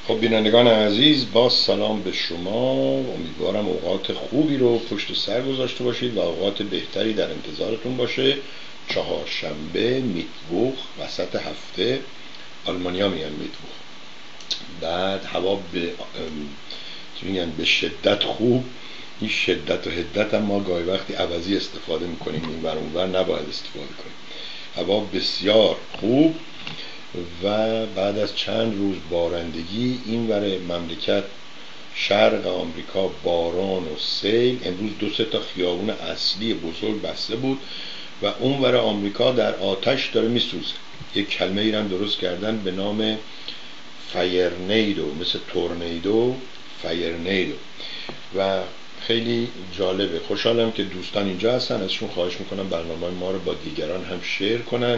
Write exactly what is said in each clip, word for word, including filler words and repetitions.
خب بینندگان عزیز، با سلام به شما. امیدوارم اوقات خوبی رو پشت سر گذاشته باشید و اوقات بهتری در انتظارتون باشه. چهارشنبه میتوخ وسط هفته، آلمانیا میگن میتوخ. بعد هوا به چی میگن به شدت خوب. این شدت و حدت هم ما گاهی وقتی عوضی استفاده میکنیم، این ور اون ور نباید استفاده کنیم. هوا بسیار خوب و بعد از چند روز بارندگی این ور مملکت شرق آمریکا باران و سیل. امروز دو سه تا خیابون اصلی بزرگ بسته بود و اون ور آمریکا در آتش داره میسوزه. یک کلمه ایران درست کردن به نام فایرنیدو، مثل تورنیدو، فایرنیدو، و خیلی جالبه. خوشحالم که دوستان اینجا هستن، ازشون خواهش میکنم برنامه ما رو با دیگران هم شیر کنن.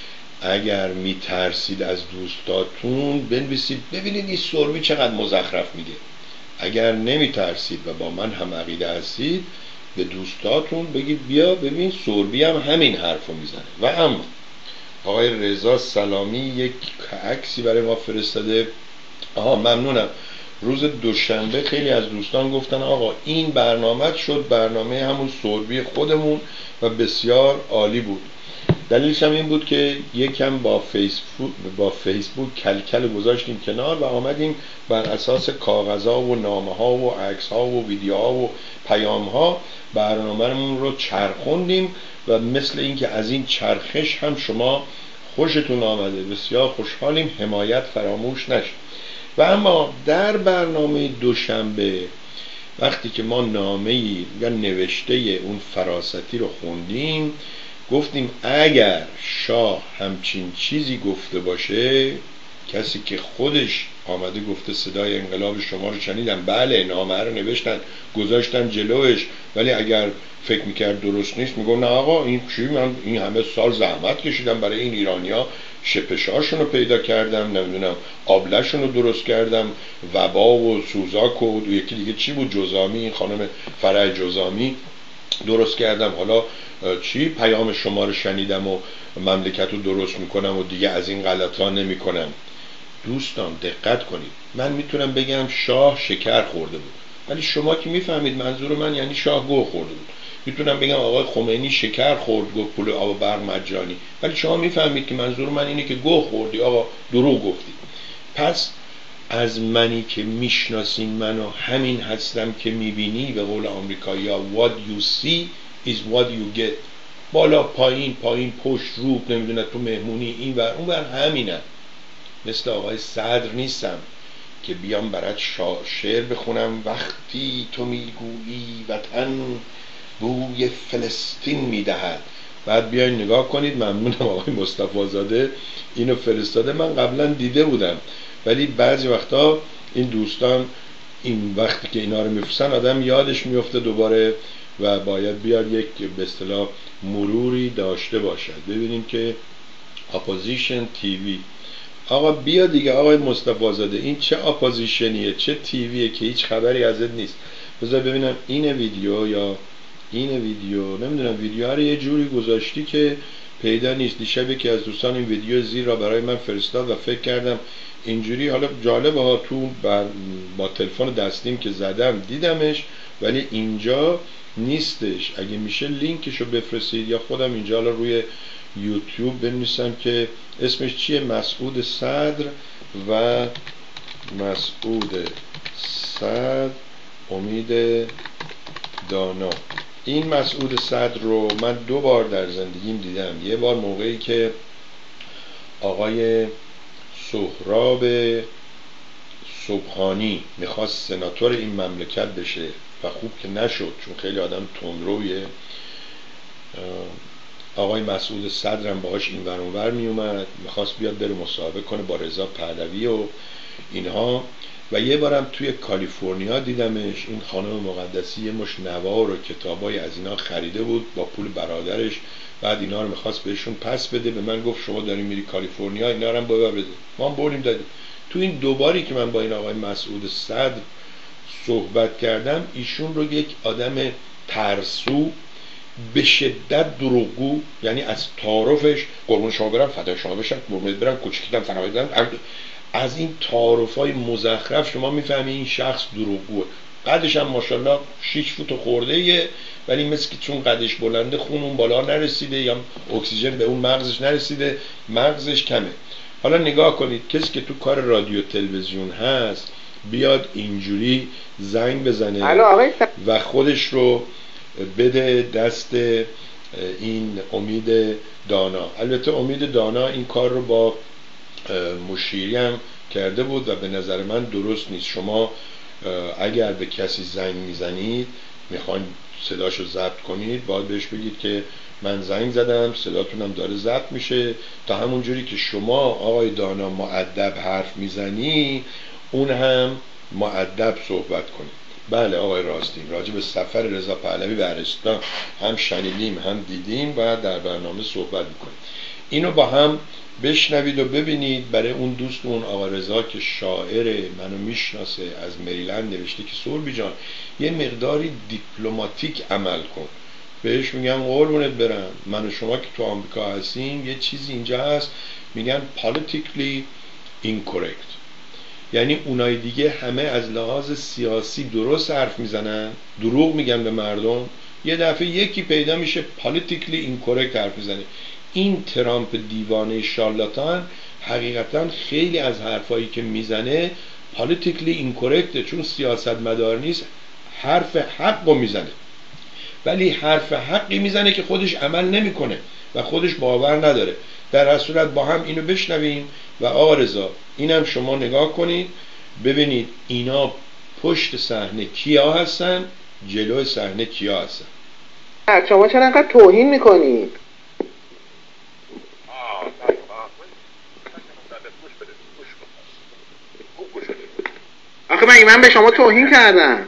اگر میترسید از دوستاتون بنویسید ببینید این سربی چقدر مزخرف میگه. اگر نمیترسید و با من هم عقیده هستید، به دوستاتون بگید بیا ببین سربی هم همین حرفو میزنه. و اما آقای رضا سلامی یک عکسی برای ما فرستاده. آها ممنونم. روز دوشنبه خیلی از دوستان گفتن آقا این برنامه شد برنامه همون سربی خودمون و بسیار عالی بود. دلیلش هم این بود که یکم با فیسبوک با فیسبوک کلکل گذاشتیم کنار و آمدیم بر اساس کاغذها و نامه‌ها و عکس‌ها و ویدیوها و پیام‌ها برنامه‌مون رو چرخوندیم و مثل اینکه از این چرخش هم شما خوشتون آمده. بسیار خوشحالیم، حمایت فراموش نشه. و اما در برنامه دوشنبه وقتی که ما نامه‌ای یا نوشته اون فراستی رو خوندیم، گفتیم اگر شاه همچین چیزی گفته باشه، کسی که خودش آمده گفته صدای انقلاب شما رو شنیدم، بله نامه رو نوشتن گذاشتن جلوش، ولی اگر فکر میکرد درست نیست میگم نه آقا این چی، من این همه سال زحمت کشیدم برای این ایرانیا، شپشاشون رو پیدا کردم، نمیدونم آبلشون رو درست کردم، وبا و سوزاک و یکی دیگه چی بود، جزامی، این خانم فرح جزامی درست کردم، حالا چی پیام شما رو شنیدم و مملکت رو درست میکنم و دیگه از این غلط ها نمی کنم. دوستان دقت کنید، من میتونم بگم شاه شکر خورده بود، ولی شما که میفهمید منظور من یعنی شاه گوه خورده بود. میتونم بگم آقای خمینی شکر خورد گفت پول آب و برق مجانی، ولی شما میفهمید که منظور من اینه که گوه خوردی آقا، دروغ گفتی. پس از منی که میشناسین منو همین هستم که میبینی، به قول آمریکایی ها what you see is what you get. بالا پایین پایین پشت روب نمیدونه تو مهمونی این ور اون ور همینم. مثل آقای صدر نیستم که بیام برات شعر بخونم وقتی تو میگویی وطن بوی فلسطین میدهد، بعد بیاین نگاه کنید. ممنونم آقای مصطفی زاده اینو فرستاده، من قبلا دیده بودم، ولی بعضی وقتا این دوستان این وقتی که اینا رو میفرستن آدم یادش میفته دوباره و باید بیاد یک به اصطلاح مروری داشته باشد. ببینیم که اپوزیشن تیوی، آقا بیا دیگه آقای مصطفی زاده، این چه اپوزیشنیه چه تیویه که هیچ خبری ازت نیست. بذار ببینم این ویدیو یا این ویدیو، نمیدونم ویدیو رو یه جوری گذاشتی که پیدا نیست. دیشب یکی از دوستان این ویدیو زیر را برای من فرستاد و فکر کردم اینجوری، حالا جالبه ها تو با تلفن دستیم که زدم دیدمش ولی اینجا نیستش. اگه میشه لینکشو بفرستید یا خودم اینجا حالا روی یوتیوب بنویسم که اسمش چیه، مسعود صدر و مسعود صدر امید دانا. این مسعود صدر رو من دو بار در زندگیم دیدم. یه بار موقعی که آقای سهراب صبحانی میخواست سناتور این مملکت بشه و خوب که نشد چون خیلی آدم تندرویه، آقای مسعود صدرم باهاش این ور اون ور می اومد، میخواست بیاد بره مصاحبه کنه با رضا پهلوی و اینها. و یه بارم توی کالیفرنیا دیدمش، این خانم مقدسی یه مش نوار و کتابای از اینا خریده بود با پول برادرش، بعد اینا رو میخواست بهشون پس بده. به من گفت شما داری میری کالیفرنیا اینا رو هم ببر بده. ما هم بریم دادیم. تو این دوباری که من با این آقای مسعود صدر صحبت کردم، ایشون رو یک آدم ترسو به شدت دروغگو، یعنی از تعارفش قربون شما برم فدای شما بشم قربونت برم کوچیکیدم فنایدم از این تعارف‌های مزخرف شما میفهمی این شخص دروغگوه. قدش هم ماشاءالله شش فوت خورده ایه، ولی مثل که چون قدش بلنده خون اون بالا نرسیده یا اکسیژن به اون مغزش نرسیده، مغزش کمه. حالا نگاه کنید کسی که تو کار رادیو تلویزیون هست بیاد اینجوری زنگ بزنه و خودش رو بده دست این امید دانا. البته امید دانا این کار رو با مشیری هم کرده بود و به نظر من درست نیست. شما اگر به کسی زنگ میزنید میخواین صداشو ضبط کنید، باید بهش بگید که من زنگ زدم، صداتونم داره ضبط میشه، تا همون جوری که شما آقای دانا مؤدب حرف میزنی اون هم مؤدب صحبت کنید. بله آقای راستین، راجع به سفر رضا پهلوی به عربستان هم شنیدیم هم دیدیم و در برنامه صحبت میکنیم. اینو با هم بشنوید و ببینید. برای اون دوستمون آقا رضا که شاعر منو میشناسه از مریلند نوشته که سوربی جان یه مقداری دیپلماتیک عمل کن. بهش میگم قربونت برم، من و شما که تو آمریکا هستیم یه چیزی اینجا هست میگن politically incorrect، یعنی اونای دیگه همه از لحاظ سیاسی درست حرف میزنن، دروغ میگن به مردم، یه دفعه یکی پیدا میشه politically incorrect حرف میزنه. این ترامپ دیوانه شارلاتان حقیقتا خیلی از حرفایی که میزنه politically incorrectه، چون سیاست مدار نیست، حرف حق رو میزنه، ولی حرف حقی میزنه که خودش عمل نمیکنه و خودش باور نداره. در هر صورت با هم اینو بشنویم و آقا رضا اینم شما نگاه کنید ببینید اینا پشت صحنه کیا هستن، جلوی صحنه کیا هستن. شما چرا انقدر توهین میکنید؟ آخه من من به شما توهین کردم؟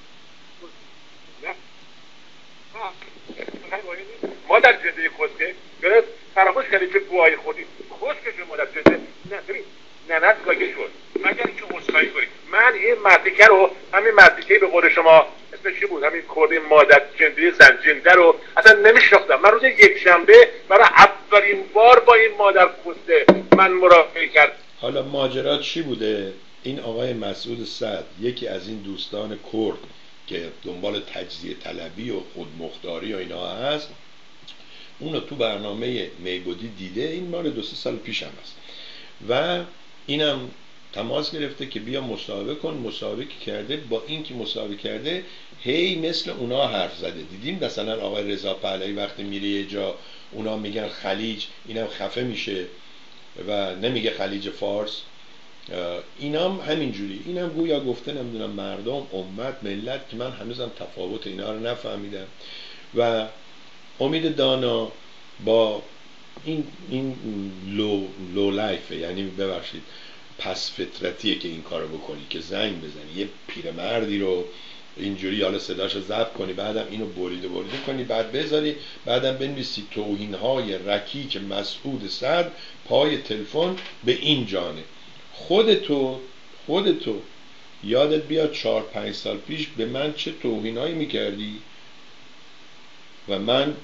ما در جده خودکه گرفت فراموش کردیم که بوهای خودی خودکه که ما در جده نه ببین ننت گاگه شد مگر که مصخایی کنیم. من این مردیکه رو همین مردیکه به قول شما اسمش چی بود، همین کرده مادر جنده زنجنده رو اصلا نمیشناختم. من روز یک شنبه برای اولین بار با این مادر پسته من مرافعه کرد. حالا ماجرا چی بوده؟ این آقای مسعود سعد یکی از این دوستان کرد که دنبال تجزیه طلبی و خودمختاری و اینا هست، اونو تو برنامه میبودی دیده، این مال دو سه سال پیش هم هست و اینم تماس گرفته که بیا مصاحبه کن. مصاحبه که کرده، با این که مصاحبه کرده هی مثل اونا حرف زده. دیدیم مثلا آقای رضا پهلوی وقتی میره یه جا اونا میگن خلیج، اینم خفه میشه و نمیگه خلیج فارس. اینام همینجوری، اینم گویا گفته نمیدونم مردم، امت، ملت، که من هنوزم تفاوت اینا رو نفهمیدم. و امید دانا با این این لو لو لایفه، یعنی ببخشید پس فطرتیه که این کارو بکنی که زنگ بزنی یه پیرمردی رو اینجوری حالا صداشو ضبط کنی، بعدم اینو بریده بریده کنی، بعد بذاری، بعدم بنویسی توهین‌های رکیک مسعود سعد پای تلفن به این جانه. خودتو خودتو یادت بیاد چهار پنج سال پیش به من چه توهینایی میکردی و من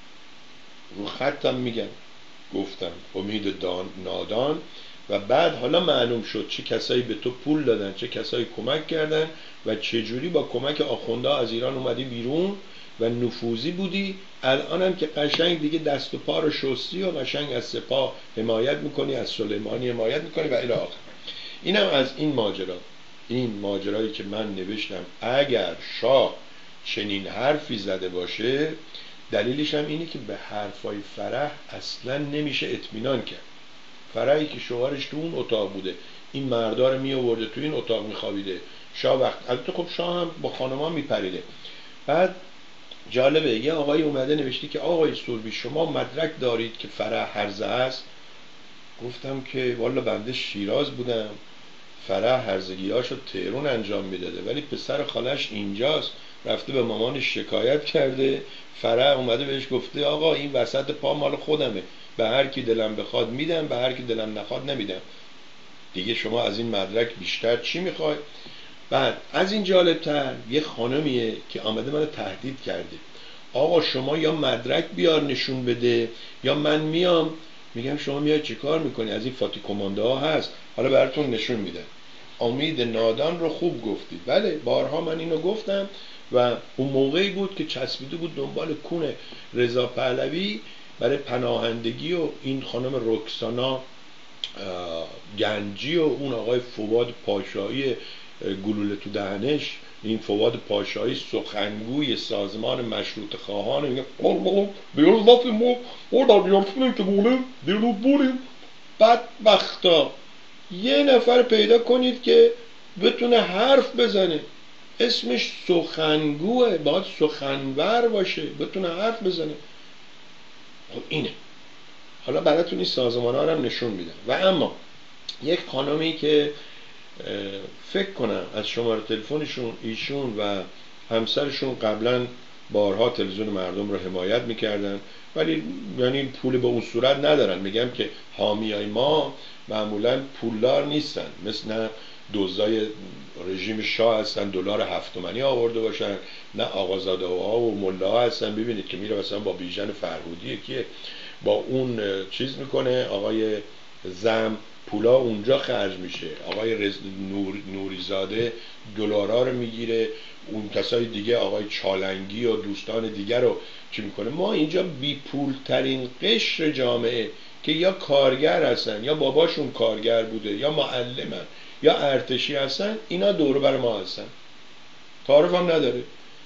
رو خطم میگم گفتم امید دان نادان. و بعد حالا معلوم شد چه کسایی به تو پول دادن، چه کسایی کمک کردن و چه جوری با کمک آخونده از ایران اومدی بیرون و نفوذی بودی. الانم که قشنگ دیگه دست و پا رو شستی و قشنگ از سپاه حمایت میکنی، از سلیمانی حمایت میکنی و الی آخر. اینم از این ماجرا. این ماجرایی که من نوشتم اگر شاه چنین حرفی زده باشه، دلیلش هم اینه که به حرفای فرح اصلا نمیشه اطمینان کرد. فرحی که شوهرش تو اون اتاق بوده، این مردا رو می آورده تو این اتاق میخوابیده، شاه وقت البته خب شاه هم با خانما میپریده. بعد جالبه یه آقای اومده نوشته که آقای سوربی شما مدرک دارید که فرح هرزه است؟ گفتم که والا بنده شیراز بودم، فرح هرزگیاشو تهران انجام میداده ولی پسر خالش اینجاست، رفته به مامانش شکایت کرده، فرح اومده بهش گفته آقا این وسط پا مال خودمه، به هر کی دلم بخواد میدم، به هر کی دلم نخواد نمیدم. دیگه شما از این مدرک بیشتر چی میخوای؟ بعد از این جالبتر یه خانمیه که آمده منو تهدید کرده، آقا شما یا مدرک بیار نشون بده یا من میام میگم شما میاد چی کار میکنی؟ از این فاتی کمانده ها هست، حالا براتون نشون میدم. امید نادان رو خوب گفتید. بله بارها من اینو گفتم و اون موقعی بود که چسبیده بود دنبال کون رضا پهلوی برای پناهندگی و این خانم رکسانا گنجی و اون آقای فواد پاشایی گلوله تو دهنش، این فواد پاشایی سخنگوی سازمان مشروط خواهان میگه دیروز ما ما در بیارتونه که گوله دیروز بودیم. بدبختا یه نفر پیدا کنید که بتونه حرف بزنه، اسمش سخنگوه، باید سخنور باشه، بتونه حرف بزنه. خب اینه. حالا براتون این سازمان ها رو هم نشون میدم. و اما یک خانمی که فکر کنم از شماره تلفنشون ایشون و همسرشون قبلا بارها تلویزیون مردم رو حمایت میکردن، ولی یعنی پول به اون صورت ندارن. میگم که حامیای ما معمولا پولدار نیستن، مثل نه دوزای رژیم شاه هستن دلار هفت تومانی آورده باشن، نه آقازاده ها و ملا ها هستن. ببینید که میره مثلا با بیژن فرهودی که با اون چیز میکنه، آقای زم پولا اونجا خرج میشه، آقای رز... نور... نوریزاده دلارا رو میگیره، اون کسای دیگه آقای چالنگی و دوستان دیگر رو چی میکنه. ما اینجا بی پول ترین قشر جامعه که یا کارگر هستن یا باباشون کارگر بوده یا معلمن یا ارتشی هستن، اینا دور بر ما هستن، تعارف هم نداره.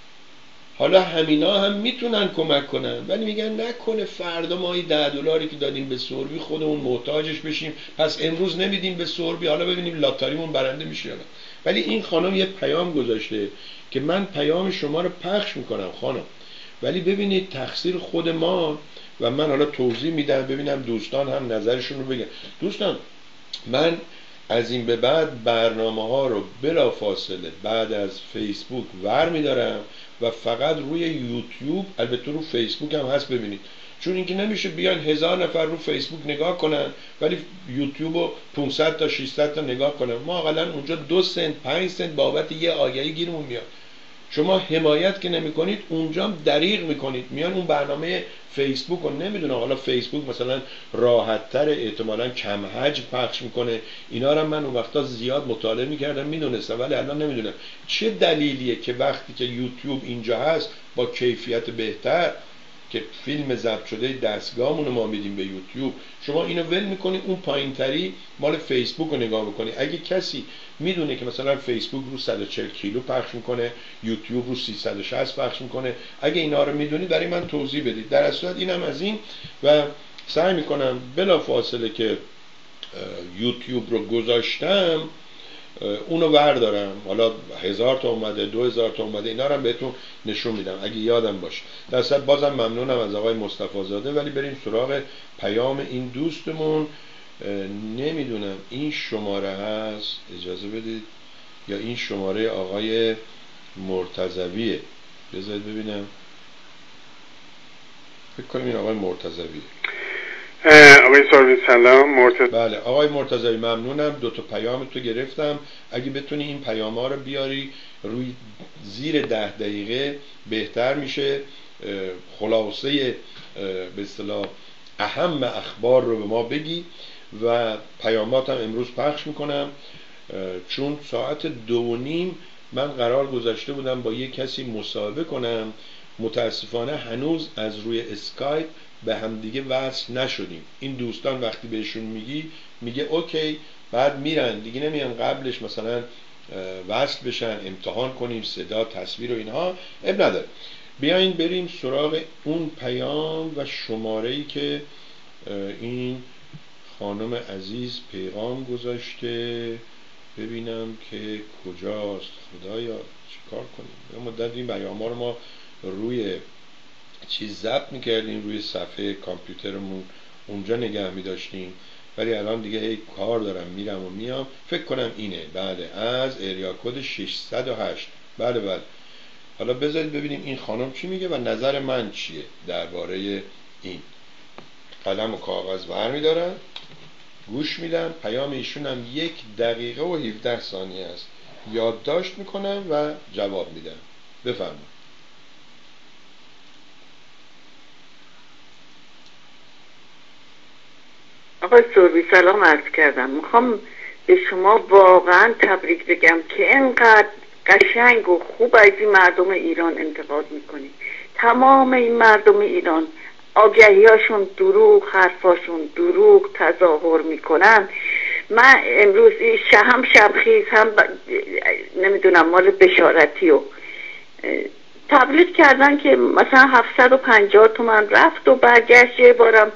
حالا همینا هم میتونن کمک کنن، ولی میگن نکنه فردا ما این ده دلاری که دادیم به سوربی خودمون محتاجش بشیم، پس امروز نمیدیم به سوربی، حالا ببینیم لاتاریمون برنده میشه. ولی این خانم یه پیام گذاشته که من پیام شما رو پخش میکنم خانم، ولی ببینید تقصیر خود ما. و من حالا توضیح میدم ببینم دوستان هم نظرشون رو بگن. دوستان من از این به بعد برنامه ها رو بلا فاصله بعد از فیسبوک ور میدارم و فقط روی یوتیوب، البته رو فیسبوک هم هست ببینید، چون اینکه نمیشه بیان هزار نفر رو فیسبوک نگاه کنن ولی یوتیوب رو پانصد تا ششصد تا نگاه کنن. ما اقلا اونجا دو سنت پنج سنت بابت یه آگهی گیرمون میاد. شما حمایت که نمی کنید اونجا هم دریغ میکنید، میان اون برنامه فیسبوک رو نمیدونم، حالا فیسبوک مثلا راحت تر احتمالا کم حجم پخش میکنه، اینا رو من اون وقتا زیاد مطالعه میکردم میدونستم، ولی الان نمیدونم چه دلیلیه که وقتی که یوتیوب اینجا هست با کیفیت بهتر که فیلم ضبط شده دستگاهمون رو ما میدیم به یوتیوب، شما اینو ول میکنید اون پایین تری مال فیسبوک رو نگاه میکنید. اگه کسی میدونه که مثلا فیسبوک رو صد و چهل کیلو پخش میکنه، یوتیوب رو سیصد و شصت پخش میکنه، اگه اینا رو میدونید برای من توضیح بدید. در اصل اینم از این. و سعی میکنم بلا فاصله که یوتیوب رو گذاشتم اونو بردارم، حالا هزار تا اومده دو هزار تا اومده، اینا رو هم بهتون نشون میدم اگه یادم باشه. در اصل بازم ممنونم از آقای مصطفی زاده. ولی بریم سراغ پیام این دوستمون. نمیدونم این شماره هست، اجازه بدید، یا این شماره آقای مرتضویه، بذارید ببینم، فکر کنم این آقای مرتضویه. آقای ساروی سلام. مرتضوی. بله آقای مرتضوی ممنونم، دو تا پیام تو گرفتم، اگه بتونی این پیام ها رو بیاری روی زیر ده دقیقه بهتر میشه، خلاصه به اصطلاح اهم اخبار رو به ما بگی و پیامات هم امروز پخش میکنم، چون ساعت دو و نیم من قرار گذاشته بودم با یک کسی مصاحبه کنم، متاسفانه هنوز از روی اسکایپ به همدیگه وصل نشدیم. این دوستان وقتی بهشون میگی میگه اوکی، بعد میرن دیگه، نمیان قبلش مثلا وصل بشن امتحان کنیم صدا تصویر و اینها، اب نداره. بیاین بریم سراغ اون پیام و شماره‌ای که این خانم عزیز پیغام گذاشته، ببینم که کجاست. خدایا چیکار کنیم؟ یه مدت این پیام ها رو ما روی چیز ضبط میکردیم، روی صفحه کامپیوترمون اونجا نگه میداشتیم، ولی الان دیگه هی کار دارم میرم و میام. فکر کنم اینه، بله، از ایریا کد ششصد و هشت. بله بله. حالا بذارید ببینیم این خانم چی میگه و نظر من چیه درباره این. قلم و کاغذ برمیدارم، گوش میدم. پیام ایشون هم یک دقیقه و هفده ثانیه است، یادداشت میکنم و جواب میدم. بفرمایید. آقای سربی سلام عرض کردم. میخوام به شما واقعا تبریک بگم که اینقدر قشنگ و خوب از این مردم ایران انتقاد میکنی. تمام این مردم ایران آگهیاشون دروغ، حرفاشون دروغ تظاهر میکنن. من امروز هم شبخیز هم ب... نمیدونم مال بشارتی و تبلیغ کردن که مثلا هفتصد و پنجاه تومن رفت و برگشت، یه بارم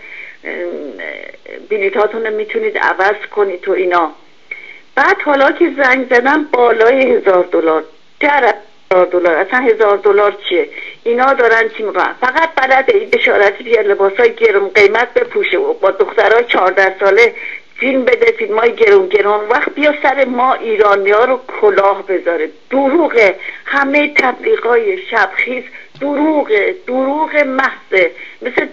بلیطاتون میتونید عوض کنید و اینا. بعد حالا که زنگ زدم بالای هزار دلار، در هزار دلار، اصلا هزار دلار چیه؟ اینا دارن چی میکنن؟ فقط بلد این بشارتی بیاد لباسای گرم قیمت بپوشه و با دخترای چهارده ساله فیلم بده، فیلم های گرون گرون، وقت بیا سر ما ایرانی ها رو کلاه بذاره. دروغه، همه تبلیغای شبخیز دروغه، دروغ محضه، مثل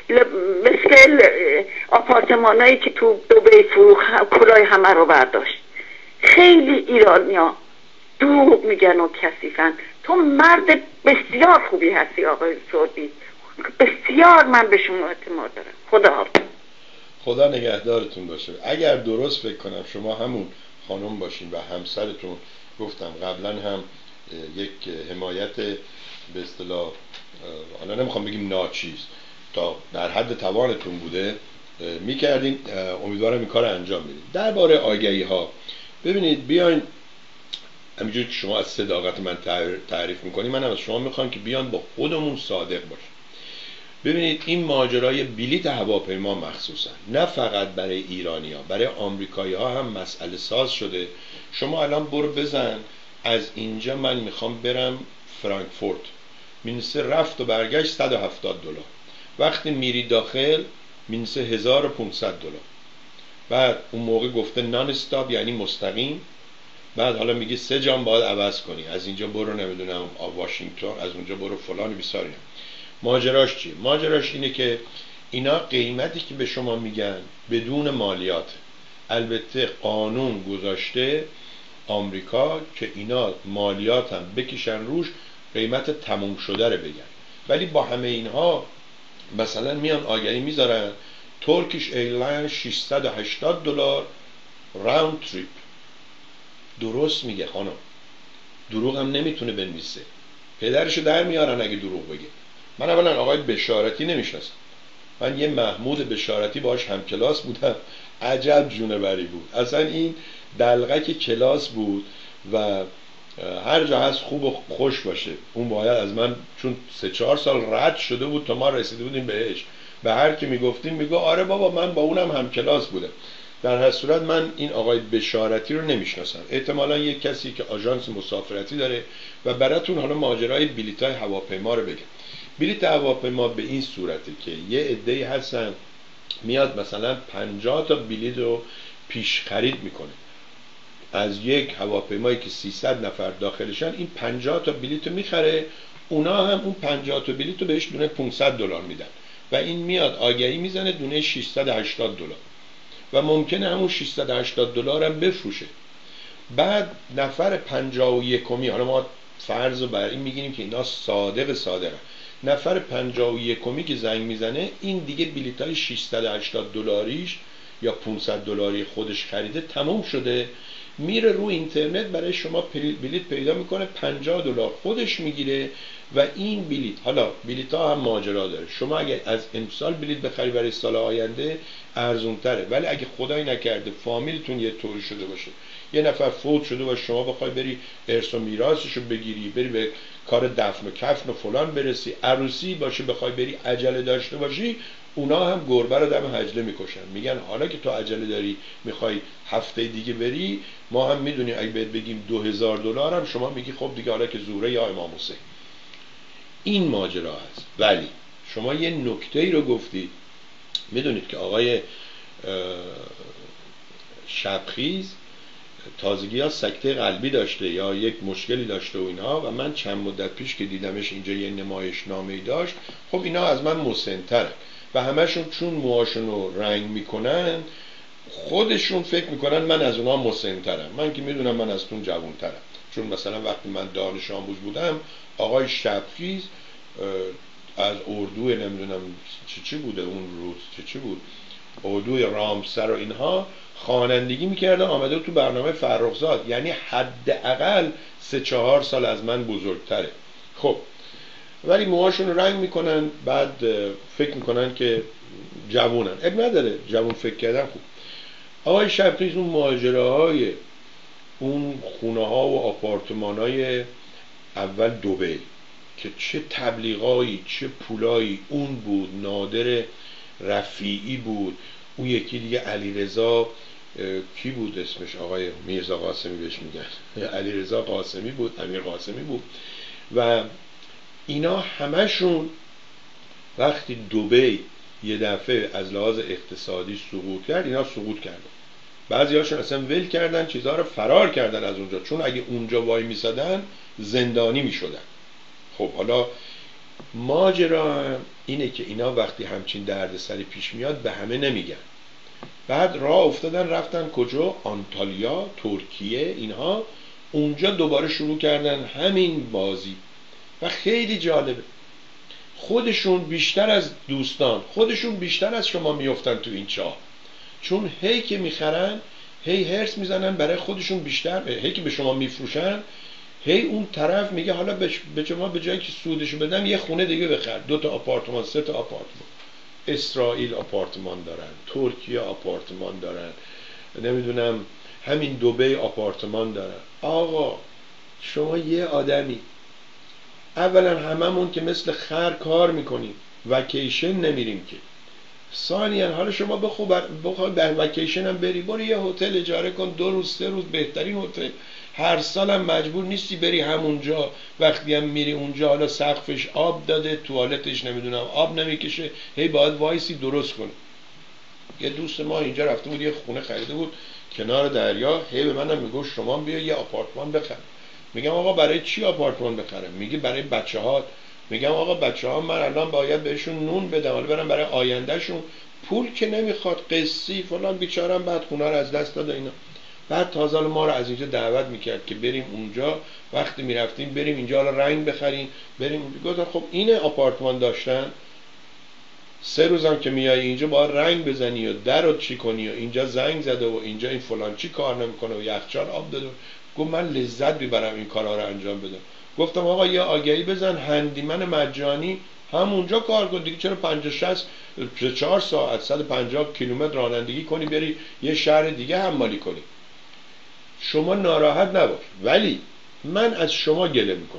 مثل آپارتمان هایی که تو دبی فروخ کلاه همه رو برداشت. خیلی ایرانی ها دروغ میگن و کثیفن. تو مرد بسیار خوبی هستی آقای سعودی، بسیار. من به شما اعتماد دارم. خدا حافظ. خدا نگهدارتون باشه. اگر درست فکر کنم شما همون خانم باشین و همسرتون، گفتم قبلا هم یک حمایت به اصطلاح، حالا نمیخوام بگیم ناچیز، تا در حد توانتون بوده میکردین، امیدوارم این کار انجام بدید. درباره آگهی ها ببینید، بیاین همینجور که شما از صداقت من تعریف میکنی، من هم از شما میخوام که بیان با خودمون صادق باشیم. ببینید این ماجرای بلیط هواپیما مخصوصا نه فقط برای ایرانی‌ها، برای آمریکایی‌ها هم مسئله ساز شده. شما الان برو بزن از اینجا من میخوام برم فرانکفورت، مینویسه رفت و برگشت صد و هفتاد دلار، وقتی میری داخل مینویسه هزار و پانصد دلار. بعد اون موقع گفته نان استاپ یعنی مستقیم، بعد حالا میگه سه جام باید عوض کنی، از اینجا برو نمیدونم واشنگتن، از اونجا برو فلان بیساری. ماجراش چیه؟ ماجراش اینه که اینا قیمتی که به شما میگن بدون مالیات. البته قانون گذاشته آمریکا که اینا مالیات هم بکشن روش، قیمت تموم شده رو بگن. ولی با همه اینها مثلا میان آگهی میذارن ترکیش ایرلاین ششصد و هشتاد دلار راوند تریپ. درست میگه خانم، دروغ هم نمیتونه بنویسه، پدرشو در میارن اگه دروغ بگه. من اولا آقای بشارتی نمیشناسم، من یه محمود بشارتی باش هم کلاس بودم، عجب جونوری بود، اصلا این دلغک کلاس بود و هر جا هست خوب و خوش باشه. اون باید از من، چون سه چهار سال رد شده بود تا ما رسیده بودیم بهش، به هر کی میگفتیم میگه آره بابا من با اونم هم کلاس بودم. در هر صورت من این آقای بشارتی رو نمیشناسم، احتمالا یک کسی که آژانس مسافرتی داره و براتون حالا ماجرای بلیط‌های هواپیما رو بگم. بلیط هواپیما به این صورته که یه عده‌ای هستن میاد مثلا پنجاه تا بلیط رو پیش خرید میکنه از یک هواپیمایی که سیصد نفر داخلشن، این پنجاه تا بلیط رو میخره، اونا هم اون پنجاه تا بلیط رو بهش دونه پانصد دلار میدن و این میاد آگهی میزنه دونه ششصد و هشتاد دلار و ممکنه همون ششصد و هشتاد دلار هم بفروشه. بعد نفر پنجاه و یکمی، حالا ما فرض رو بر این میگیریم که اینا صادق صادقه، نفر پنجاه و یکمی که زنگ میزنه این دیگه بلیطای ششصد و هشتاد دلاریش یا پانصد دلاری خودش خریده تموم شده، میره رو اینترنت برای شما بلیط پیدا میکنه، پنجاه دلار خودش میگیره و این بلیط، حالا بلیط ها هم ماجرا داره، شما اگه از امسال بلیط بخری برای سال آینده ارزون تره، ولی اگه خدای نکرده فامیلتون یه طوری شده باشه، یه نفر فوت شده و شما بخوای بری ارث و میراثشو بگیری، بری به کار دفن و کفن و فلان برسی، عروسی باشه بخوای بری عجله داشته باشی، اونا هم گربه رو دم حجله میکشن، میگن حالا که تو عجله داری میخوای هفته دیگه بری، ما هم میدونیم اگه بهت بگیم دو هزار دلار هم شما میگی خب دیگه حالا که زوره یا امام حسین. این ماجرا هست. ولی شما یه نکته ای رو گفتید، میدونید که آقای شبخیز تازگی ها سکته قلبی داشته یا یک مشکلی داشته و اینها، و من چند مدت پیش که دیدمش اینجا یه نمایش نامه‌ای داشت، خب اینا از من مسن‌ترن و همشون چون موهاشون رو رنگ میکنن خودشون فکر میکنن من از اونها مسن‌ترم. من که میدونم من از تون جوان‌ترم، چون مثلا وقتی من دانش آموز بودم آقای شبخیز از اردو نمیدونم چی چی بوده اون روز چی چی بود اردوی رامسر و اینها خوانندگی میکردن، آمده تو برنامه فرخزاد، یعنی حداقل سه چهار سال از من بزرگتره. خب ولی موهاشون رو رنگ میکنن، بعد فکر میکنن که جوونن. اب نداره جوون فکر کردن خوب. آقای شبخیز اون ماجره های اون خونه ها و آپارتمان های اول دبی که چه تبلیغایی چه پولایی، اون بود، نادر رفیعی بود، اون یکی دیگه علیرضا کی بود اسمش، آقای میرزا قاسمی بهش میگن، علیرضا قاسمی بود، امیر قاسمی بود، و اینا همشون وقتی دبی یه دفعه از لحاظ اقتصادی سقوط کرد، اینا سقوط کردن. بعضی هاشون اصلا ول کردن، چیزها رو فرار کردن از اونجا، چون اگه اونجا وای میسادن زندانی میشدن. خب حالا ماجرا اینه که اینا وقتی همچین دردسری پیش میاد به همه نمیگن. بعد راه افتادن رفتن کجا؟ آنتالیا، ترکیه، اینها اونجا دوباره شروع کردن همین بازی و خیلی جالبه. خودشون بیشتر از دوستان، خودشون بیشتر از شما میافتن تو این چاه، چون هی که میخرن هی هرس میزنن برای خودشون بیشتر، هی که به شما میفروشن هی اون طرف میگه حالا به شما به جایی که سودشو بدم یه خونه دیگه بخر، دو تا آپارتمان، سه تا آپارتمان. اسرائیل آپارتمان دارن، ترکیه آپارتمان دارن، نمیدونم همین دبی آپارتمان دارن. آقا شما یه آدمی، اولا هممون که مثل خر کار میکنیم، وکیشن نمیریم که. ثانیا حالا شما بخوای به وکیشن هم بری، برو یه هتل اجاره کن دو روز سه روز، بهترین هتل، هر سالم مجبور نیستی بری همونجا. وقتی هم میری اونجا حالا سقفش آب داده، توالتش نمیدونم آب نمیکشه، هی باید وایسی درست کنی. یه دوست ما اینجا رفته بود یه خونه خریده بود کنار دریا، هی به منم میگه شما بیا یه آپارتمان بخر. میگم آقا برای چی آپارتمان بخرم؟ میگه برای بچه‌ها. میگم آقا بچه‌ها من الان باید بهشون نون بدم، حالا برم برای آیندهشون، پول که نمیخواد، قسطی فلان، بیچاره‌ام بعد خونه رو از دست داد اینا. بعد تازه ما رو از اینجا دعوت میکرد که بریم اونجا، وقتی میرفتیم بریم اینجا حالا رنگ بخریم، بریم اونجا. گفتم خب اینه آپارتمان داشتن؟ سه روزم که میای اینجا باید رنگ بزنی و در رو چی کنی و اینجا زنگ زده و اینجا این فلان چی کار نمیکنه و یخچال آب داده. گفت من لذت میبرم این کارا رو انجام بدم. گفتم آقا یه آگهی بزن هندیمن مجانی همونجا کار کن دیگه، چرا پنجاه شصت چهار ساعت صد و پنجاه کیلومتر رانندگی کنی بری یه شهر دیگه حمالی کنی؟ شما ناراحت نباش، ولی من از شما گله میکنم.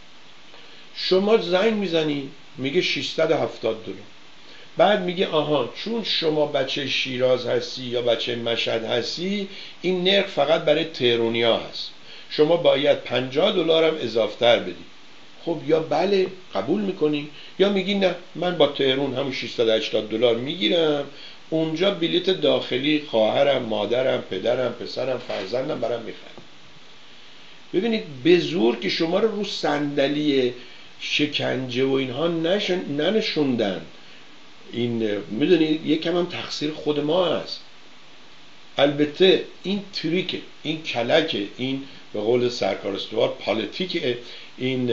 شما زنگ میزنی میگه ششصد و هفتاد دلار، بعد میگه آها چون شما بچه شیراز هستی یا بچه مشهد هستی این نرخ فقط برای تهرونیا هست، شما باید پنجاه دلار هم اضافتر بدی. خب یا بله قبول میکنی یا میگی نه من با تهرون همون ششصد و هشتاد دلار میگیرم، اونجا بلیت داخلی خواهرم، مادرم، پدرم، پسرم، فرزندم برام میخرم. ببینید به زور که شما رو رو صندلی شکنجه و اینها ننشوندن. این میدونید یکم هم تقصیر خود ما هست. البته این تریکه، این کلکه، این به قول سرکار استوار پالیتیک این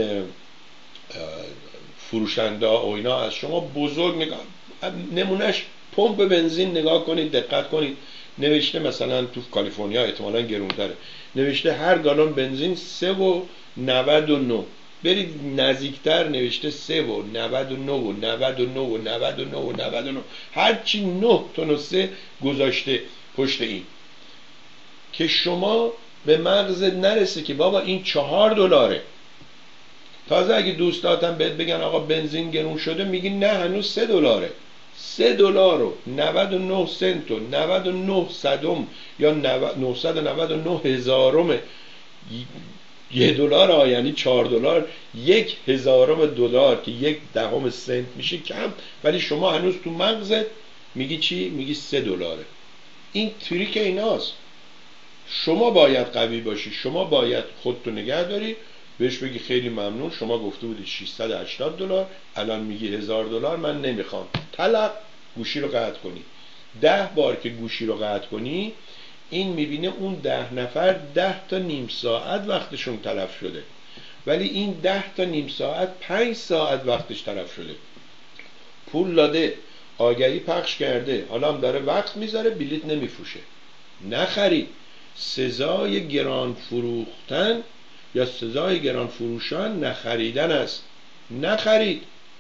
فروشنده و اینا از شما بزرگ نگاه. نمونهش پمپ بنزین نگاه کنید، دقت کنید، نوشته مثلا تو کالیفرنیا احتمالاً گرونتره، نوشته هر گالون بنزین سه و نود و نه. برید نزدیکتر نوشته سه و نود و نه و نود و نه و نود و نه و نود و نه، هرچی نه تا و سه گذاشته پشت این، که شما به مغز نرسه که بابا این چهار دلاره. تازه اگه دوستاتم بهت بگن آقا بنزین گرون شده، میگی نه هنوز سه دلاره. سه دلار و نود و نه سنت و نود و نه صدم یا نهصد و نود و نه هزارم یه دلار ها، یعنی چهار دلار، یک هزارم دلار که یک دهم سنت میشه کم، ولی شما هنوز تو مغزت میگی چی؟ میگی سه دلاره. این تریک ایناست. شما باید قوی باشی، شما باید خودتو نگه داری، بهش بگی خیلی ممنون شما گفته بودی ششصد و هشتاد دلار، الان میگی هزار دلار، من نمیخوام، طلق، گوشی رو قطع کنی. ده بار که گوشی رو قطع کنی این میبینه اون ده نفر ده تا نیم ساعت وقتشون تلف شده، ولی این ده تا نیم ساعت پنج ساعت وقتش تلف شده. پول داده، آگهی پخش کرده، حالا هم داره وقت میذاره، بلیت نمیفروشه. نخرید. سزای گران فروختن یا سزای گران فروشان نخریدن است. نخرید.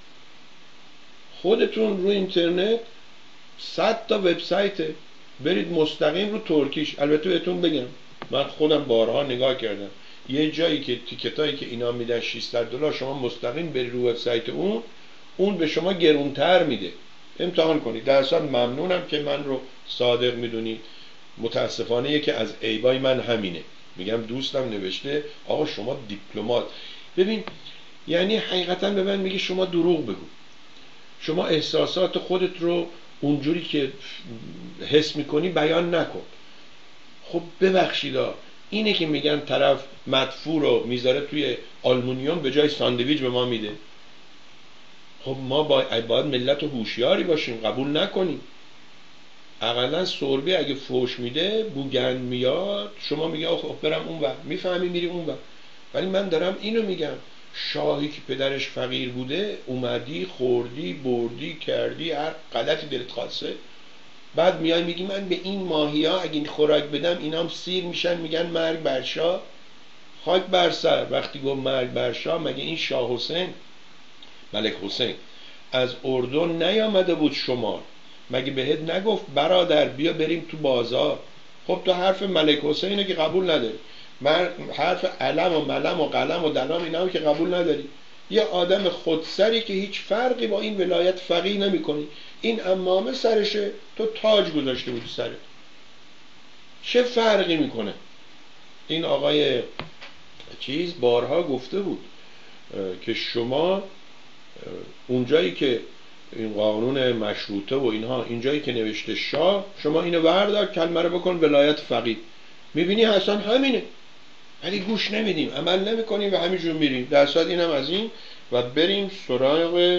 خودتون رو اینترنت صد تا وبسایته، برید مستقیم رو ترکیش. البته بهتون بگم من خودم بارها نگاه کردم، یه جایی که تیکتایی که اینا میدن ششصد دلار، شما مستقیم برید رو وبسایت اون، اون به شما گرونتر میده. امتحان کنید. در اصل ممنونم که من رو صادق میدونید. متاسفانه یکی از عیبای من همینه. میگم دوستم نوشته آقا شما دیپلمات. ببین یعنی حقیقتا به من میگه شما دروغ بگو، شما احساسات خودت رو اونجوری که حس میکنی بیان نکن. خب ببخشید اینه که میگن طرف مدفوع رو میذاره توی آلمونیوم به جای ساندویچ به ما میده. خب ما باید, باید ملت هوشیاری باشیم، قبول نکنیم. اقلا سربی اگه فوش میده بوگند میاد، شما میگه آخه برم اون ور، میفهمی میری اون ور. ولی من دارم اینو میگم، شاهی که پدرش فقیر بوده اومدی خوردی بردی کردی هر غلطی دلت خواسته، بعد میای میگی من به این ماهی ها اگه این خوراک بدم اینا هم سیر میشن، میگن مرگ بر شاه. خاک بر سر. وقتی گفت مرگ بر شاه، مگه این شاه حسین ملک حسین از اردن نیامده بود شمال؟ مگه بهت نگفت برادر بیا بریم تو بازار؟ خب تو حرف ملک حسینه که قبول نداری، حرف علم و ملم و قلم و دلم اینا هم که قبول نداری. یه آدم خودسری که هیچ فرقی با این ولایت فقیه نمی کنی. این امامه سرشه، تو تاج گذاشته بودی سرت، چه فرقی میکنه؟ این آقای چیز بارها گفته بود که شما اونجایی که این قانون مشروطه و اینها، اینجایی که نوشته شاه، شما اینو بردار کلمه رو بکن ولایت فقیه. میبینی حسن همینه، ولی گوش نمیدیم، عمل نمیکنیم و همینجور میریم. در صورت اینم از این. و بریم سراغ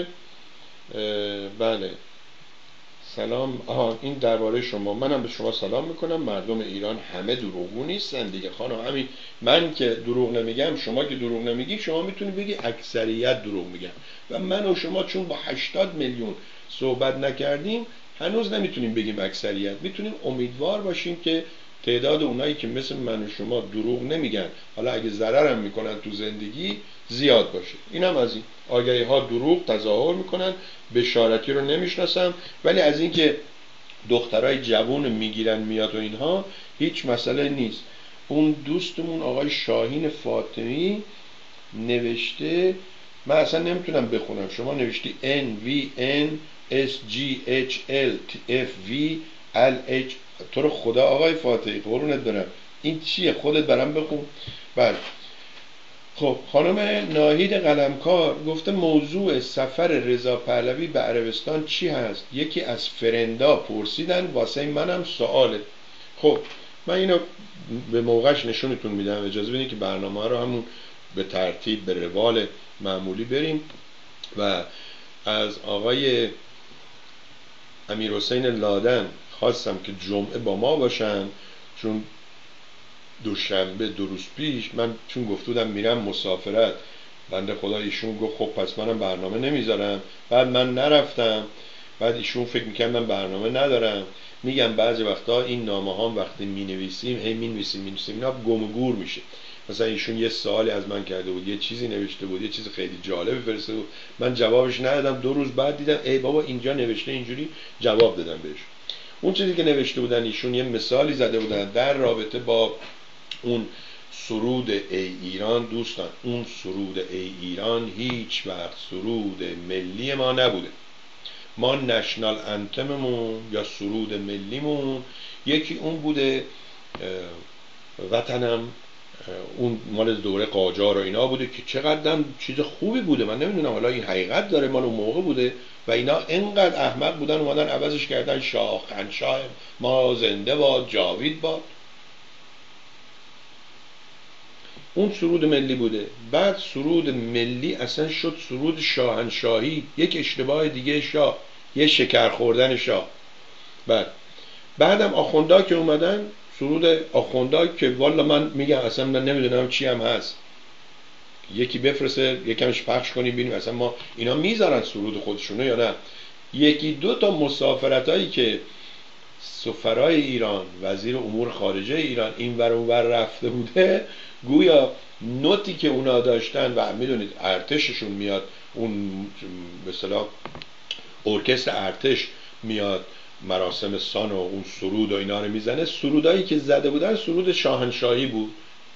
بله سلام. آها این درباره شما. منم به شما سلام میکنم. مردم ایران همه دروغگو نیستن دیگه خانم. همین من که دروغ نمیگم، شما که دروغ نمیگی، شما میتونی بگی اکثریت دروغ میگن. و من و شما چون با هشتاد میلیون صحبت نکردیم هنوز نمیتونیم بگیم اکثریت. میتونیم امیدوار باشیم که تعداد اونایی که مثل من و شما دروغ نمیگن، حالا اگه ضررم میکنن تو زندگی، زیاد باشه. اینم از این. آگهی ها دروغ تظاهر میکنن، بشارتی رو نمیشناسم، ولی از این که دخترای جوون میگیرن میاد و اینها هیچ مسئله نیست. اون دوستمون آقای شاهین فاطمی نوشته، من اصلا نمیتونم بخونم، شما نوشتی N V N S G H L F V L H. تو رو خدا آقای فاطمی قربونت برم، این چیه؟ خودت برام بخون. بله خب خانم ناهید قلمکار گفته موضوع سفر رضا پهلوی به عربستان چی هست؟ یکی از فرندا پرسیدن، واسه منم سواله. خب من اینو به موقعش نشونتون میدم، اجازه بدین که برنامه رو همون به ترتیب به روال معمولی بریم. و از آقای امیرحسین لادن خواستم که جمعه با ما باشن، چون دوشنبه دو روز پیش من چون گفته بودم میرم مسافرت، بنده خدا ایشون گفت خب پس منم برنامه نمیذارم. بعد من نرفتم، بعد ایشون فکر میکردم برنامه ندارم. میگم بعضی وقتا این نامه ها وقتی مینویسیم هی مینویسیم مینویسیم اینا گم و گور میشه. مثلا ایشون یه سوالی از من کرده بود، یه چیزی نوشته بود، یه چیز خیلی جالبی فرستاده بود، من جوابش ندادم. دو روز بعد دیدم ای بابا اینجا نوشته اینجوری، جواب دادم بهش. اون چیزی که نوشته بودن ایشون یه مثالی زده بودن در رابطه با اون سرود ای ایران. دوستان اون سرود ای ایران هیچ وقت سرود ملی ما نبوده. ما نشنال انتممون یا سرود ملیمون یکی اون بوده، وطنم، اون مال دوره قاجار و اینا بوده که چقدر چیز خوبی بوده. من نمیدونم حالا این حقیقت داره، مال اون موقع بوده و اینا انقدر احمق بودن اومدن عوضش کردن شاه خنشاه ما زنده باد جاوید باد. اون سرود ملی بوده. بعد سرود ملی اصلا شد سرود شاهنشاهی، یک اشتباه دیگه شاه، یه شکر خوردن شاه. بعد بعدم آخوندا که اومدن سرود آخوندا که والا من میگم اصلا من نمیدونم چی هم هست، یکی بفرسته یکمش پخش کنیم ببینیم اصلا ما اینا میذارن سرود خودشونو یا نه. یکی دو تا مسافرت هایی که سفرای ایران، وزیر امور خارجه ایران این ور اون ور رفته بوده، گویا نوتی که اونا داشتن و میدونید ارتششون میاد، اون به اصطلاح ارکستر ارتش میاد مراسم سان و اون سرود و اینا رو میزنه، سرودایی که زده بودن سرود شاهنشاهی بود.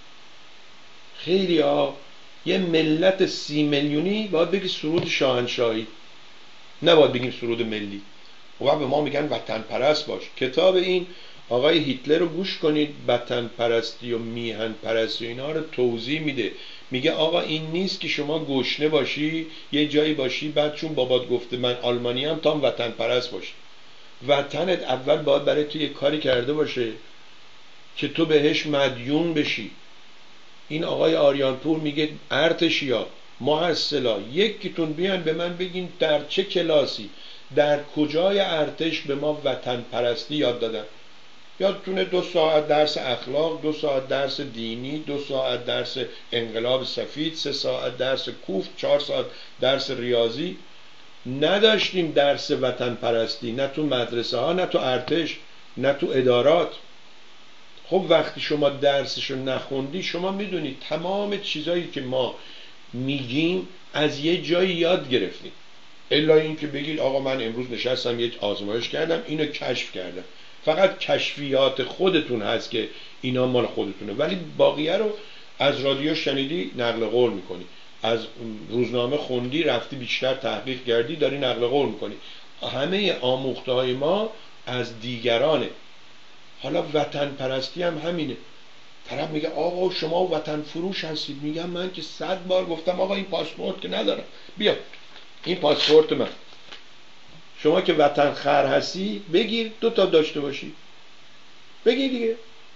خیلی ها یه ملت سی میلیونی باید بگی سرود شاهنشاهی، نباید بگیم سرود ملی. و بعد به ما میگن وطن پرست باش. کتاب این آقای هیتلر رو گوش کنید، وطن پرستی و میهن پرستی و اینا رو توضیح میده. میگه آقا این نیست که شما گشنه باشی یه جایی باشی بعد چون بابات گفته من آلمانی ام تا وطن پرست باشی. وطنت اول باید برای تو یه کاری کرده باشه که تو بهش مدیون بشی. این آقای آریانپور میگه ارتشیا محصلا یکیتون بیان به من بگین در چه کلاسی در کجای ارتش به ما وطن پرستی یاد دادن. یادتونه دو ساعت درس اخلاق، دو ساعت درس دینی، دو ساعت درس انقلاب سفید، سه ساعت درس کوفت، چهار ساعت درس ریاضی. نداشتیم درس وطن پرستی، نه تو مدرسه ها، نه تو ارتش، نه تو ادارات. خب وقتی شما درسشو نخوندی شما میدونید تمام چیزایی که ما میگیم از یه جایی یاد گرفتیم. الا این که بگید آقا من امروز نشستم یک آزمایش کردم اینو کشف کردم. فقط کشفیات خودتون هست که اینا مال خودتونه، ولی باقیه رو از رادیو شنیدی نقل قول میکنی، از روزنامه خوندی رفتی بیشتر تحقیق کردی داری نقل قول میکنی. همه آموخته های ما از دیگرانه. حالا وطن پرستی هم همینه. طرف میگه آقا شما وطن فروش هستید. میگم من که صد بار گفتم آقا این پاسپورت که ندارم، بیا این پاسپورت من. شما که وطن خر هستی بگیر دو تا داشته باشی، بگیر دیگه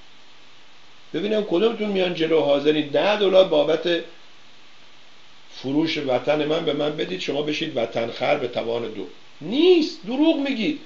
ببینم کدومتون میان جلو حاضرین ده دلار بابت فروش وطن من به من بدید شما بشید وطن خر به توان دو. نیست، دروغ میگید.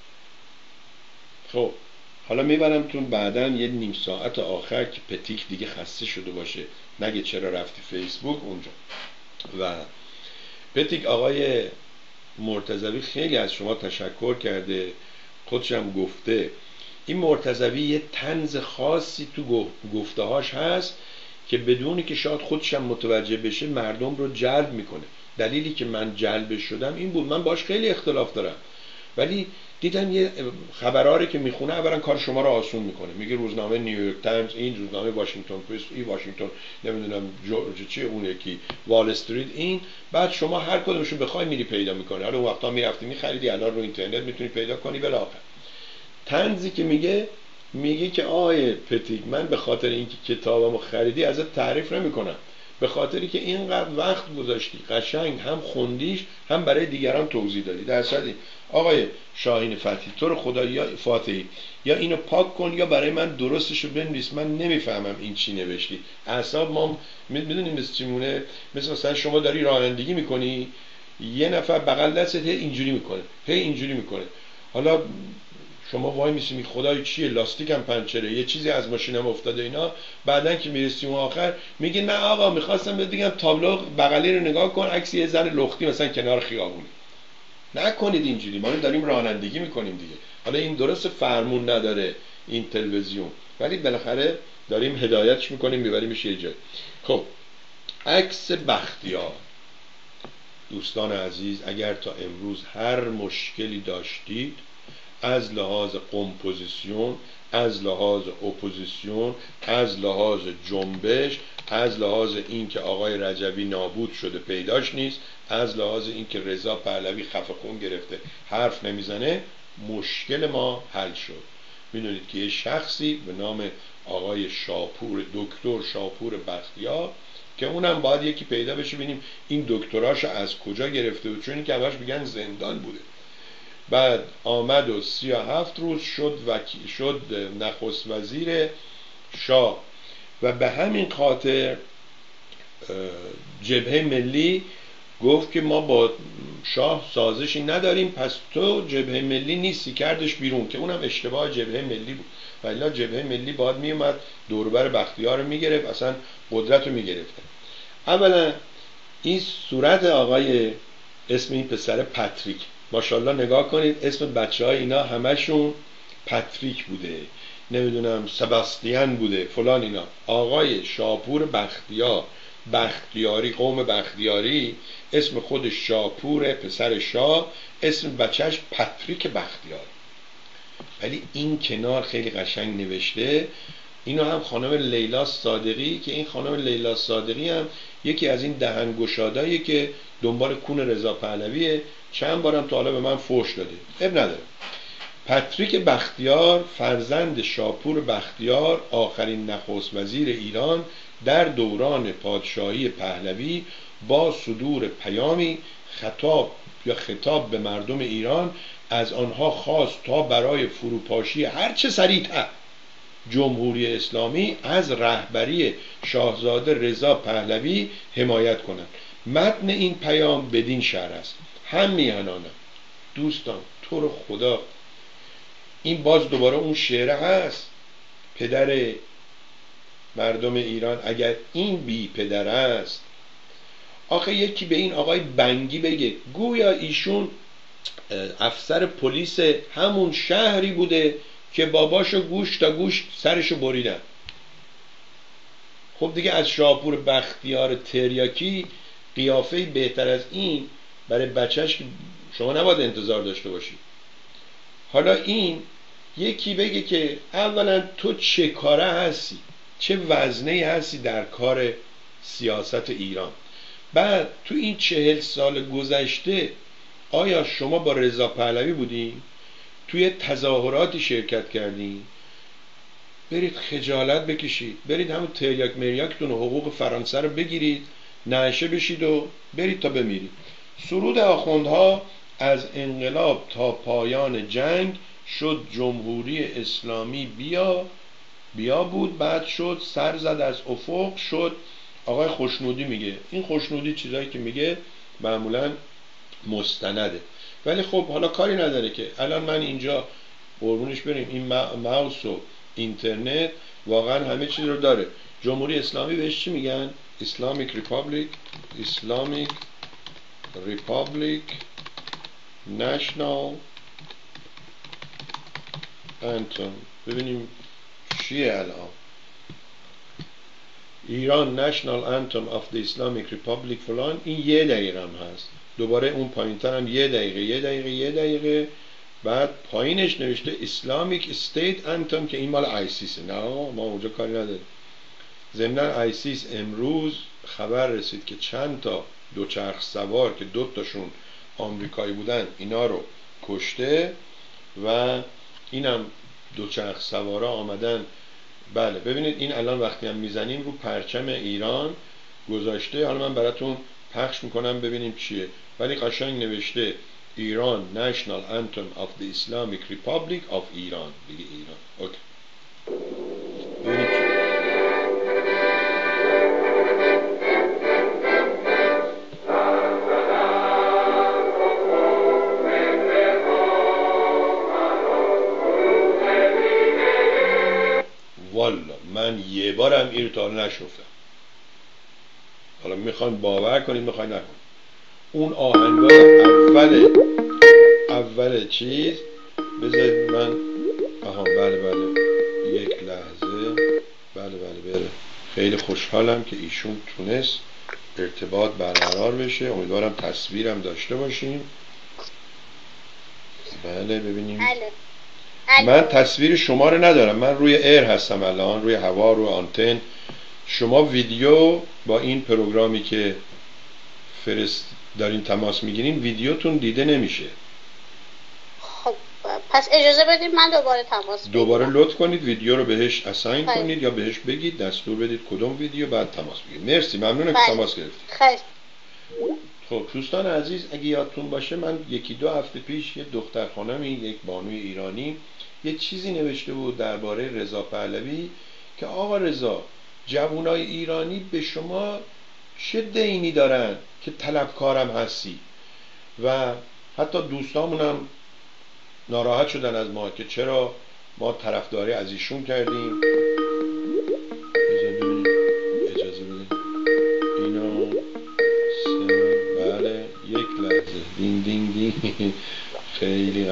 خب حالا میبرمتون بعداً یه نیم ساعت آخر که پتیک دیگه خسته شده باشه نگه چرا رفتی فیسبوک اونجا. و پتیک آقای مرتضوی خیلی از شما تشکر کرده، خودش هم گفته. این مرتضوی یه طنز خاصی تو گفته هاش هست که بدونی که شاید خودش هم متوجه بشه مردم رو جلب میکنه. دلیلی که من جلب شدم این بود، من باش خیلی اختلاف دارم ولی دیدم یه خبراری که میخونه اولا کار شما رو آسون میکنه. میگه روزنامه نیویورک تایمز، این روزنامه واشنگتن پست، این واشنگتن نمیدونم جورج چه اون یکی وال استریت، این بعد شما هر کدومشو بخوای میری پیدا میکنی. حالا اون وقتا میرفتی میخریدی، الان رو اینترنت میتونی پیدا کنی. بالاخره طنزی که میگه میگه که آیه پتیک من به خاطر اینکه کتابمو خریدی ازت تعریف نمیکنم، به خاطری که اینقدر وقت گذاشتی قشنگ هم خوندیش هم برای دیگران توضیح دادی. در صدی آقای شاهین فتحی تو رو خدا یا فاتحی یا اینو پاک کن یا برای من درستشو بنویس، من نمیفهمم این چی نوشتی. اعصاب ما میدونیم مثل چیمونه، مثل مثلا شما داری رانندگی میکنی یه نفر بغل دستت هی اینجوری میکنه هی اینجوری میکنه، حالا شما وای میسیمی خدای چیه لاستیکم پنچره یه چیزی از ماشینم افتاده اینا، بعدن که میرسیم آخر میگه نه آقا میخواستم بهت بگم تابلو بغلی رو نگاه کن عکس یه زن لختی مثلا کنار خیابون. نکنید اینجوری، ما داریم رانندگی میکنیم دیگه. حالا این درست فرمون نداره این تلویزیون ولی بالاخره داریم هدایتش میکنیم میبریمش یه جای. خب عکس بختیار دوستان عزیز، اگر تا امروز هر مشکلی داشتید از لحاظ کمپوزیسیون، از لحاظ اپوزیسیون، از لحاظ جنبش، از لحاظ این که آقای رجبی نابود شده پیداش نیست، از لحاظ این که رضا پهلوی خفه خون گرفته حرف نمیزنه، مشکل ما حل شد. میدونید که یه شخصی به نام آقای شاپور، دکتر شاپور بختیار، که اونم باید یکی پیدا بشه ببینیم این دکتراشو از کجا گرفته بود، چون این که همش میگن زندان بوده. بعد آمد و سی و هفت روز شد و شد نخست وزیر شاه و به همین خاطر جبهه ملی گفت که ما با شاه سازشی نداریم پس تو جبهه ملی نیستی، کردش بیرون، که اونم اشتباه جبهه ملی بود. ولی جبهه ملی باید میومد دوربر بختیار رو میگرفت، اصلا قدرت رو میگرفت. اولا این صورت آقای اسم این پسر پاتریک ماشاءالله نگاه کنید اسم بچه های اینا همشون پتریک بوده، نمیدونم سباستیان بوده فلان اینا. آقای شاپور بختیار، بختیاری، قوم بختیاری، اسم خودش شاپور پسر شاه، اسم بچهش پتریک بختیار. ولی این کنار خیلی قشنگ نوشته. اینو هم خانم لیلا صادقی، که این خانم لیلا صادقی هم یکی از این دهنگشادایی که دنبال کون رضا پهلویه، چند بارم تا حالا به من فحش داده، اب نداره. پتریک بختیار فرزند شاپور بختیار، آخرین نخست وزیر ایران در دوران پادشاهی پهلوی، با صدور پیامی خطاب یا خطاب به مردم ایران از آنها خواست تا برای فروپاشی هرچه سریعتر جمهوری اسلامی از رهبری شاهزاده رضا پهلوی حمایت کنند. متن این پیام بدین شعر است: هم میهنانم دوستان تو رو خدا. این باز دوباره اون شعر هست. پدر مردم ایران اگر این بی پدر است، آخه یکی به این آقای بنگی بگه گویا ایشون افسر پلیس همون شهری بوده که باباشو گوش تا گوش سرشو بریدن. خب دیگه از شاپور بختیار تریاکی قیافه بهتر از این برای بچهش شما نباید انتظار داشته باشید. حالا این یکی بگه که اولا تو چه کاره هستی، چه وزنه‌ای هستی در کار سیاست ایران. بعد تو این چهل سال گذشته آیا شما با رضا پهلوی بودی؟ توی تظاهراتی شرکت کردی؟ برید خجالت بکشید، برید همون تریاک مریاکتون حقوق فرانسه رو بگیرید، نعشه بشید و برید تا بمیرید. سرود آخوندها: از انقلاب تا پایان جنگ شد جمهوری اسلامی بیا بیا بود، بعد شد سر زد از افق شد. آقای خوشنودی میگه، این خوشنودی چیزایی که میگه معمولا مستنده، ولی خب حالا کاری نداره که الان من اینجا قربونش بریم این ماوس و اینترنت واقعا همه چیز رو داره. جمهوری اسلامی بهش چی میگن؟ اسلامیک ریپابلیک، اسلامیک ریپابلیک نشنال انتم. ببینیم چیه الان. ایران نشنال انتم آف دی اسلامیک ریپابلیک فلان. این یه دقیقه هم هست. دوباره اون پایینتر هم یه دقیقه یه دقیقه یه دقیقه. بعد پایینش نوشته اسلامیک استیت انتم که این مال آیسیسه. نه ما اونجا کاری نداریم. ضمن آیسیس امروز خبر رسید که چند تا دوچرخ سوار که دو تاشون آمریکایی بودن اینا رو کشته و اینم دوچرخ سوارا آمدن. بله ببینید این الان وقتی هم میزنیم رو پرچم ایران گذاشته. حالا من براتون پخش میکنم ببینیم چیه، ولی قشنگ نوشته ایران نشنال انتم آف دی اسلامیک ریپابلیک آف ایران، دیگه ایران. اوکی ببینید چیه. والا من یه بارم این رو تا حالا نشوفتم. حالا میخواین باور کنید میخواین نکنید. اون آهنگای اول اول چیز بذارید من آها بله بله یک لحظه بله بله بله خیلی خوشحالم که ایشون تونست ارتباط برقرار بشه. امیدوارم تصویرم داشته باشیم. بله ببینیم. من تصویر شما رو ندارم، من روی ایر هستم الان، روی هوا، رو آنتن. شما ویدیو با این پروگرامی که فرست دارین تماس میگیرین ویدیوتون دیده نمیشه. خب پس اجازه بدید من دوباره تماس بگیرم. دوباره لطف کنید ویدیو رو بهش اساین کنید یا بهش بگید دستور بدید کدوم ویدیو، بعد تماس بگیرید. مرسی، ممنونم که تماس گرفتید. خیلی خب دوستان عزیز اگه یادتون باشه من یکی دو هفته پیش یه دختر خانمی، یک بانوی ایرانی، یه چیزی نوشته بود درباره رضا پهلوی که آقا رضا جوانای ایرانی به شما چه دینی دارن که طلبکارم هستی. و حتی دوستامونم ناراحت شدن از ما که چرا ما طرفداری از ایشون کردیم. اجازه بدید اینو سه بله یک لحظه دینگ دینگ دینگ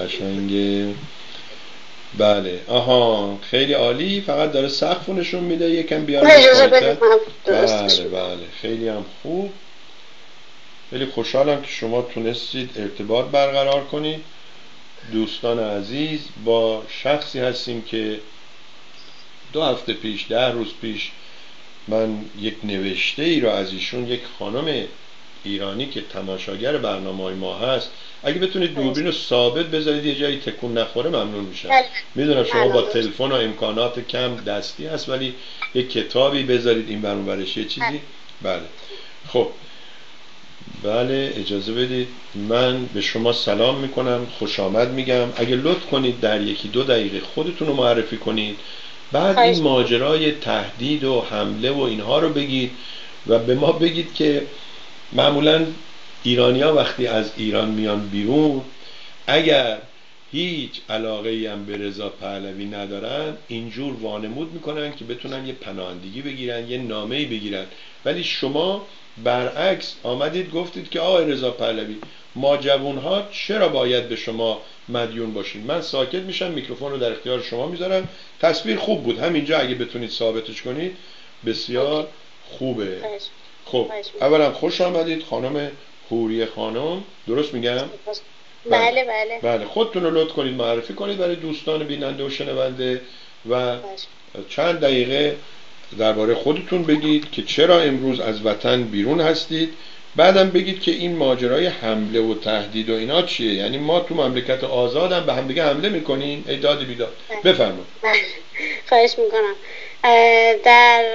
قشنگه. بله آها خیلی عالی. فقط داره سقف نشون میده، یکم بیارم اجازه بدید من درستش. بله بله خیلی هم خوب. خیلی خوشحالم که شما تونستید ارتباط برقرار کنید. دوستان عزیز، با شخصی هستیم که دو هفته پیش ده روز پیش من یک نوشته ای را از ایشون، یک خانم ایرانی که تماشاگر برنامه ما هست، اگه بتونید دوربین رو ثابت بذارید یه جایی تکون نخوره ممنون میشم. میدونم شما با تلفن و امکانات کم دستی هست، ولی یک کتابی بذارید این برون برش یه چیزی. بله خب بله اجازه بدید من به شما سلام میکنم، خوش آمد میگم. اگه لطف کنید در یکی دو دقیقه خودتون رو معرفی کنید، بعد این ماجرای تهدید و حمله و اینها رو بگید و به ما بگید که معمولا ایرانی‌ها وقتی از ایران میان بیرون اگر هیچ علاقه ای هم به رضا پهلوی ندارن اینجور وانمود میکنن که بتونن یه پناهندگی بگیرن، یه نامه‌ای بگیرن. ولی شما برعکس آمدید گفتید که آقای رضا پهلوی ما جوانها چرا باید به شما مدیون باشیم. من ساکت میشم، میکروفون رو در اختیار شما میذارم. تصویر خوب بود، همینجا اگه بتونید ثابتش کنید بسیار خوبه. خب اولا خوش آمدید خانم حوریه خانم، درست میگم؟ بله بله بله خودتون رو لطف کنید معرفی کنید برای دوستان بیننده و شنونده و چند دقیقه درباره خودتون بگید که چرا امروز از وطن بیرون هستید. بعدم بگید که این ماجرای حمله و تهدید و اینا چیه، یعنی ما تو مملکت آزادم به هم دیگه حمله میکنین؟ ای داد بیداد. بفرمایید. خواهش میکنم. در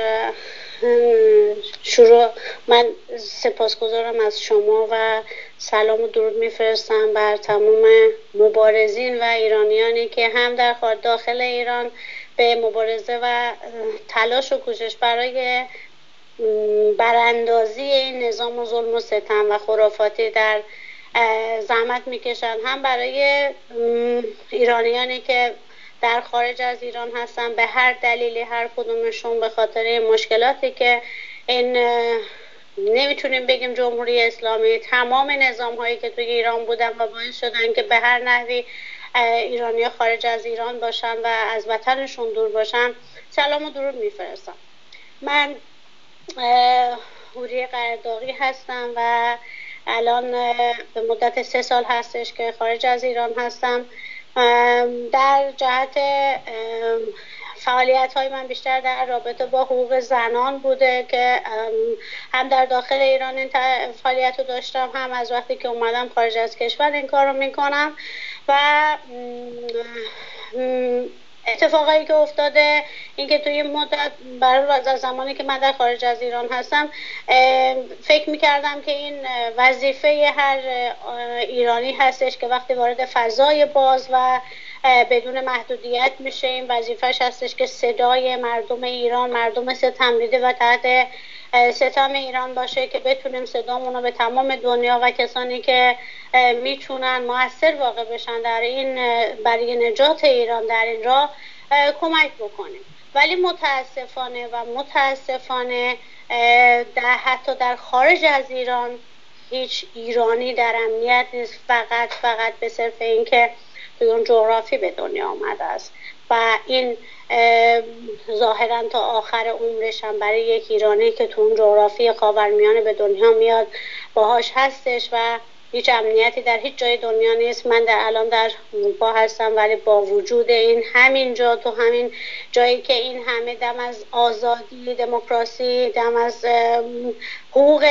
شروع من سپاسگزارم از شما و سلام و درود میفرستم بر تمام مبارزین و ایرانیانی که هم در داخل ایران به مبارزه و تلاش و کوشش برای براندازی این نظام و ظلم و ستم و خرافاتی در زحمت میکشن، هم برای ایرانیانی که در خارج از ایران هستن به هر دلیلی، هر کدومشون به خاطر مشکلاتی که این نمیتونیم بگیم جمهوری اسلامی، تمام نظام هایی که توی ایران بودن و باعث شدن که به هر نحوی ایرانی خارج از ایران باشن و از وطنشون دور باشن، سلام و درود میفرستم. من حوریه قرداغی هستم و الان به مدت سه سال هستش که خارج از ایران هستم. در جهت فعالیت های من بیشتر در رابطه با حقوق زنان بوده که هم در داخل ایران این فعالیت رو داشتم، هم از وقتی که اومدم خارج از کشور این کار رو میکنم. و اتفاقایی که افتاده این که توی مدت برای از زمانی که من در خارج از ایران هستم فکر میکردم که این وظیفه هر ایرانی هستش که وقتی وارد فضای باز و بدون محدودیت میشه این وظیفهش هستش که صدای مردم ایران، مردم ستم دیده و تحت ستم ایران باشه که بتونیم صدامون رو به تمام دنیا و کسانی که میتونن مؤثر واقع بشن در این برای نجات ایران در این راه کمک بکنیم. ولی متاسفانه و متاسفانه در حتی در خارج از ایران هیچ ایرانی در امنیت نیست، فقط فقط به صرف این که توی اون جغرافی به دنیا آمده است و این ظاهرا تا آخر عمرش هم برای یک ایرانی که تو اون جغرافی خاورمیانه به دنیا میاد باهاش هستش و هیچ امنیتی در هیچ جای دنیا نیست. من در الان در اروپا هستم ولی با وجود این همین جا تو همین جایی که این همه دم از آزادی، دموکراسی، دم از حقوق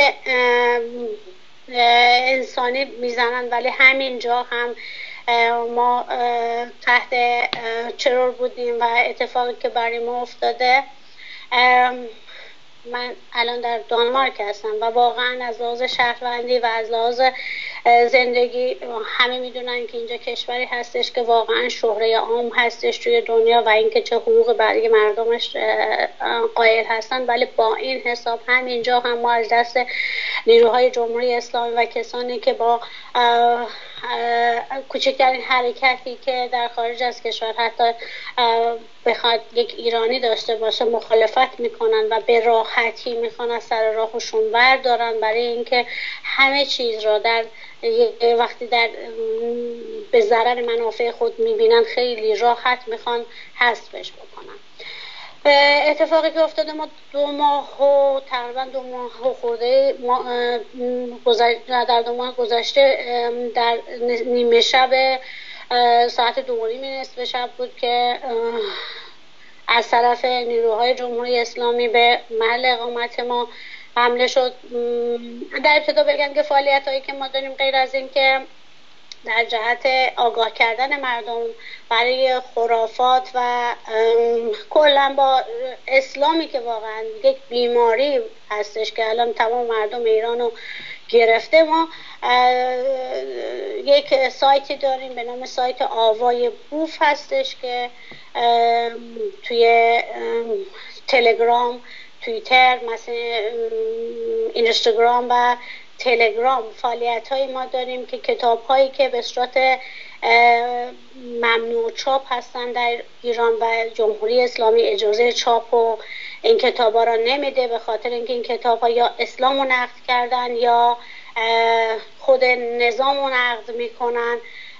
انسانی میزنن، ولی همین جا هم ما تحت ترور بودیم و اتفاقی که برای ما افتاده. من الان در دانمارک هستم و واقعا از لحاظ شهروندی و از لحاظ زندگی همه میدونن که اینجا کشوری هستش که واقعا شهره عام هستش توی دنیا و اینکه چه حقوق برای مردمش قائل هستن، ولی با این حساب همینجا هم ما از دست نیروهای جمهوری اسلامی و کسانی که با کوچکترین حرکتی که در خارج از کشور حتی بخواد یک ایرانی داشته باشه مخالفت میکنن و به راحتی میخوان از سر راهشون بردارن برای اینکه همه چیز را در وقتی در به ضرر منافع خود میبینن خیلی راحت میخوان حذفش بکنن. اتفاقی که افتاده، ما دو ماه و تقریبا دو ماه خورده در دو ماه گذشته در نیمه شب ساعت دو و نیم نصف شب بود که از طرف نیروهای جمهوری اسلامی به محل اقامت ما حمله شد. در ابتدا بگم که فعالیت هایی که ما داریم غیر از این که در جهت آگاه کردن مردم برای خرافات و کلا با اسلامی که واقعا یک بیماری هستش که الان تمام مردم ایران رو گرفته، ما یک سایتی داریم به نام سایت آوای بوف هستش که توی تلگرام، توییتر، مثلا اینستاگرام و تلگرام فعالیت های ما داریم که کتاب هایی که به صورت ممنوع چاپ هستن در ایران و جمهوری اسلامی اجازه چاپ و این کتاب ها را نمیده، به خاطر اینکه این کتاب ها یا اسلام رو نقد کردن یا خود نظام رو نقد میکنن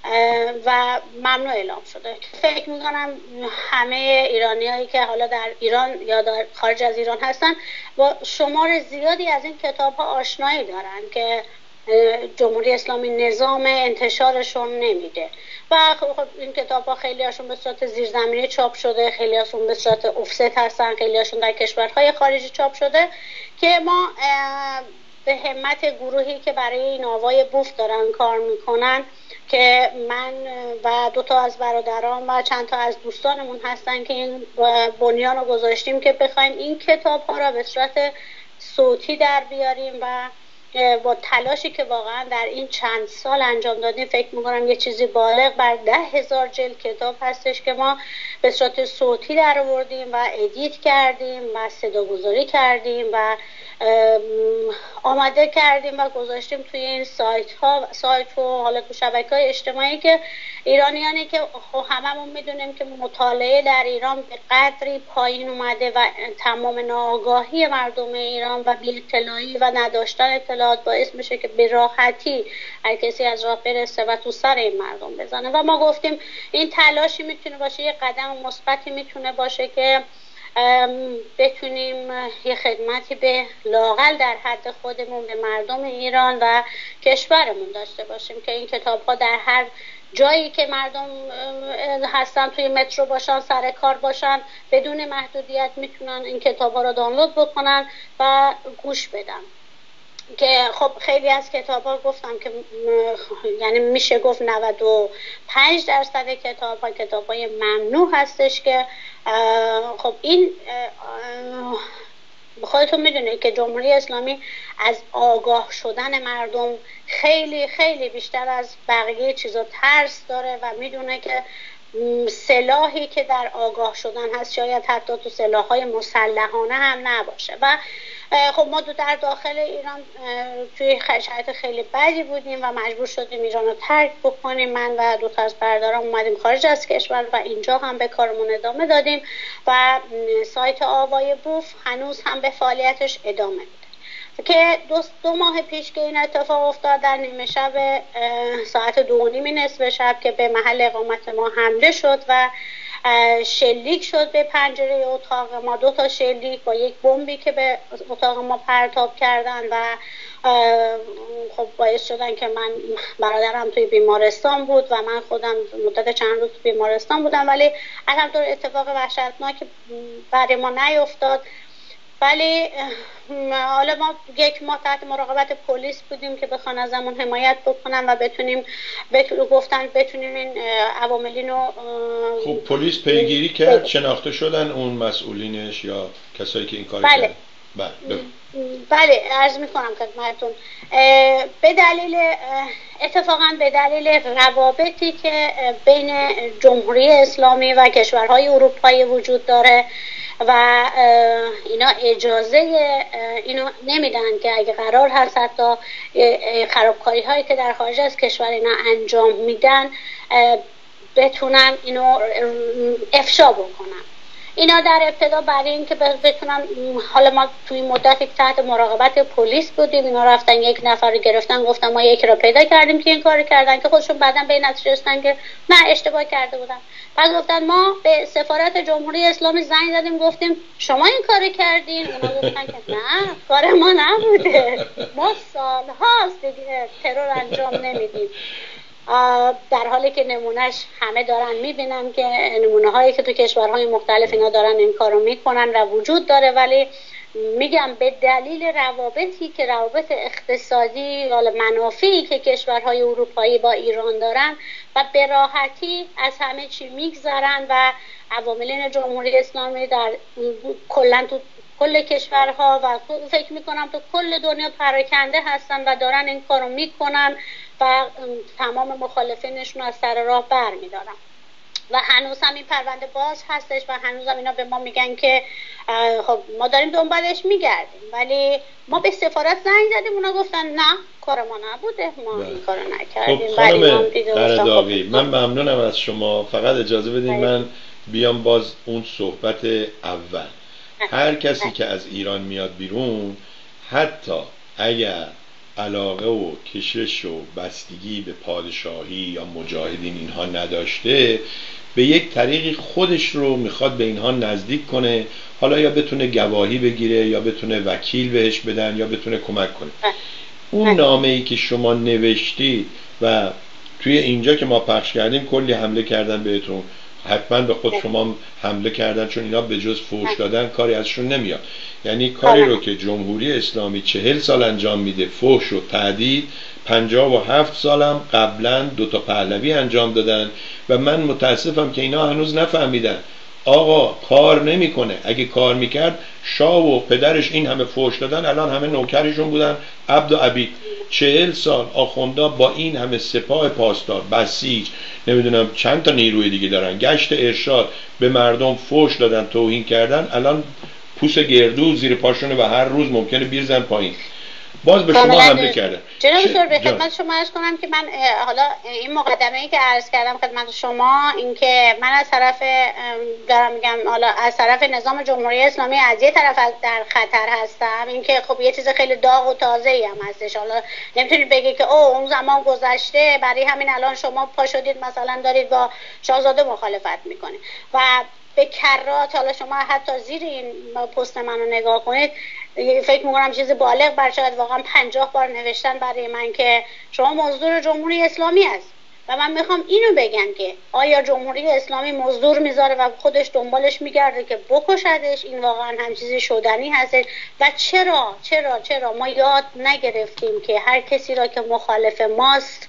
و ممنوع اعلام شده. فکر میکنم همه ایرانی هایی که حالا در ایران یا در خارج از ایران هستن با شمار زیادی از این کتاب ها آشنایی دارن که جمهوری اسلامی نظام انتشارشون نمیده و خب این کتاب ها خیلی هاشون به صورت زیرزمینی چاپ شده، خیلی هاشون به صورت افست هستن، خیلی هاشون در کشورهای خارجی چاپ شده که ما به همت گروهی که برای این آوای بوف دارن کار میکنن که من و دو تا از برادران و چند تا از دوستانمون هستن که این بنیان رو گذاشتیم که بخوایم این کتاب ها را به صورت صوتی در بیاریم و با تلاشی که واقعا در این چند سال انجام دادیم، فکر میکنم یه چیزی بالغ بر ده هزار جلد کتاب هستش که ما به صورت صوتی در آوردیم و ادیت کردیم و صداگذاری کردیم و آماده کردیم و گذاشتیم توی این سایت ها سایت و حالا تو شبکه‌های اجتماعی که ایرانیانی که خب هممون میدونیم که مطالعه در ایران به قدری پایین اومده و تمام ناآگاهی مردم ایران و بی اطلاعی و نداشتن اطلاعات باعث میشه که به راحتی هر کسی از راه برسه و تو سر این مردم بزنه و ما گفتیم این تلاشی میتونه باشه، یه قدم مثبتی میتونه باشه که بتونیم یه خدمتی به لااقل در حد خودمون به مردم ایران و کشورمون داشته باشیم که این کتاب ها در هر جایی که مردم هستن، توی مترو باشن، سر کار باشن، بدون محدودیت میتونن این کتاب ها رو دانلود بکنن و گوش بدن. که خب خیلی از کتاب ها گفتم که یعنی میشه گفت نود و پنج درصد کتاب ها کتاب های ممنوع هستش که خب این خودتون میدونید که جمهوری اسلامی از آگاه شدن مردم خیلی خیلی بیشتر از بقیه چیزا ترس داره و میدونه که سلاحی که در آگاه شدن هست شاید حتی تو سلاح‌های مسلحانه هم نباشه و خب ما در داخل ایران توی شرایط خیلی بدی بودیم و مجبور شدیم ایران رو ترک بکنیم. من و دو تا از برادرام اومدیم خارج از کشور و اینجا هم به کارمون ادامه دادیم و سایت آوای بوف هنوز هم به فعالیتش ادامه میده که دو, دو ماه پیش که این اتفاق افتاد در نیمه شب ساعت دو و نیم نصف شب که به محل اقامت ما حمله شد و شلیک شد به پنجره اتاق ما، دو تا شلیک با یک بمبی که به اتاق ما پرتاب کردن و خب باعث شدن که من برادرم توی بیمارستان بود و من خودم مدت چند روز توی بیمارستان بودم، ولی الحمدلله اتفاق وحشتناک برای ما نیفتاد. ولی حالا ما یک ماه تحت مراقبت پلیس بودیم که بخوان ازمون حمایت بکنن و بتونیم بتونیم گفتن بتونیم این عواملین رو. خب پلیس پیگیری کرد، شناخته شدن اون مسئولینش یا کسایی که این کار بله. کردن؟ بله بله عرض میکنم خدمتتون به دلیل اتفاقا به دلیل روابطی که بین جمهوری اسلامی و کشورهای اروپایی وجود داره و اینا اجازه اینو نمیدن که اگه قرار هست حتی خرابکاری هایی که در خارج از کشور اینا انجام میدن بتونن اینو افشا بکنن. اینا در ابتدا برای اینکه بتونن، حالا ما توی مدتی تحت مراقبت پلیس بودیم، اینا رفتن یک نفر رو گرفتن، گفتن ما یکی رو پیدا کردیم که این کارو کردن، که خودشون بعداً به نتیجه رسیدن که نه اشتباه کرده بودن. بعد گفتن ما به سفارت جمهوری اسلامی زنگ زدیم گفتیم شما این کارو کردین، اونا گفتن که نه کار ما نبوده، ما سالهاست دیگه ترور انجام نمیدیم. در حالی که نمونهش همه دارن میبینن که نمونه هایی که تو کشورهای مختلف اینا دارن این کارو میکنن و وجود داره، ولی میگم به دلیل روابطی که روابط اقتصادی یا منافعی که کشورهای اروپایی با ایران دارن و به راحتی از همه چی میگذرن و عواملین جمهوری اسلامی در کلا تو کل کشورها و فکر میکنم تو کل دنیا پراکنده هستن و دارن این کارو میکنن و تمام مخالفینشون از سر راه بر میدارن و هنوز هم این پرونده باز هستش و هنوز هم اینا به ما میگن که خب ما داریم دنبالش میگردیم، ولی ما به سفارت زنگ زدیم، اونا گفتن نه کار ما نبوده، ما این کارو نکردیم. خب خانم قرداغی، من ممنونم از شما، فقط اجازه بدین من بیام باز اون صحبت اول. هر کسی که از ایران میاد بیرون، حتی اگر علاقه و کشش و بستگی به پادشاهی یا مجاهدین اینها نداشته، به یک طریقی خودش رو میخواد به اینها نزدیک کنه، حالا یا بتونه گواهی بگیره یا بتونه وکیل بهش بدن یا بتونه کمک کنه. اون نامه‌ای که شما نوشتید و توی اینجا که ما پخش کردیم کلی حمله کردن بهتون، حتما به خود شما حمله کردن، چون اینا به جز فوش دادن کاری ازشون نمیاد. یعنی کاری رو که جمهوری اسلامی چهل سال انجام میده، فوش و تهدید، پنجاه و هفت سالم قبلا دوتا پهلوی انجام دادن و من متاسفم که اینا هنوز نفهمیدن آقا کار نمیکنه. اگه کار میکرد شاه و پدرش این همه فوش دادن الان همه نوکرشون بودن، عبد و عبید. چهل سال آخوندا با این همه سپاه پاسدار، بسیج، نمیدونم چند تا نیروی دیگه دارن، گشت ارشاد، به مردم فوش دادن، توهین کردن، الان پوست گردو زیر پاشونه و هر روز ممکنه بیرزن پایین. باز به شما حمله کردن. جناب دکتر به خدمت شما عرض کنم که من حالا این مقدمه‌ای که عرض کردم خدمت شما، این که من از طرف دارم میگم حالا از طرف نظام جمهوری اسلامی از یه طرف در خطر هستم، این که خب یه چیز خیلی داغ و تازه‌ای هم هستش. حالا نمیتونید بگی که او اون زمان گذشته، برای همین الان شما پا شدید مثلا دارید با شاهزاده مخالفت میکنید و به کرات، حالا شما حتی زیر این پست منو نگاه کنید فکر میکنم چیز بالغ بر شاید واقعا پنجاه بار نوشتن برای من که شما مزدور جمهوری اسلامی هست و من میخوام اینو بگم که آیا جمهوری اسلامی مزدور میذاره و خودش دنبالش میگرده که بکشدش؟ این واقعا هم چیزی شدنی هستش و چرا چرا چرا ما یاد نگرفتیم که هر کسی را که مخالف ماست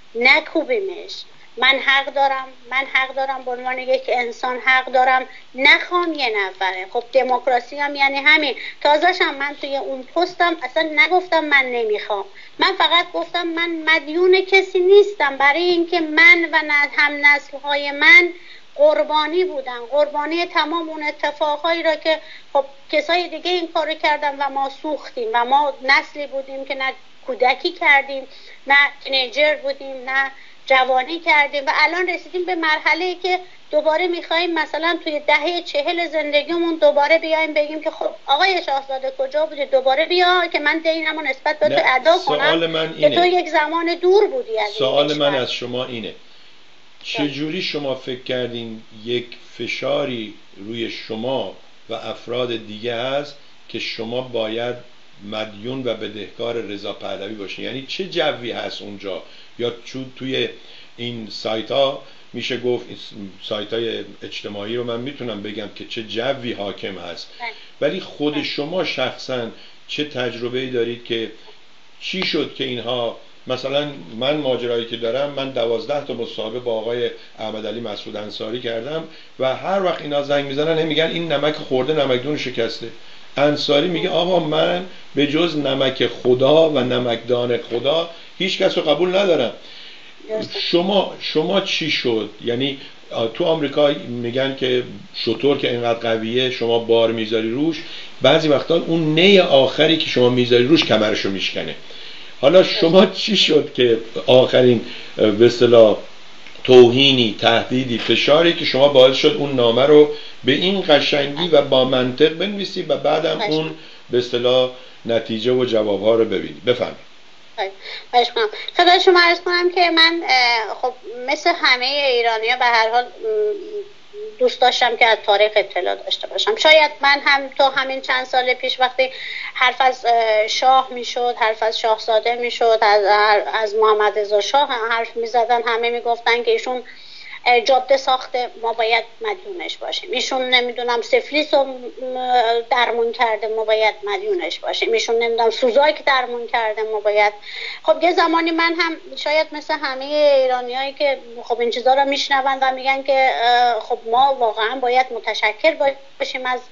نکوبیمش؟ من حق دارم من حق دارم به عنوان یک انسان حق دارم نخوام یه نفره. خب دموکراسی هم یعنی همین. تازه‌ش هم من توی اون پستم اصلا نگفتم من نمیخوام، من فقط گفتم من مدیون کسی نیستم، برای اینکه من و هم نسل‌های من قربانی بودن، قربانی تمام اون اتفاقهایی را که خب کسای دیگه این کارو کردن و ما سوختیم و ما نسلی بودیم که نه کودکی کردیم، نه تینیجر بودیم، نه جوانی کردیم و الان رسیدیم به مرحله‌ای که دوباره میخوایم مثلا توی دهه چهل زندگیمون دوباره بیایم بگیم که خب آقای شاهزاده کجا بودی؟ دوباره بیا که من دینمو نسبت به تو ادا کنم من که تو یک زمان دور بودی از سوال من از شما اینه، چجوری شما فکر کردین یک فشاری روی شما و افراد دیگه هست که شما باید مدیون و بدهکار رضا پهلوی باشین؟ یعنی چه جوی هست اونجا؟ یا چون توی این سایت ها میشه گفت، سایت های اجتماعی رو من میتونم بگم که چه جوی حاکم هست، ولی خود شما شخصا چه تجربه‌ای دارید که چی شد که اینها، مثلا من ماجرایی که دارم، من دوازده تا مصاحبه با آقای احمدعلی مسعود انصاری کردم و هر وقت اینا زنگ میزنن هم میگن این نمک خورده نمکدون شکسته. انصاری میگه آقا من به جز نمک خدا و نمکدان خدا هیچ کس رو قبول ندارم. شما شما چی شد؟ یعنی تو آمریکا میگن که شطور که اینقدر قویه شما بار میذاری روش، بعضی وقتا اون نی آخری که شما میذاری روش کمرشو میشکنه. حالا شما چی شد که آخرین به اصطلاح توهینی، تهدیدی، فشاری که شما باعث شد اون نامه رو به این قشنگی و با منطق بنویسی و بعدم اون به اصطلاح نتیجه و جوابها رو ببینی. بفهمید. باش کنم خدای شما عرض کنم که من خب مثل همه ایرانی ها به هر حال دوست داشتم که از تاریخ اطلاع داشته باشم. شاید من هم تا همین چند سال پیش وقتی حرف از شاه میشد، حرف از شاهزاده میشد، از از محمد رضا شاه حرف میزدن، همه میگفتن که ایشون جاده ساخته ما باید مدیونش باشیم، ایشون نمیدونم سفلیس رو درمون کرده ما باید مدیونش باشیم، ایشون نمیدونم سوزاک درمون کرده ما باید. خب یه زمانی من هم شاید مثل همه ایرانیایی که خب این چیزا رو میشنون و میگن که خب ما واقعا باید متشکر باشیم از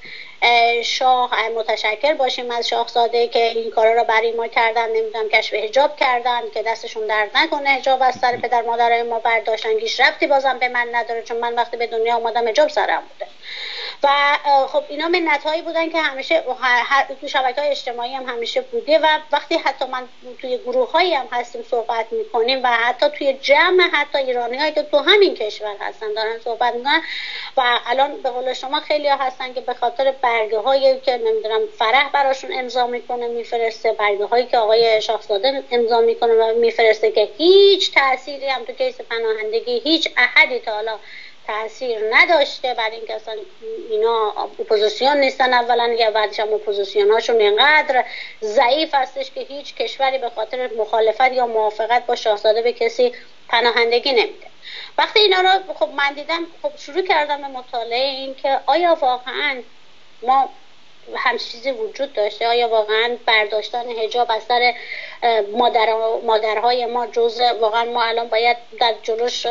شاه، متشکر باشیم از شاهزاده که این کارا رو برای ما کردن، نمیدونم کشف حجاب کردن که دستشون درد نکنه، حجاب از سر پدر مادرای ما برداشتن، هیچ ربطی بازم به من نداره چون من وقتی به دنیا اومدم حجاب سرم بوده. و خب اینا منت‌هایی بودن که همیشه تو شبکه‌های اجتماعی هم همیشه بوده و وقتی حتی من توی گروه‌هایی هم هستیم صحبت می‌کنیم و حتی توی جمع حتی ایرانی‌هایی که تو همین کشور هستن دارن صحبت می‌کنن و الان به قول شما خیلی‌ها هستن که به خاطر برگه‌هایی که نمیدونم فرح براشون امضا می‌کنه میفرسته، برگه‌هایی که آقای شاهزاده امضا می‌کنه و میفرسته که هیچ تأثیری هم تو کیس پناهندگی هیچ احدی تا حالا تأثیر نداشته، برای اینکه اصلا اینا اپوزیسیون نیستن اولا، یا بعدش هم اپوزیسیون هاشون اینقدر ضعیف هستش که هیچ کشوری به خاطر مخالفت یا موافقت با شاهزاده به کسی پناهندگی نمیده. وقتی اینا رو خب من دیدم خب شروع کردم به مطالعه این که آیا واقعا ما همچین چیزی وجود داشته، آیا واقعا برداشتن حجاب از سر مادر مادرهای ما جزء واقعا ما الان باید در جلوش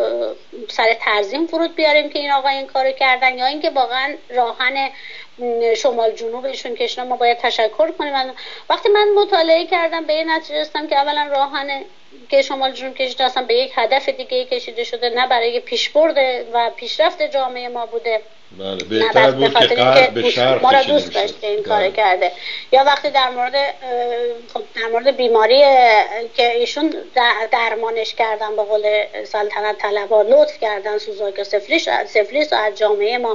سر تعظیم فرود بیاریم که این آقا این کارو کردن، یا اینکه واقعا راهن شمال جنوبشون که ما باید تشکر کنیم. وقتی من مطالعه کردم به این نتیجه رسیدم که اولا راهن که شمال جنوب کشیده اصلا به یک هدف دیگه کشیده شده، نه برای پیشبرد و پیشرفت جامعه ما بوده. بله بهتر بود که غرب به شرق ما را دوست داشته این کار کرده. یا وقتی در مورد خب در مورد بیماری که ایشون درمانش کردن به قول سلطنت طلبها لطف کردن سوزاک سفلیس سفلیس از جامعه ما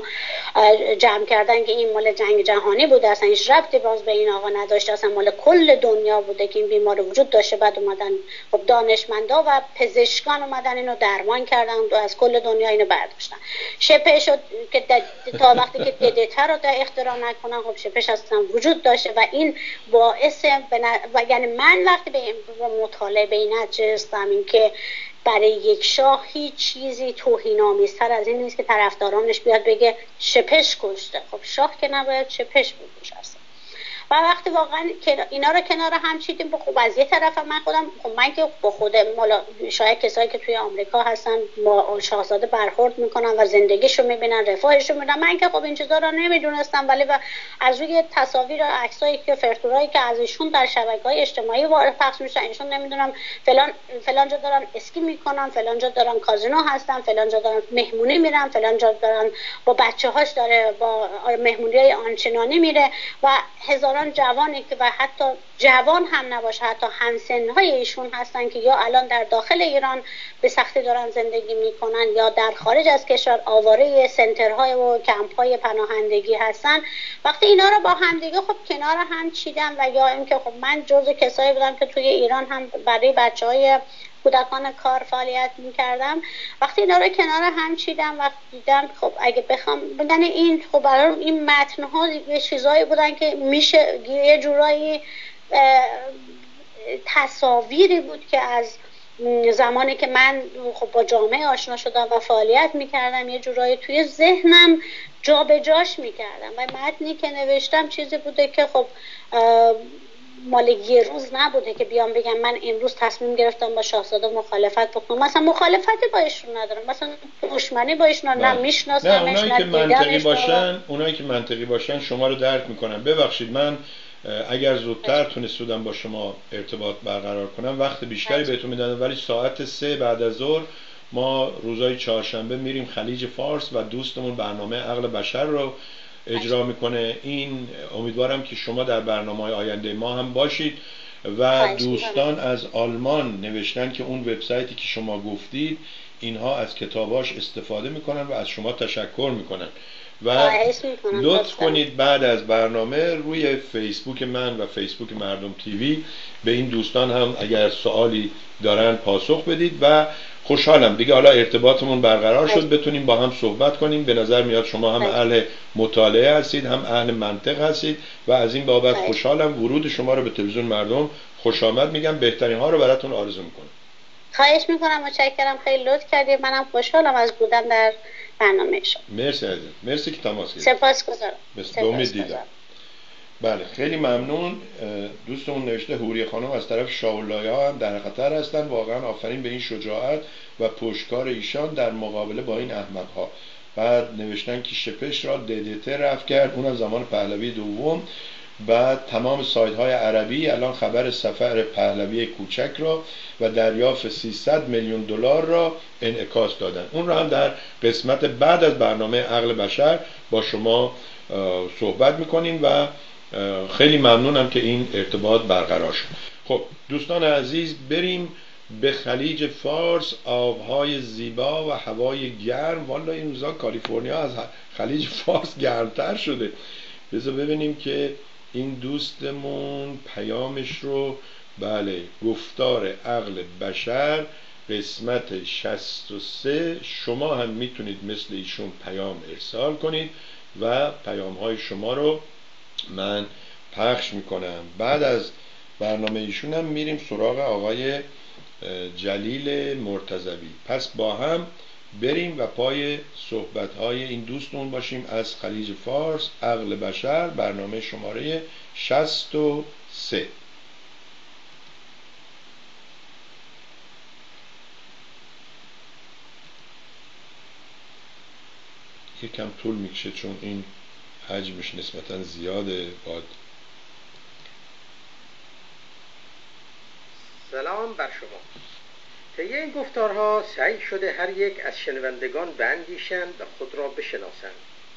جمع کردن که این مال جنگ جهانی بوده، اصلا هیچ ربطی باز به این آقا نداشته، اصلا مال کل دنیا بوده که این بیماری وجود داشته. بعد اومدن خب دانشمندا و پزشکان اومدن اینو درمان کردن و از کل دنیا اینو برداشتن. شبه شد که تا وقتی که ددتر رو اختراع نکنن خب شبهش اصلا وجود داشته و این باعث بنا... و یعنی من وقتی به مطالعه به این نتیجه رسیدم این که برای یک شاه هیچ چیزی توهین‌آمیزتر از این نیست که طرفدارانش بیاد بگه شپش کشته. خب شاه که نباید شپش بکشه اصلا. و وقتی واقعا اینا رو کنار هم چیدیم با خب از یه طرف من خودم خب من که با خودم مالا شاید کسایی که توی آمریکا هستن با شاهزاده برخورد میکنن و زندگیشو میبینن، رفاهشو میبینن، من که خب این چیزا رو نمیدونستم، ولی و از روی تصاویر و عکسایی که فرتورایی که از ایشون در شبکه‌های اجتماعی وارد پخش میشن، ایشون نمیدونم فلان فلان جا دارن اسکی میکنن، فلان جا دارن کازینو هستن، فلان جا دارن مهمونی میرن، فلان جا دارن با بچه‌هاش داره با مهمونی‌های آنچنانی میره و هزار جوانی که و حتی جوان هم نباشه حتی همسن‌های ایشون هستن که یا الان در داخل ایران به سختی دارن زندگی میکنن یا در خارج از کشور آواره سنترهای و کمپ‌های پناهندگی هستن. وقتی اینا رو با هم دیگه خب کنار هم چیدم و یا اینکه خب من جزو کسایی بودم که توی ایران هم برای بچهای کودکان کار فعالیت میکردم، وقتی اینا رو کنار هم چیدم و دیدم خب اگه بخوام بگن این خب برای این متن‌ها یه چیزایی بودن که میشه یه جورایی تصاویری بود که از زمانی که من خب با جامعه آشنا شدم و فعالیت میکردم یه جورایی توی ذهنم جا به جاش میکردم و متنی که نوشتم چیزی بوده که خب مال یه روز نبوده که بیام بگم من امروز تصمیم گرفتم با شاهزاده مخالفت بکنم، مثلا مخالفتی با ایشون ندارم، مثلا دشمنی با ایشون نه میشناسمش نه. اونایی که منطقی باشن اونایی که منطقی باشن شما رو درک میکنن. ببخشید من اگر زودتر تونستم با شما ارتباط برقرار کنم وقت بیشتری بهتون میدادم، ولی ساعت سه بعد از ظهر ما روزای چهارشنبه میریم خلیج فارس و دوستمون برنامه عقل بشر رو اجرا میکنه. این امیدوارم که شما در برنامه‌های آینده ما هم باشید و دوستان از آلمان نوشتن که اون وبسایتی که شما گفتید اینها از کتاباش استفاده میکنن و از شما تشکر میکنن. و لطف کنید بعد از برنامه روی فیسبوک من و فیسبوک مردم تیوی به این دوستان هم اگر سوالی دارن پاسخ بدید و خوشحالم دیگه حالا ارتباطمون برقرار شد، بتونیم با هم صحبت کنیم. به نظر میاد شما هم اهل مطالعه هستید هم اهل منطق هستید و از این بابت خوشحالم. ورود شما رو به تلویزیون مردم خوش آمد میگم، بهترین ها رو براتون آرزو میکنم. خواهش میکنم، متشکرم، خیلی لطف کردید. منم خوشحالم از بودن در برنامه شما. مرسی عزیزم، مرسی که تماس گرفتید. سپاسگزارم. به امید دیدم. بله خیلی ممنون. دوستمون نوشته حوری خانم از طرف شاولایه‌ها هم در خطر هستن. واقعا آفرین به این شجاعت و پشتکار ایشان در مقابله با این احمق‌ها. بعد نوشتن که شپش را ددته رفت کرد، اون از زمان پهلوی دوم. بعد تمام سایت‌های عربی الان خبر سفر پهلوی کوچک را و دریافت سیصد میلیون دلار را انعکاس دادن. اون را هم در قسمت بعد از برنامه عقل بشر با شما صحبت می‌کنیم و خیلی ممنونم که این ارتباط برقرار شد. خب دوستان عزیز، بریم به خلیج فارس. آبهای زیبا و هوای گرم. والا این روزا کالیفرنیا از خلیج فارس گرمتر شده. بذار ببینیم که این دوستمون پیامش رو. بله، گفتار عقل بشر قسمت شصت و سه. شما هم میتونید مثل ایشون پیام ارسال کنید و پیام های شما رو من پخش میکنم. بعد از برنامه ایشون هم میریم سراغ آقای جلیل مرتضوی. پس با هم بریم و پای صحبت های این دوستمون باشیم از خلیج فارس. عقل بشر، برنامه شماره شصت و سه. یکم طول میکشه چون این حجمش نسبتا زیاده. باد سلام بر شما. طی این گفتارها سعی شده هر یک از شنوندگان بیندیشند و خود را بشناسند.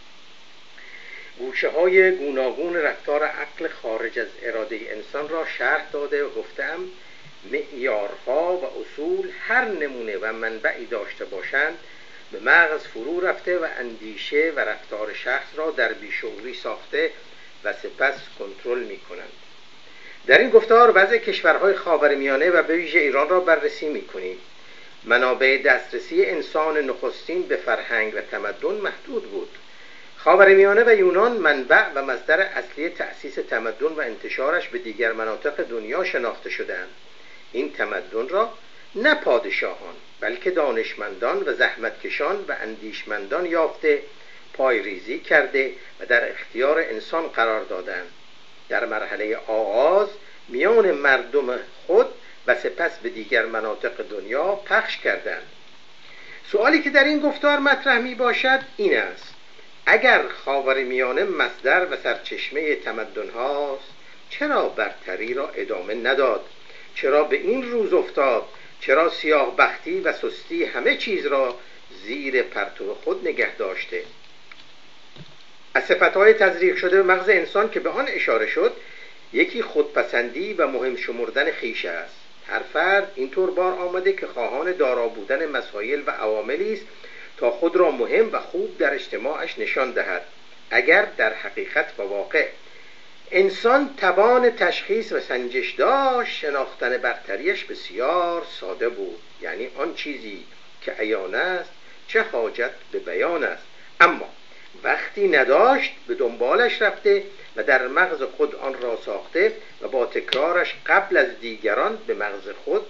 گوشه های گوناگون رفتار عقل خارج از اراده انسان را شرح داده و گفتم معیارها و اصول هر نمونه و منبعی داشته باشند به مغز فرو رفته و اندیشه و رفتار شخص را در بیشعوری ساخته و سپس کنترل می کنند. در این گفتار وضع کشورهای خاورمیانه و به ویژه ایران را بررسی می کنیم. منابع دسترسی انسان نخستین به فرهنگ و تمدن محدود بود. خاورمیانه و یونان منبع و مصدر اصلی تأسیس تمدن و انتشارش به دیگر مناطق دنیا شناخته شدند. این تمدن را نه پادشاهان بلکه دانشمندان و زحمتکشان و اندیشمندان یافته، پای ریزی کرده و در اختیار انسان قرار دادند. در مرحله آغاز میان مردم خود و سپس به دیگر مناطق دنیا پخش کردند. سوالی که در این گفتار مطرح می باشد این است: اگر خاورمیانه مصدر و سرچشمه تمدن هاست، چرا برتری را ادامه نداد؟ چرا به این روز افتاد؟ چرا سیاه بختی و سستی همه چیز را زیر پرتو خود نگه داشته؟ از صفتهای تزریق شده به مغز انسان که به آن اشاره شد، یکی خودپسندی و مهم شمردن خویش است. هر فرد اینطور بار آمده که خواهان دارا بودن مسائل و عواملی است تا خود را مهم و خوب در اجتماعش نشان دهد. اگر در حقیقت و واقع انسان توان تشخیص و سنجش داشت، شناختن برتریش بسیار ساده بود. یعنی آن چیزی که عیان است چه حاجت به بیان است. اما وقتی نداشت به دنبالش رفته و در مغز خود آن را ساخته و با تکرارش قبل از دیگران به مغز خود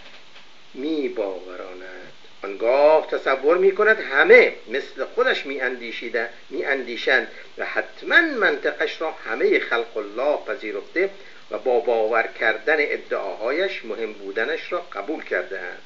می باوراند. آنگاه تصور می کند همه مثل خودش می اندیشیدن می اندیشند و حتما منطقش را همه خلق الله پذیرفته و با باور کردن ادعاهایش مهم بودنش را قبول کرده اند.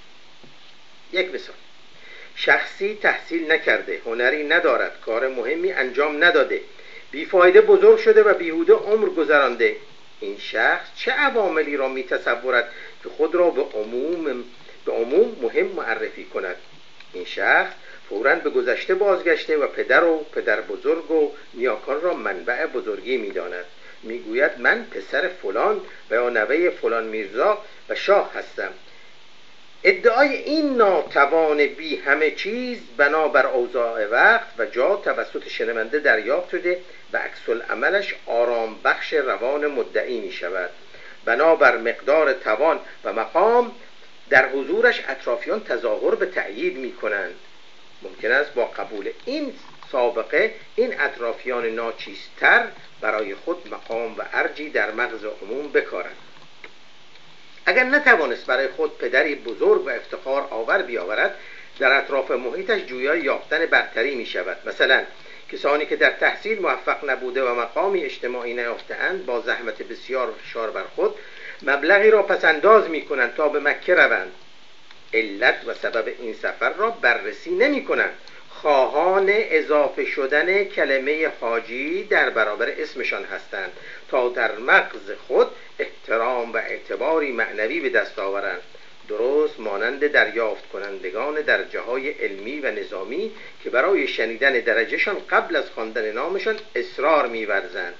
یک مثال: شخصی تحصیل نکرده، هنری ندارد، کار مهمی انجام نداده، بیفایده بزرگ شده و بیهوده عمر گذرانده. این شخص چه عواملی را می تصورد که خود را به عموم به عموم مهم معرفی کند؟ این شخص فوراً به گذشته بازگشته و پدر و پدر بزرگ و نیاکان را منبع بزرگی می داند. می گوید من پسر فلان و یا نوه فلان میرزا و شاه هستم. ادعای این ناتوان بی همه چیز بنابر اوضاع وقت و جا توسط شنونده دریافت شده و عکس العملش آرام بخش روان مدعی می شود. بنابر مقدار توان و مقام در حضورش اطرافیان تظاهر به تأیید می کنند. ممکن است با قبول این سابقه این اطرافیان ناچیزتر برای خود مقام و ارجی در مغز عموم بکارند. اگر نتوانست برای خود پدری بزرگ و افتخار آور بیاورد، در اطراف محیطش جویای یافتن برتری می شود. مثلا کسانی که در تحصیل موفق نبوده و مقامی اجتماعی نیافته‌اند با زحمت بسیار و فشار بر خود مبلغی را پسنداز می کنند تا به مکه روند. علت و سبب این سفر را بررسی نمی کنند. خواهان اضافه شدن کلمه حاجی در برابر اسمشان هستند تا در مغز خود احترام و اعتباری معنوی به دست آورند، درست مانند دریافت کنندگان درجه های علمی و نظامی که برای شنیدن درجهشان قبل از خواندن نامشان اصرار می‌ورزند.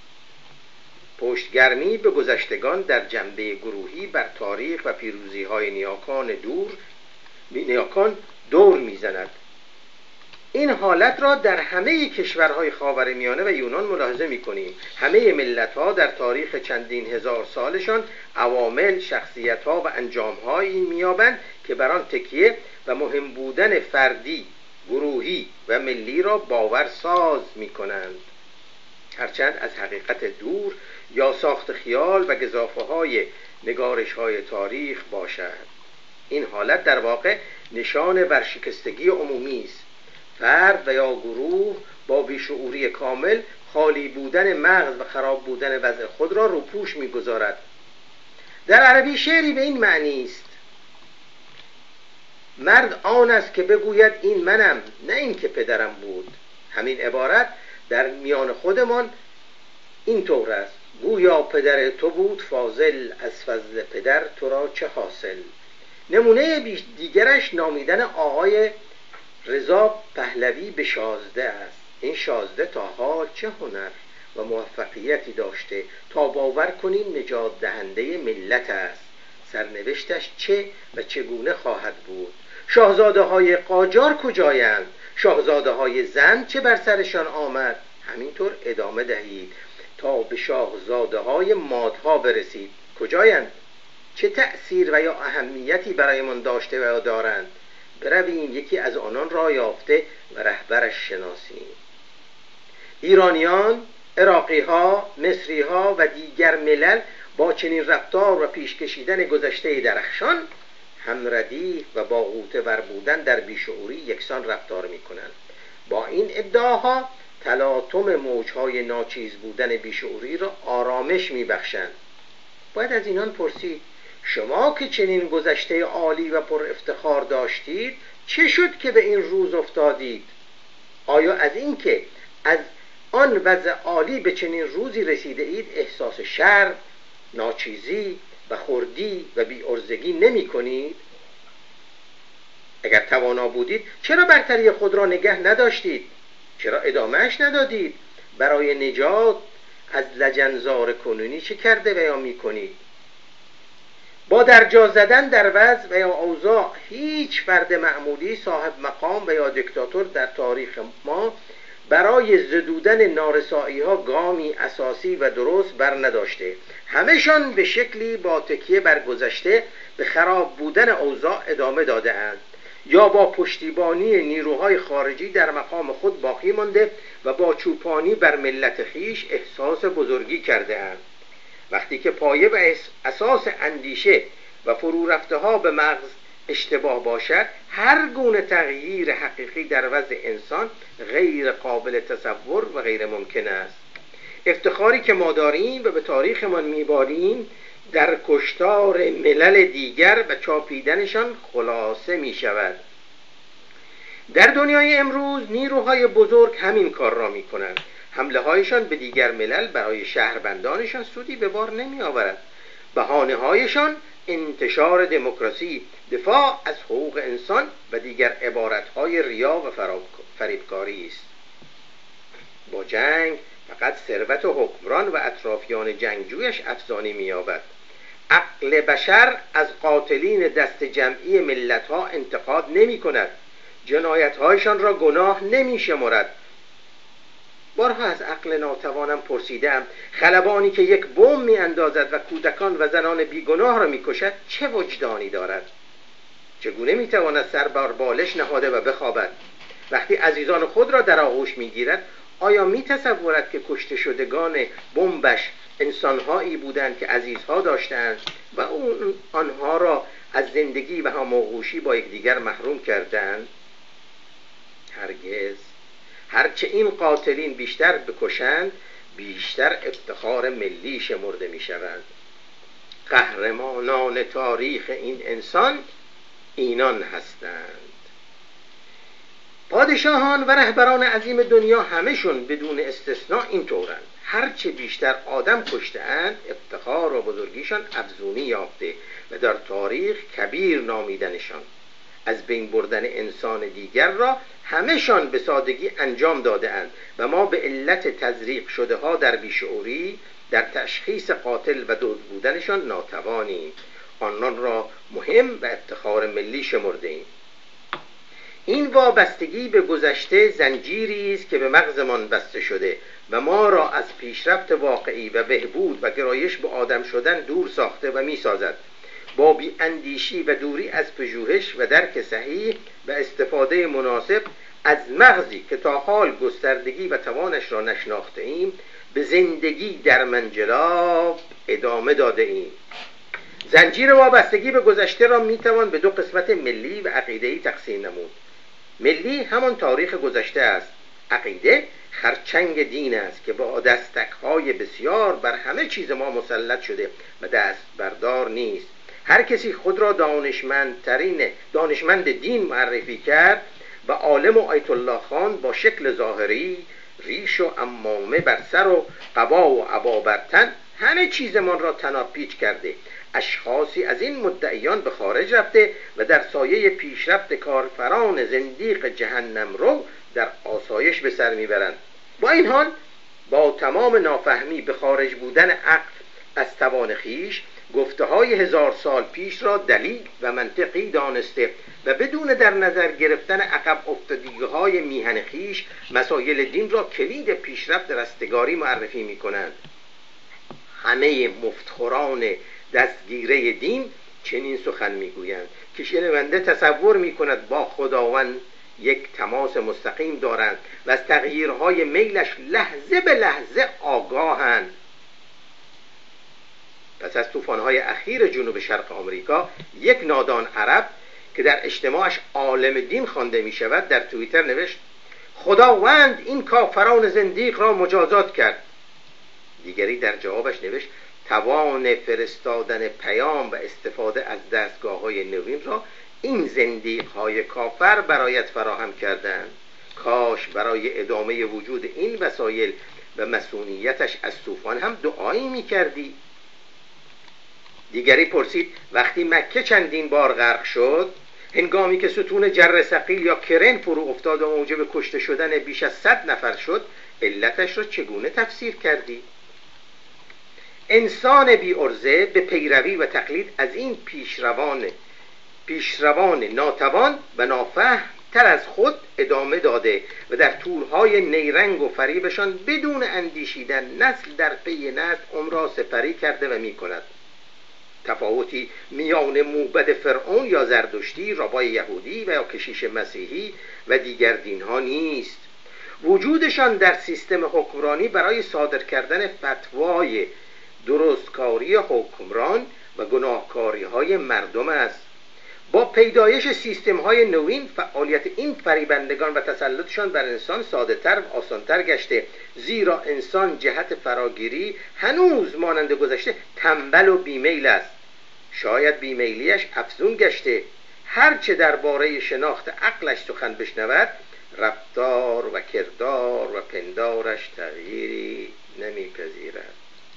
پشتگرمی به گذشتگان در جنبه گروهی بر تاریخ و پیروزی‌های نیاکان دور نیاکان دور می‌زند. این حالت را در همه کشورهای خاورمیانه و یونان ملاحظه می‌کنیم. همه ملت‌ها در تاریخ چندین هزار سالشان عوامل، شخصیت‌ها و انجام‌هایی می‌یابند که بر آن تکیه و مهم بودن فردی، گروهی و ملی را باورساز می‌کنند. هرچند از حقیقت دور یا ساخت خیال و گزافه‌های نگارش‌های تاریخ باشد. این حالت در واقع نشان ورشکستگی عمومی است. فرد و یا گروه با بیشعوری کامل خالی بودن مغز و خراب بودن وضع خود را روپوش می‌گذارد. در عربی شعری به این معنی است: مرد آن است که بگوید این منم، نه این که پدرم بود. همین عبارت در میان خودمان این طور است: گویا پدر تو بود فاضل، از فضل پدر تو را چه حاصل. نمونه دیگرش نامیدن آقای رضا پهلوی به شازده است. این شازده تا حال چه هنر و موفقیتی داشته تا باور کنیم نجات دهنده ملت است. سرنوشتش چه و چگونه خواهد بود؟ شاهزاده های قاجار کجایند؟ شاهزاده های زن چه بر سرشان آمد؟ همینطور ادامه دهید تا به شاهزاده های مادها برسید. کجایند؟ چه تأثیر و یا اهمیتی برایمان داشته و دارند؟ برویم یکی از آنان را یافته و رهبرش شناسیم. ایرانیان، عراقی‌ها، مصری‌ها و دیگر ملل با چنین رفتار و پیش کشیدن گذشته درخشان هم ردیف و با غوطه ور بودن در بیشعوری یکسان رفتار می‌کنند. با این ادعاها تلاطم موج‌های ناچیز بودن بیشعوری را آرامش می‌بخشند. باید از اینان پرسید: شما که چنین گذشته عالی و پر افتخار داشتید چه شد که به این روز افتادید؟ آیا از این که از آن وضع عالی به چنین روزی رسیده اید احساس شرم، ناچیزی و خردی و بی‌عرضگی نمی کنید؟ اگر توانا بودید چرا برتری خود را نگه نداشتید؟ چرا ادامهش ندادید؟ برای نجات از لجنزار کنونی چه کرده و یا می کنید؟ با درجا زدن در وضع و یا اوضاع هیچ فرد معمولی صاحب مقام و یا دیکتاتور در تاریخ ما برای زدودن نارسایی ها گامی اساسی و درست بر نداشته. همه‌شان به شکلی با تکیه بر گذشته به خراب بودن اوضاع ادامه داده اند یا با پشتیبانی نیروهای خارجی در مقام خود باقی مانده و با چوپانی بر ملت خیش احساس بزرگی کرده اند. وقتی که پایه و اساس اندیشه و فرو رفته ها به مغز اشتباه باشد، هر گونه تغییر حقیقی در وضع انسان غیر قابل تصور و غیر ممکن است. افتخاری که ما داریم و به تاریخمان میباریم در کشتار ملل دیگر و چاپیدنشان خلاصه می شود. در دنیای امروز نیروهای بزرگ همین کار را می کنند. حمله هایشان به دیگر ملل برای شهروندانشان سودی به بار نمی آورد. بهانه هایشان انتشار دموکراسی، دفاع از حقوق انسان و دیگر عبارت های ریا و فریبکاری است. با جنگ فقط ثروت حکمران و اطرافیان جنگجویش افزانی می یابد. عقل بشر از قاتلین دست جمعی ملت ها انتقاد نمی کند، جنایت هایشان را گناه نمی شمرد. بارها از عقل ناتوانم پرسیدم خلبانی که یک بم می اندازد و کودکان و زنان بیگناه را می کشد چه وجدانی دارد؟ چگونه می تواند سر بر بالش نهاده و بخوابد؟ وقتی عزیزان خود را در آغوش می گیرد آیا می تصورد که کشته شدگان بمبش انسانهایی بودند که عزیزها داشتند و اون آنها را از زندگی و هماغوشی با یکدیگر محروم کردند؟ هرگز. هرچه این قاتلین بیشتر بکشند بیشتر افتخار ملی شمرده می شوند. قهرمانان تاریخ این انسان اینان هستند. پادشاهان و رهبران عظیم دنیا همشون بدون استثناء اینطورند. هرچه بیشتر آدم کشته‌اند افتخار و بزرگیشان افزونی یافته و در تاریخ کبیر نامیدنشان. از بین بردن انسان دیگر را همشان به سادگی انجام داده اند و ما به علت تزریق شده ها در بیشعوری در تشخیص قاتل و دزد بودنشان ناتوانیم. آنان را مهم و افتخار ملی شمرده ایم. این وابستگی به گذشته زنجیری است که به مغزمان بسته شده و ما را از پیشرفت واقعی و بهبود و گرایش به آدم شدن دور ساخته و می سازد. با بی اندیشی و دوری از پژوهش و درک صحیح و استفاده مناسب از مغزی که تا حال گستردگی و توانش را نشناخته ایم به زندگی در منجلاب ادامه داده ایم. زنجیر وابستگی به گذشته را می توان به دو قسمت ملی و عقیده‌ای تقسیم نمود. ملی همان تاریخ گذشته است. عقیده خرچنگ دین است که با دستک‌های بسیار بر همه چیز ما مسلط شده و دست بردار نیست. هر کسی خود را دانشمندترین دانشمند دین معرفی کرد و عالم و آیت الله خان با شکل ظاهری، ریش و عمامه بر سر و قبا و عبا بر تن همه چیزمان را تناپیچ کرده. اشخاصی از این مدعیان به خارج رفته و در سایه پیشرفت کارفران زندیق جهنم رو در آسایش به سر میبرند. با این حال با تمام نافهمی به خارج بودن عقل از توان خیش گفته های هزار سال پیش را دلیل و منطقی دانسته و بدون در نظر گرفتن عقب افتادگی های میهن خیش مسائل دین را کلید پیشرفت رستگاری معرفی می کنند. همه مفتخوران دستگیره دین چنین سخن می گویند که شنونده تصور می کند با خداوند یک تماس مستقیم دارند و از تغییرهای میلش لحظه به لحظه آگاهند. پس از طوفان‌های اخیر جنوب شرق آمریکا یک نادان عرب که در اجتماعش عالم دین خوانده می شود در توییتر نوشت خداوند این کافران زندیق را مجازات کرد. دیگری در جوابش نوشت توان فرستادن پیام و استفاده از دستگاه‌های نوین را این زندیق‌های کافر برایت فراهم کردند. کاش برای ادامه وجود این وسایل و مسئولیتش از طوفان هم دعایی می‌کردی. دیگری پرسید وقتی مکه چندین بار غرق شد، هنگامی که ستون جر ثقیل یا کرن فرو افتاد و موجب کشته شدن بیش از صد نفر شد، علتش را چگونه تفسیر کردی؟ انسان بی عرضه به پیروی و تقلید از این پیشروان پیشروان ناتوان و نافهم تر از خود ادامه داده و در طورهای نیرنگ و فریبشان بدون اندیشیدن نسل در پی نسل عمر را سپری کرده و می کند. تفاوتی میان موبد فرعون یا زردشتی، ربای یهودی و یا کشیش مسیحی و دیگر دینها نیست. وجودشان در سیستم حکمرانی برای صادر کردن فتوای درستکاری حکمران و گناهکاری های مردم است. با پیدایش سیستم های نوین فعالیت این فریبندگان و تسلطشان بر انسان ساده تر و آسان تر گشته، زیرا انسان جهت فراگیری هنوز مانند گذشته تنبل و بیمیل است. شاید بیمیلیش افزون گشته. هرچه درباره شناخت عقلش سخن بشنود رفتار و کردار و پندارش تغییری نمیپذیرد.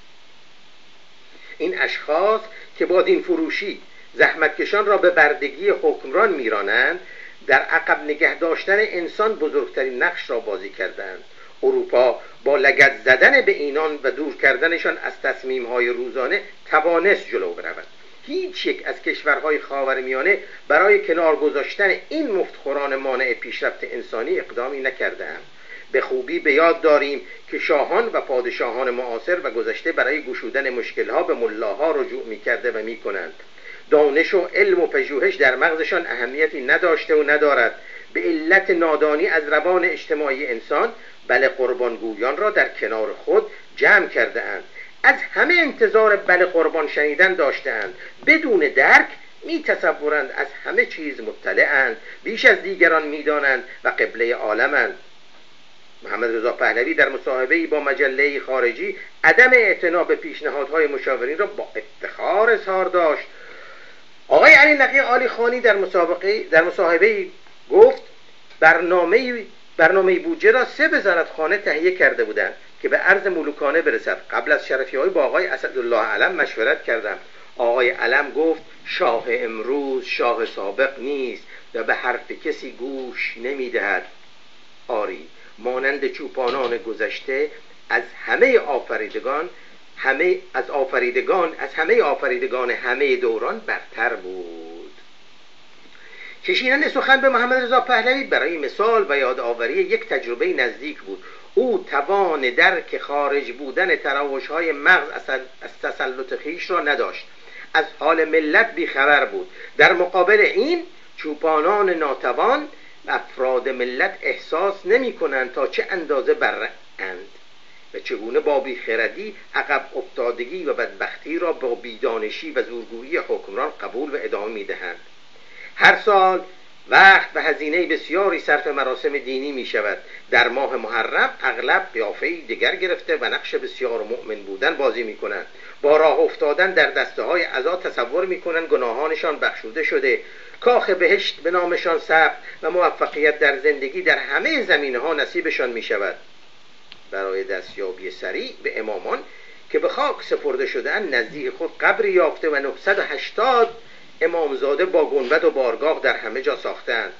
این اشخاص که با دین فروشی زحمتکشان را به بردگی حکمران میرانند، در عقب نگه داشتن انسان بزرگترین نقش را بازی کردند. اروپا با لگد زدن به اینان و دور کردنشان از تصمیم‌های روزانه توانست جلو برود. هیچ یک از کشورهای خاورمیانه برای کنار گذاشتن این مفتخوران مانع پیشرفت انسانی اقدامی نکرده‌اند. به خوبی به یاد داریم که شاهان و پادشاهان معاصر و گذشته برای گشودن مشکل‌ها به ملاها رجوع می‌کرده و می‌کنند. دانش و علم و پژوهش در مغزشان اهمیتی نداشته و ندارد. به علت نادانی از روان اجتماعی انسان بله قربانگویان را در کنار خود جمع کرده اند. از همه انتظار بله قربان شنیدن داشته‌اند. بدون درک می تصورند از همه چیز مطلعند، بیش از دیگران می دانند و قبله عالمند. محمد رضا پهلوی در مصاحبه‌ای با مجله خارجی عدم اعتنا به پیشنهادهای مشاورین را با افتخار اظهار داشت. آقای علی نقی عالی خانی در مسابقه در مصاحبه‌ای گفت برنامه برنامه بودجه را سه وزارتخانه تهیه کرده بودند که به عرض ملوکانه برسد. قبل از شرفی‌های با آقای اسدالله علم مشورت کردم. آقای علم گفت شاه امروز شاه سابق نیست و به حرف کسی گوش نمی‌دهد. آری مانند چوپانان گذشته از همه آفریدگان همه از آفریدگان از همه آفریدگان همه دوران برتر بود. کشیدن سخن به محمد رضا پهلوی برای مثال و یادآوری یک تجربه نزدیک بود. او توان درک خارج بودن تراوش‌های مغز از تسلط خویش را نداشت. از حال ملت بیخبر بود. در مقابل این چوپانان ناتوان افراد ملت احساس نمی کنند تا چه اندازه برند و چگونه با بیخردی عقب افتادگی و بدبختی را با بیدانشی و زورگویی حکمران قبول و ادامه می دهند. هر سال وقت و هزینه بسیاری صرف مراسم دینی می شود. در ماه محرم اغلب قیافه‌ای دیگر گرفته و نقش بسیار مؤمن بودن بازی می کنند. با راه افتادن در دسته های عزا تصور می کنند گناهانشان بخشوده شده، کاخ بهشت به نامشان ثبت و موفقیت در زندگی در همه زمینه‌ها نصیبشان می شود. برای دستیابی سریع به امامان که به خاک سپرده شده‌اند نزدیک خود قبری یافته و نهصد و هشتاد امامزاده با گنبد و بارگاه در همه جا ساختند.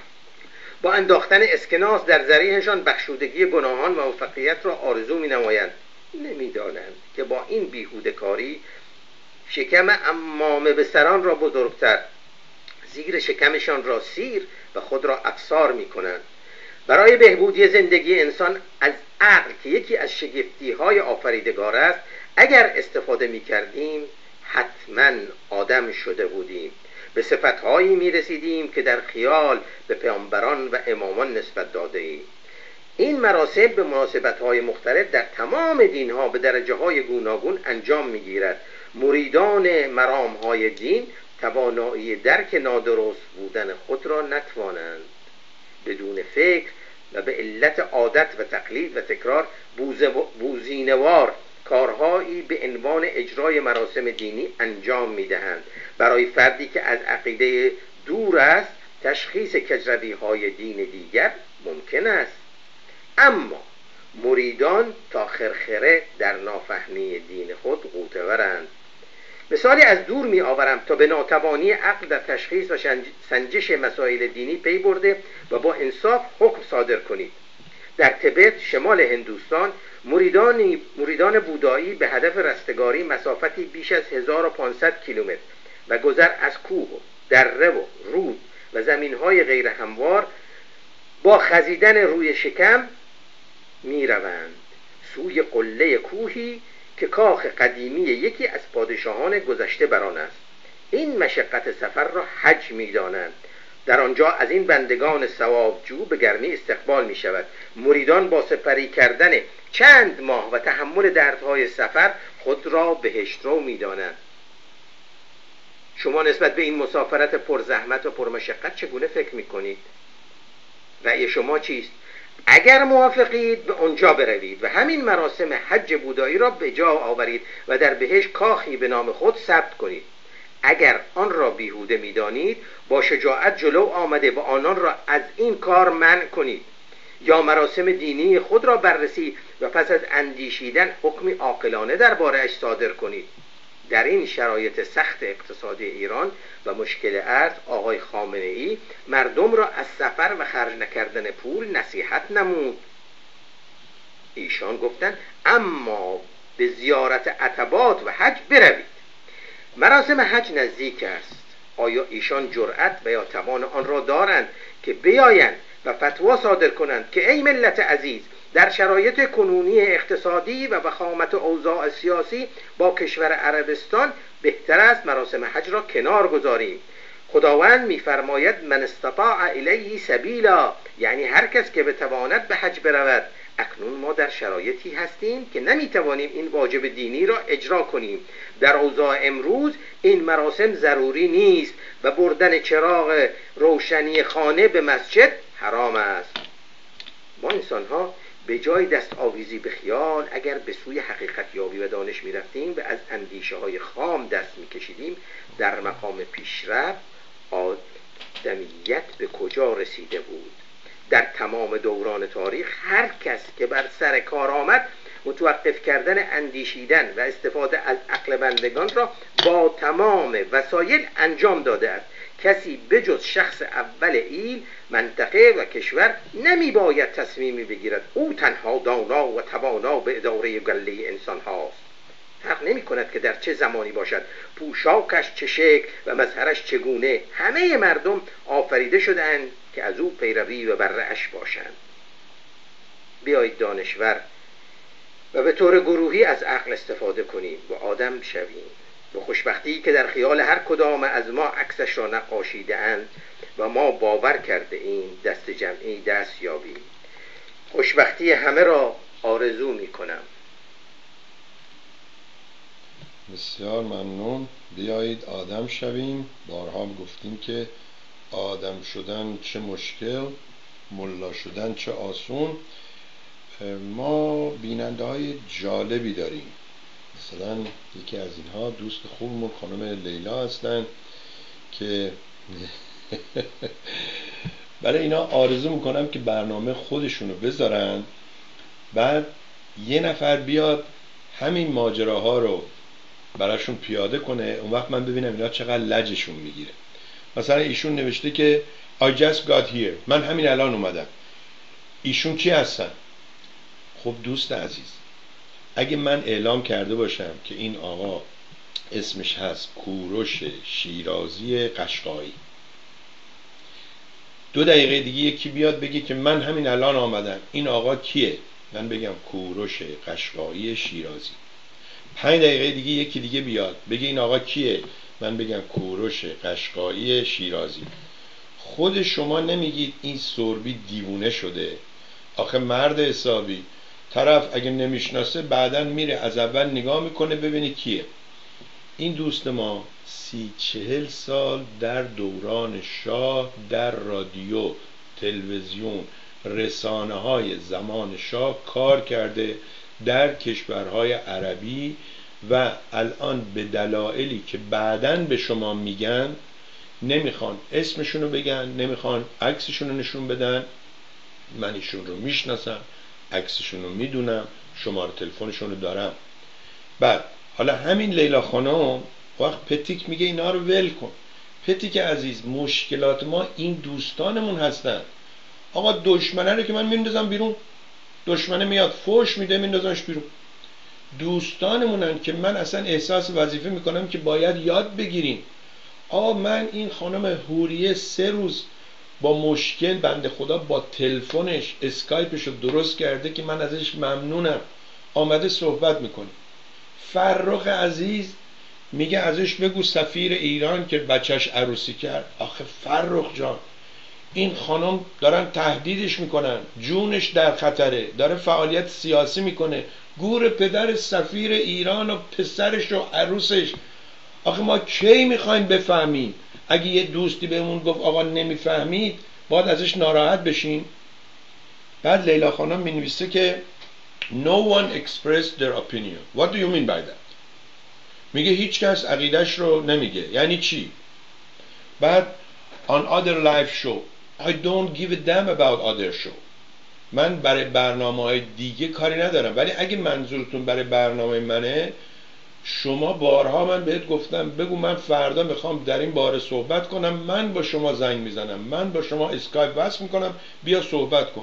با انداختن اسکناس در ذریعشان بخشودگی گناهان و موفقیت را آرزو می نمایند. نمی دانند که با این بیهوده کاری شکم امامه به سران را بزرگتر، زیر شکمشان را سیر و خود را افسار می کنند. برای بهبودی زندگی انسان از عقل که یکی از شگفتی‌های آفریدگار است اگر استفاده می کردیم حتما آدم شده بودیم. به صفت‌هایی می رسیدیم که در خیال به پیامبران و امامان نسبت داده ایم. این مراسم به مناسبت‌های مختلف در تمام دین‌ها به درجه‌های گوناگون انجام می‌گیرد. مریدان مرام‌های دین توانایی درک نادرست بودن خود را نتوانند. بدون فکر و به علت عادت و تقلید و تکرار بوزینوار کارهایی به عنوان اجرای مراسم دینی انجام می‌دهند. برای فردی که از عقیده دور است تشخیص کجروی‌های دین دیگر ممکن است، اما مریدان تا خرخره در نافهمی دین خود غوطه‌ورند. مثالی از دور می آورم تا به ناتوانی عقل در تشخیص و سنجش مسائل دینی پی برده و با انصاف حکم صادر کنید. در تبت شمال هندوستان مریدان مریدان بودایی به هدف رستگاری مسافتی بیش از هزار و پانصد کیلومتر و گذر از کوه و دره و رود و زمین‌های غیر هموار با خزیدن روی شکم می روند سوی قله کوهی که کاخ قدیمی یکی از پادشاهان گذشته بر آن است. این مشقت سفر را حج می دانند. در آنجا از این بندگان ثوابجو به گرمی استقبال می شود. مریدان با سپری کردن چند ماه و تحمل دردهای سفر خود را بهشترو می دانند. شما نسبت به این مسافرت پرزحمت و پرمشقت چگونه فکر می کنید؟ رأی شما چیست؟ اگر موافقید به آنجا بروید و همین مراسم حج بودایی را به جا آورید و در بهشت کاخی به نام خود ثبت کنید. اگر آن را بیهوده می‌دانید با شجاعت جلو آمده و آنان را از این کار منع کنید، یا مراسم دینی خود را بررسی و پس از اندیشیدن حکمی عاقلانه درباره‌اش صادر کنید. در این شرایط سخت اقتصادی ایران و مشکل ارز آقای خامنه‌ای مردم را از سفر و خرج نکردن پول نصیحت نمود. ایشان گفتند اما به زیارت عتبات و حج بروید. مراسم حج نزدیک است. آیا ایشان جرأت و یا توان آن را دارند که بیایند و فتوا صادر کنند که ای ملت عزیز، در شرایط کنونی اقتصادی و وخامت اوضاع سیاسی با کشور عربستان بهتر است مراسم حج را کنار گذاریم؟ خداوند می‌فرماید من استطاع الیه سبیلا، یعنی هر کس که بتواند به حج برود. اکنون ما در شرایطی هستیم که نمیتوانیم این واجب دینی را اجرا کنیم. در اوضاع امروز این مراسم ضروری نیست و بردن چراغ روشنی خانه به مسجد حرام است. ما انسان ها به جای دست آویزی به خیال اگر به سوی حقیقت یابی و دانش می رفتیم و از اندیشه های خام دست می کشیدیم، در مقام پیشرفت آدمیت به کجا رسیده بود؟ در تمام دوران تاریخ هر کس که بر سر کار آمد متوقف کردن اندیشیدن و استفاده از عقل بندگان را با تمام وسایل انجام داده است. کسی بجز شخص اول ایل، منطقه و کشور نمی باید تصمیمی بگیرد. او تنها دانا و توانا به اداره گله انسان هاست. فرق نمی کند که در چه زمانی باشد، پوشاکش چه شکل و مظهرش چگونه، همه مردم آفریده شدند که از او پیروی و بره‌اش باشند. بیایید دانشور و به طور گروهی از عقل استفاده کنیم و آدم شویم. و خوشبختی که در خیال هر کدام از ما عکسش را نقاشیده اند و ما باور کرده این دست جمعی دست یابیم. خوشبختی همه را آرزو می کنم. بسیار ممنون. بیایید آدم شویم. بارها گفتیم که آدم شدن چه مشکل، ملا شدن چه آسون. ما بیننده های جالبی داریم. مثلا یکی از اینها دوست خوبمون خانم لیلا هستن که برای اینا آرزو میکنم که برنامه خودشونو بذارن، بعد یه نفر بیاد همین ماجراها رو براشون پیاده کنه، اون وقت من ببینم اینا چقدر لجشون میگیره. مثلا ایشون نوشته که I just got here، من همین الان اومدم. ایشون کی هستن؟ خب دوست عزیز، اگه من اعلام کرده باشم که این آقا اسمش هست کوروش شیرازی قشقایی، دو دقیقه دیگه یکی بیاد بگه که من همین الان آمدم، این آقا کیه؟ من بگم کوروش قشقایی شیرازی. پنج دقیقه دیگه یکی دیگه بیاد بگه این آقا کیه؟ من بگم کوروش قشقایی شیرازی. خود شما نمیگید این سربی دیوونه شده؟ آخه مرد حسابی، طرف اگه نمیشناسه بعداً میره از اول نگاه میکنه ببینی کیه. این دوست ما سی چهل سال در دوران شاه در رادیو، تلویزیون، رسانه های زمان شاه کار کرده در کشورهای عربی و الان به دلایلی که بعداً به شما میگن نمیخوان اسمشونو بگن، نمیخوان عکسشونو نشون بدن. من ایشون رو میشناسم، عکسشون رو میدونم، شماره تلفنشون رو دارم. بعد حالا همین لیلا خانم وقت پتیک میگه اینا رو ول کن. پتیک عزیز، مشکلات ما این دوستانمون هستن. آقا دشمنه رو که من میندازم بیرون، دشمنه میاد فوش میده میندازمش بیرون. دوستانمونن که من اصلا احساس وظیفه میکنم که باید یاد بگیریم. آقا من این خانم حوریه سه روز با مشکل بنده خدا با تلفنش اسکایپش رو درست کرده که من ازش ممنونم، آمده صحبت میکنه. فرخ عزیز میگه ازش بگو سفیر ایران که بچهش عروسی کرد. آخه فرخ جان، این خانم دارن تهدیدش میکنن، جونش در خطره، داره فعالیت سیاسی میکنه، گور پدر سفیر ایران و پسرش و عروسش. آخه ما کی میخوایم بفهمیم؟ اگه یه دوستی بهمون گفت آقا نمیفهمید باید ازش ناراحت بشیم؟ بعد لیلا خانم می نویسه که no one expressed their opinion. What do you mean by that؟ میگه هیچ کس عقیدش رو نمیگه. یعنی چی؟ بعد on other live show I don't give a damn about other show. من برای برنامه های دیگه کاری ندارم، ولی اگه منظورتون برای برنامه منه، شما بارها من بهت گفتم بگو من فردا میخوام در این باره صحبت کنم، من با شما زنگ میزنم، من با شما اسکایپ وصل میکنم، بیا صحبت کن.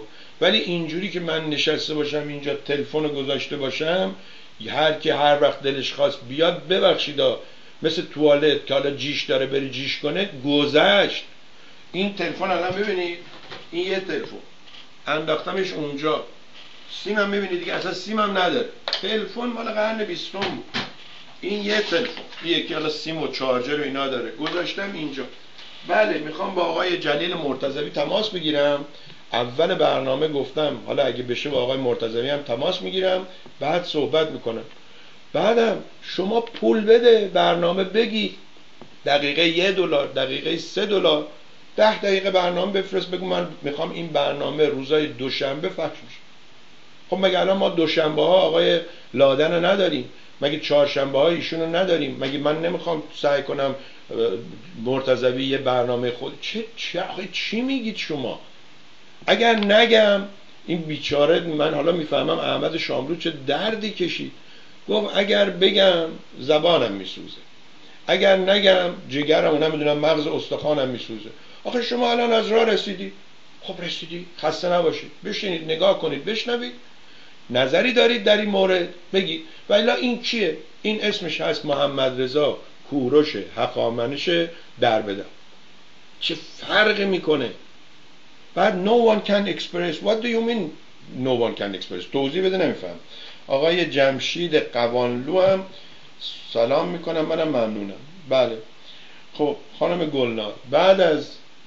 ولی اینجوری که من نشسته باشم اینجا تلفن گذاشته باشم، هر کی هر وقت دلش خواست بیاد، ببخشیدا مثل توالت که حالا جیش داره بری جیش کنه، گذشت. این تلفن الان ببینید، این یه تلفن انداختمش اونجا، سیمم میبینید دیگه اصلا سیمم نداره، تلفن مال قرن بیستم بود. این یه تلفن، یکی حالا سیم و چارجر و اینا داره، گذاشتم اینجا. بله میخوام با آقای جلیل مرتضوی تماس بگیرم. اول برنامه گفتم حالا اگه بشه با آقای مرتضوی هم تماس میگیرم، بعد صحبت میکنم. بعدم شما پول بده، برنامه بگی، دقیقه یه دلار، دقیقه سه دلار، ده دقیقه برنامه بفرست، بگو من میخوام این برنامه روزای دوشنبه پخش بشه. خب مگه الان ما دوشنبه ها آقای لادن رو نداریم؟ مگه چهارشنبه ها ایشون رو نداریم؟ مگه من نمیخوام سعی کنم مرتضوی یه برنامه خود؟ چه چه چی میگید شما؟ اگر نگم این بیچاره، من حالا میفهمم احمد شاملو چه دردی کشید، گفت اگر بگم زبانم میسوزه، اگر نگم جگرم، نمیدونم مغز استخوانم میسوزه. آخه شما الان از راه رسیدی، خب رسیدی، خسته نباشید، بشینید نگاه کنید، بشنوید، نظری دارید در این مورد بگید. و الا این کیه؟ این اسمش هست محمد رضا کوروش هخامنش در بدم. چه فرقی میکنه؟ بعد no one can express. What do you mean no one can express؟ توضیح بده، نمیفهم. آقای جمشید قوانلو هم سلام میکنم، منم ممنونم. بله خب خانم گلنار، بعد از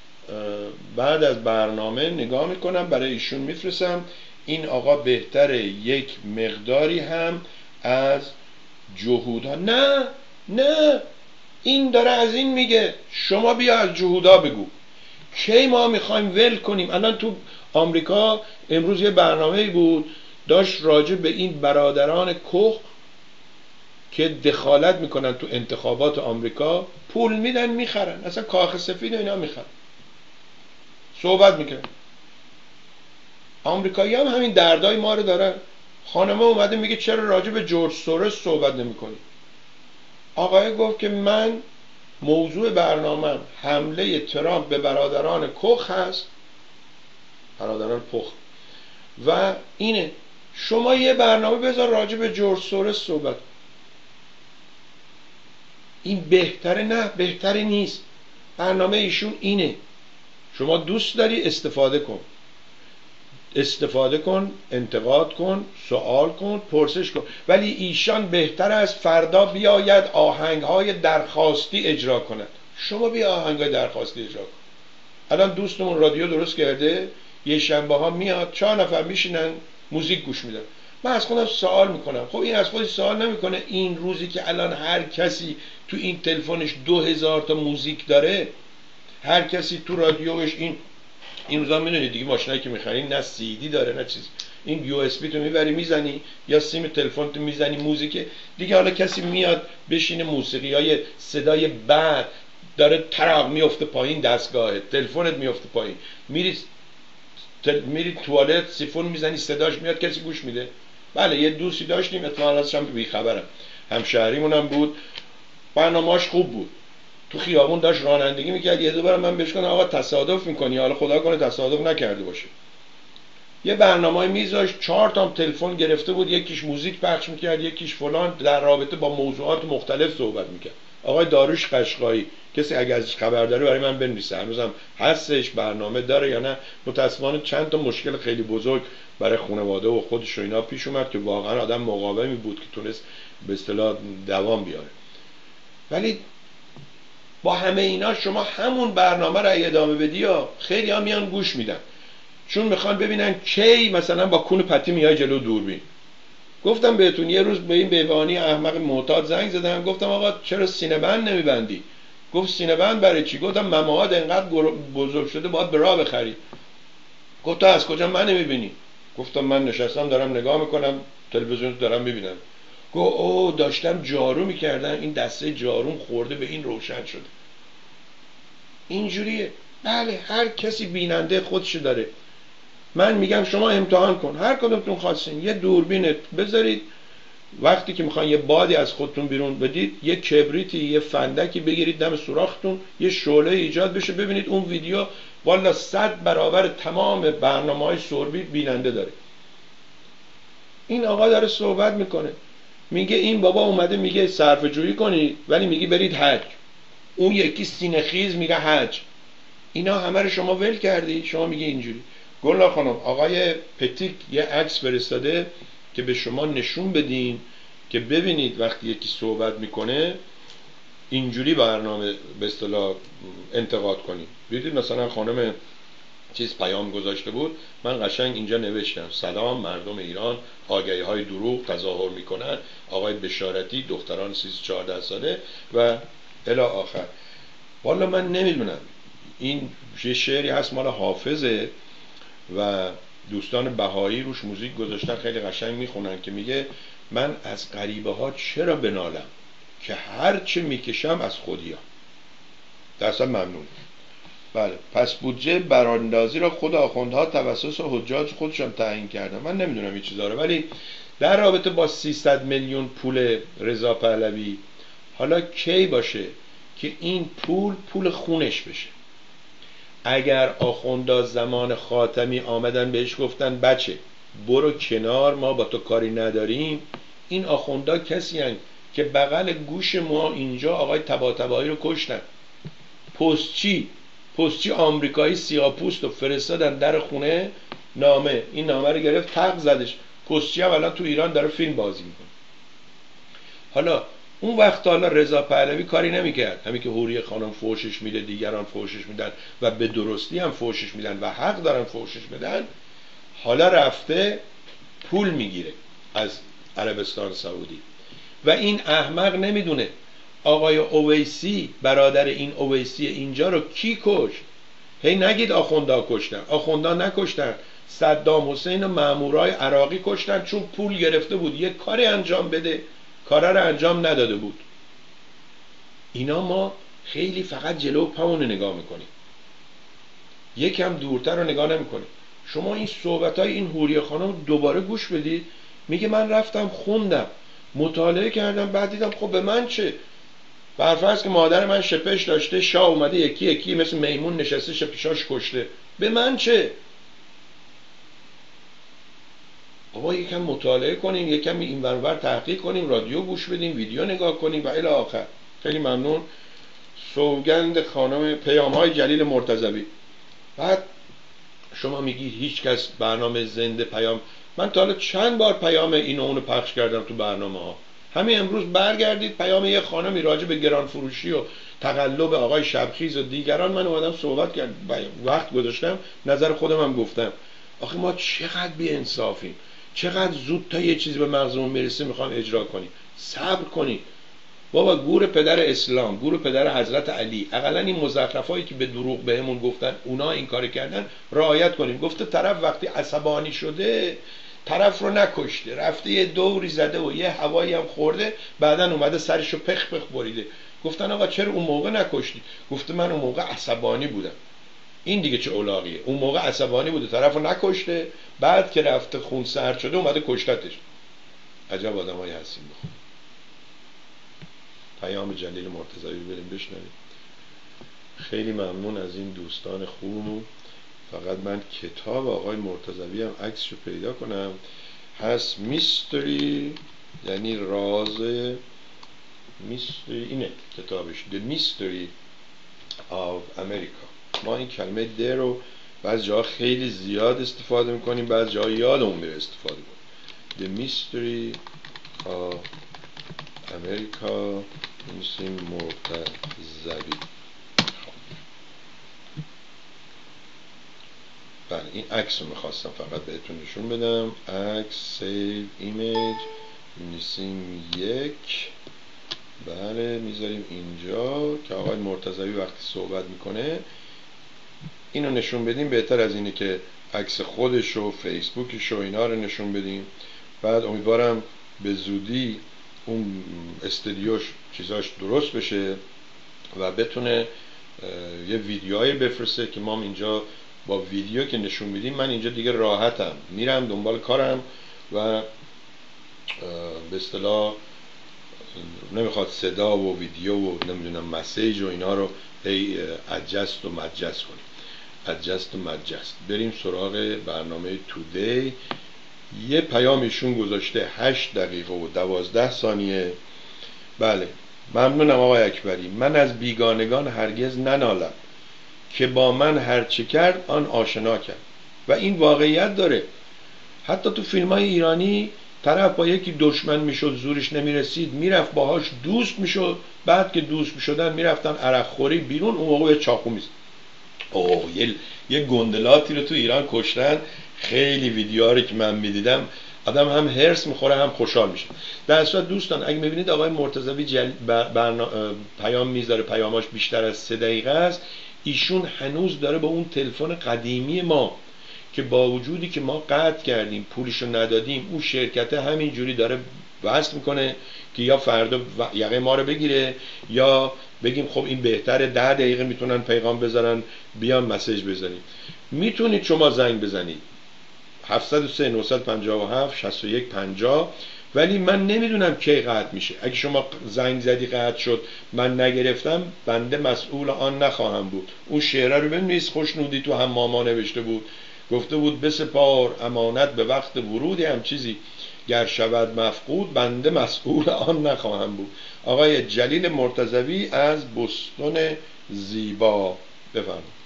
بعد از برنامه نگاه میکنم، برای ایشون میفرستم. این آقا بهتره یک مقداری هم از جهودها، نه نه این داره از این میگه، شما بیا از جهودها بگو. کی ما میخوایم ول کنیم؟ الان تو آمریکا امروز یه برنامه بود داشت راجع به این برادران کخ که دخالت میکنن تو انتخابات آمریکا، پول میدن میخرن، اصلا کاخ سفید و اینا میخرن، صحبت میکنن. آمریکایی هم همین دردای ما رو دارن. خانمه اومده میگه چرا راجع به جورج سورس صحبت نمیکنی؟ آقای گفت که من موضوع برنامه حمله ترامپ به برادران کخ هست، برادران پخ، و اینه شما یه برنامه بذار راجع به جورج سورس صحبت. این بهتره؟ نه بهتره نیست. برنامه ایشون اینه، شما دوست داری استفاده کن، استفاده کن، انتقاد کن، سوال کن، پرسش کن، ولی ایشان بهتر است فردا بیاید آهنگ‌های درخواستی اجرا کند. شما بیا آهنگ‌های درخواستی اجرا کن. الان دوستمون رادیو درست کرده، یه شنبه ها میاد چهار نفر میشینن موزیک گوش میدن. من از خودم سوال میکنم، خب این از خودش سوال نمیکنه این روزی که الان هر کسی تو این تلفنش دو هزار تا موزیک داره، هر کسی تو رادیوش، این این روزا میدونید دیگه ماشینایی که میخرین نه سی دی داره نه چیز، این یو اس بی تو میبری میزنی یا سیم تلفن تو میزنی موزیک دیگه. حالا کسی میاد بشینه موسیقی های صدای بد داره ترق میفته پایین، دستگاهت تلفنت میفته پایین، میری تل... میری توالت سیفون میزنی صداش میاد، کسی گوش میده؟ بله یه دوستی داشتیم اطلاعاتش هم بیخبرم، همشهریمون هم بود، برنامه‌اش خوب بود، تو خیابون داشت رانندگی میکرد، یه دوباره من بهش گفتم آقا تصادف میکنی، حالا خدا کنه تصادف نکرده باشه. یه برنامه‌ای میذاشت، چهار تا تلفن گرفته بود، یکیش موزیک پخش میکرد، یکیش فلان، در رابطه با موضوعات مختلف صحبت میکرد. آقای داروش قشقایی، کسی اگه ازش خبر داره برای من بنویسه، هنوزم هستش، برنامه داره یا نه. متأسفانه چند تا مشکل خیلی بزرگ برای خانواده و خودش و اینا پیش اومد که واقعا آدم مقاومی بود که تونست به اصطلاح دوام بیاره. ولی با همه اینا شما همون برنامه رو ادامه بدی یا خیلی ها میان گوش میدن، چون میخوان ببینن کی مثلا با کون پتی میای جلو دوربین. گفتم بهتون یه روز به این بیوانی احمق معتاد زنگ زدم، گفتم آقا چرا سینه بند نمیبندی؟ گفت سینه بند برای چی؟ گفتم مماهات انقدر بزرگ شده باید برا بخری. گفت تو از کجا من نمیبینی؟ گفتم من نشستم دارم نگاه میکنم، تلویزیون دارم میبینم. گفت او داشتم جارو میکردم، این دسته جاروم خورده به این روشن شده. اینجوریه. بله هر کسی بیننده خودش داره. من میگم شما امتحان کن، هر کدومتون خواستین یه دوربین بذارید، وقتی که میخواین یه بادی از خودتون بیرون بدید، یه کبریتی، یه فندکی بگیرید دم سوراختون، یه شعله ایجاد بشه، ببینید اون ویدیو والا صد برابر تمام برنامه های سوربی بیننده داره. این آقا داره صحبت میکنه، میگه این بابا اومده میگه صرفه جویی کنید ولی میگی برید حج. اون یکی سینه خیز میگه حج. اینا همه رو شما ول کردی، شما میگه اینجوری. گلا خانم، آقای پتیک یه عکس فرستاده که به شما نشون بدین که ببینید وقتی یکی صحبت میکنه اینجوری برنامه به اصطلاح انتقاد کنید. دیدید مثلا خانم چیز پیام گذاشته بود، من قشنگ اینجا نوشتم سلام مردم ایران، آگهی های دروغ تظاهر میکنن، آقای بشارتی دختران سیزده چهارده ساله و الی آخر. والا من نمیدونم، این یه شعری هست مال حافظه و دوستان بهایی روش موزیک گذاشتن، خیلی قشنگ میخونن که میگه من از غریبه ها چرا بنالم که هر چه میکشم از خودیام. درصد ممنون. بله، پس بودجه براندازی را خود آخوندها توسط حجاج خودشان تعیین کردن. من نمیدونم این چیزا رو، ولی در رابطه با سیصد میلیون پول رضا پهلوی حالا کی باشه که این پول پول خونش بشه؟ اگر آخوندا زمان خاتمی آمدن بهش گفتن بچه برو کنار ما با تو کاری نداریم، این آخوندا کسی هن که بغل گوش ما اینجا آقای طباطبایی رو کشتن. پستچی پستچی آمریکایی سیاه‌پوست رو فرستادن در خونه، نامه این نامه رو گرفت تق زدش. پستچی هم الان تو ایران داره فیلم بازی میکنه. حالا اون وقت حالا رضا پهلوی کاری نمیکرد، همین که حوری خانم فوشش میده، دیگران فوشش میدن و به درستی هم فوشش میدن و حق دارن فوشش بدن. حالا رفته پول میگیره از عربستان سعودی و این احمق نمیدونه آقای اویسی برادر این اویسی اینجا رو کی کشت. هی نگید آخوندا کشتن، آخوندا نکشتن، صدام حسین و مامورای عراقی کشتن چون پول گرفته بود یه کاری انجام بده، کارا رو انجام نداده بود. اینا ما خیلی فقط جلو پامون نگاه میکنیم، یکم دورتر رو نگاه نمیکنیم. شما این صحبتای این حوری خانم دوباره گوش بدید، میگه من رفتم خوندم مطالعه کردم بعد دیدم خب به من چه؟ برفرض که مادر من شپش داشته، شاه اومده یکی یکی مثل میمون نشسته شپشاش کشته، به من چه؟ آقا یکم مطالعه کنیم، یکم این ورور تحقیق کنیم، رادیو گوش بدیم، ویدیو نگاه کنیم و الی آخر. خیلی ممنون. سوگند خانم پیام‌های جلیل مرتضوی. بعد شما میگی هیچ کس برنامه زنده پیام، من تا حالا چند بار پیام اینو اونو پخش کردم تو برنامه ها. همین امروز برگردید پیام یه خانمی راجع به گران فروشی و تقلب آقای شبخیز و دیگران من اومدم صحبت کردم، وقت گذاشتم، نظر خودم هم گفتم. آخه ما چقدر بی انصافیم، چقدر زود تا یه چیزی به مغزمون میرسه میخوام اجرا کنیم. صبر کنید بابا، گور پدر اسلام، گور پدر حضرت علی، اقلا این مزخرفایی که به دروغ بهمون گفتن اونا این کار کردن رعایت کنیم. گفته طرف وقتی عصبانی شده طرف رو نکشته، رفته یه دوری زده و یه هوایی هم خورده، بعدن اومده سرشو پخ پخ بریده. گفتن آقا چرا اون موقع نکشتی؟ گفته من اون موقع عصبانی بودم. این دیگه چه اولاغیه؟ اون موقع عصبانی بوده طرف رو نکشته، بعد که رفته خون سرد شده اومده کشتتش. عجب آدمایی هستیم. بخون پیام جلیل مرتضوی بریم بشنویم. خیلی ممنون از این دوستان خوبمون. فقط من کتاب آقای مرتضوی هم عکسش رو پیدا کنم، هست میستری، یعنی راز میستری، اینه کتابش، The Mystery of America. ما این کلمه د رو بعضی جاها خیلی زیاد استفاده میکنیم، بعضی جاها یادمون میره استفاده کنیم. The Mystery of America میسیم مرتضوی. بله این عکس رو میخواستم فقط بهتون نشون بدم. عکس سیو ایمیج میسیم یک. بله میذاریم اینجا که آقای مرتضوی وقتی صحبت میکنه اینو نشون بدیم. بهتر از اینه که عکس خودش و فیسبوکش و اینا رو نشون بدیم. بعد امیدوارم به زودی اون استودیوش چیزاش درست بشه و بتونه یه ویدیوهایی بفرسته که ما اینجا با ویدیو که نشون میدیم من اینجا دیگه راحتم، میرم دنبال کارم و به اصطلاح نمیخواد صدا و ویدیو و نمیدونم مسیج و اینا رو هی ادجست و مدجست کنیم. adjust و مجست. بریم سراغ برنامه تودی. یه پیام ایشون گذاشته هشت دقیقه و دوازده ثانیه. بله ممنونم آقای اکبری. من از بیگانگان هرگز ننالم که با من هرچه کرد آن آشنا کرد. و این واقعیت داره. حتی تو فیلم های ایرانی طرف با یکی دشمن میشد، زورش نمیرسید، میرفت باهاش دوست میشد، بعد که دوست میشدن میرفتن عرق خوری بیرون، اون موقع چاقو میزد. اوه یه, یه گندلاتی رو تو ایران کشتن. خیلی ویدیوهایی که من میدیدم آدم هم هرس میخوره هم خوشحال میشه. در اصل دوستان اگه میبینید آقای مرتضوی جل... برنا... پیام میذاره، پیاماش بیشتر از سه دقیقه است، ایشون هنوز داره با اون تلفن قدیمی ما که با وجودی که ما قطع کردیم پولشو ندادیم، اون شرکت همینجوری داره وصل میکنه که یا فردا یقه ما رو بگیره یا بگیم خب این بهتره ده دقیقه میتونن پیغام بذارن بیان مسیج بزنید. میتونید شما زنگ بزنید هفت صفر سه نه پنج هفت شش یک پنجاه، ولی من نمیدونم کی قطع میشه. اگه شما زنگ زدی قطع شد من نگرفتم، بنده مسئول آن نخواهم بود. اون شعره رو بنویس، خوشنودی تو حماما نوشته بود، گفته بود بسپار امانت به وقت ورودی، هم چیزی گر شود مفقود بنده مسئول آن نخواهم بود. آقای جلیل مرتضوی از بوستون زیبا، بفرمایید.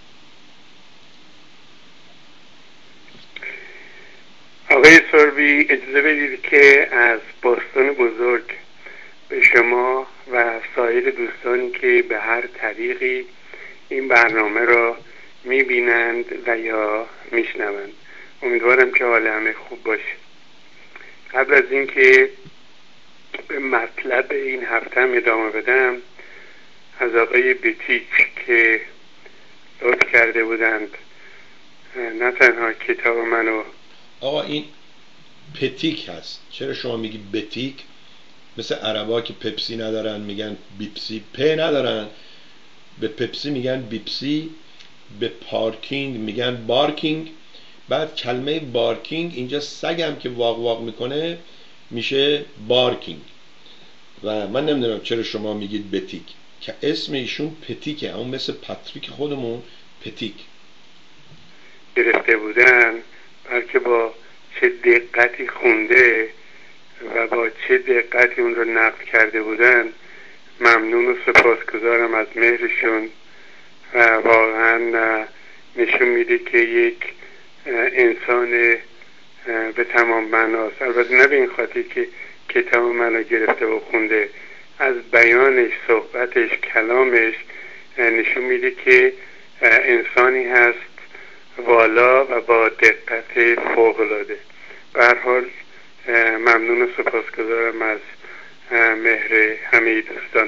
آقای سروی اجازه بدید که از بوستون بزرگ به شما و سایر دوستانی که به هر طریقی این برنامه را میبینند و یا میشنوند امیدوارم که حال همه خوب باشه. قبل از اینکه به مطلب این هفته هم ادامه بدم، از آقای بتیک که لطف کرده بودند نه تنها کتاب منو. آقا این پتیک هست، چرا شما میگی بتیک؟ مثل عربا که پپسی ندارن میگن بیپسی، پ ندارن، به پپسی میگن بیپسی، به پارکینگ میگن بارکینگ. بعد کلمه بارکینگ اینجا سگم که واق واق میکنه میشه بارکینگ. و من نمیدونم چرا شما میگید بتیک، که اسم ایشون پتیکه، اون مثل پاتریک خودمون پتیک گرفته بودن، بلکه با چه دقتی خونده و با چه دقتی اون رو نقد کرده بودن. ممنون و سپاسگزارم از مهرشون و واقعا نشون میده که یک انسان به تمام معناست. البته نه به این خاطر که کتاب منو گرفته و خونده، از بیانش، صحبتش، کلامش نشون میده که انسانی هست والا و با دقت فوق‌العاده. به هر حال ممنون و سپاسگزارم از مهر همه دوستان.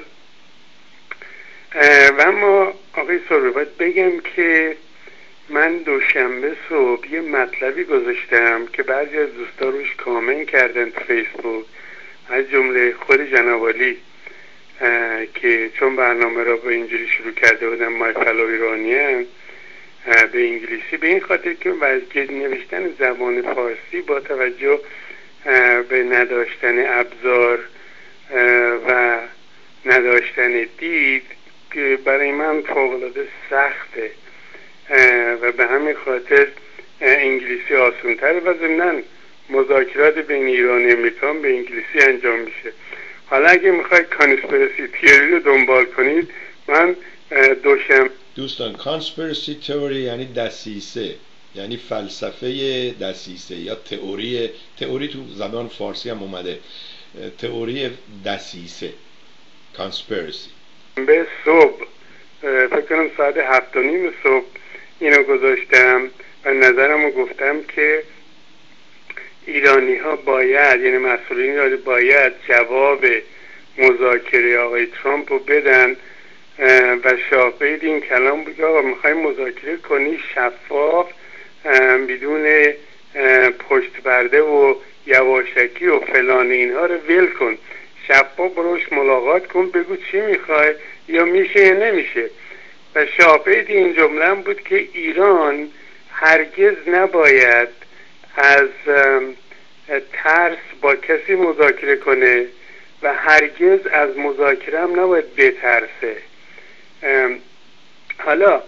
و اما آقای سروی باید بگم که من دوشنبه صبح یه مطلبی گذاشتم که بعضی از دوستان روش کامنت کردن تو فیسبوک، از جمله خود جناب علی که چون برنامه را با اینجوری شروع کرده بودم مای فلو ایرانیان به انگلیسی، به این خاطر که وجه نوشتن زبان فارسی با توجه به نداشتن ابزار و نداشتن دید که برای من فوق‌العاده سخته و به همین خاطر انگلیسی آسان تره و ضمناً مذاکرات بین ایران و امریکا به انگلیسی انجام میشه. حالا اگه میخواید کانسپیرسی تیوری رو دنبال کنید، من دوشم دوستان کانسپیرسی تئوری یعنی دسیسه، یعنی فلسفه دسیسه یا تئوری، تئوری تو زبان فارسی هم اومده، تئوری دسیسه، کانسپیرسی. به صبح فکر کنم ساعت هفت و نیم صبح اینو گذاشتم و نظرمو گفتم که ایرانی ها باید، یعنی مسئولین ایرانی باید جواب مذاکره آقای ترامپ رو بدن و شاهد این کلام بود که آقا میخوای مذاکره کنی شفاف، بدون پشت پرده و یواشکی و فلان اینها رو ول کن، شفاف بروش ملاقات کن، بگو چی میخوای یا میشه یا نمیشه. و شاهد این جمله بود که ایران هرگز نباید از ترس با کسی مذاکره کنه و هرگز از مذاکره هم نباید بترسه. حالا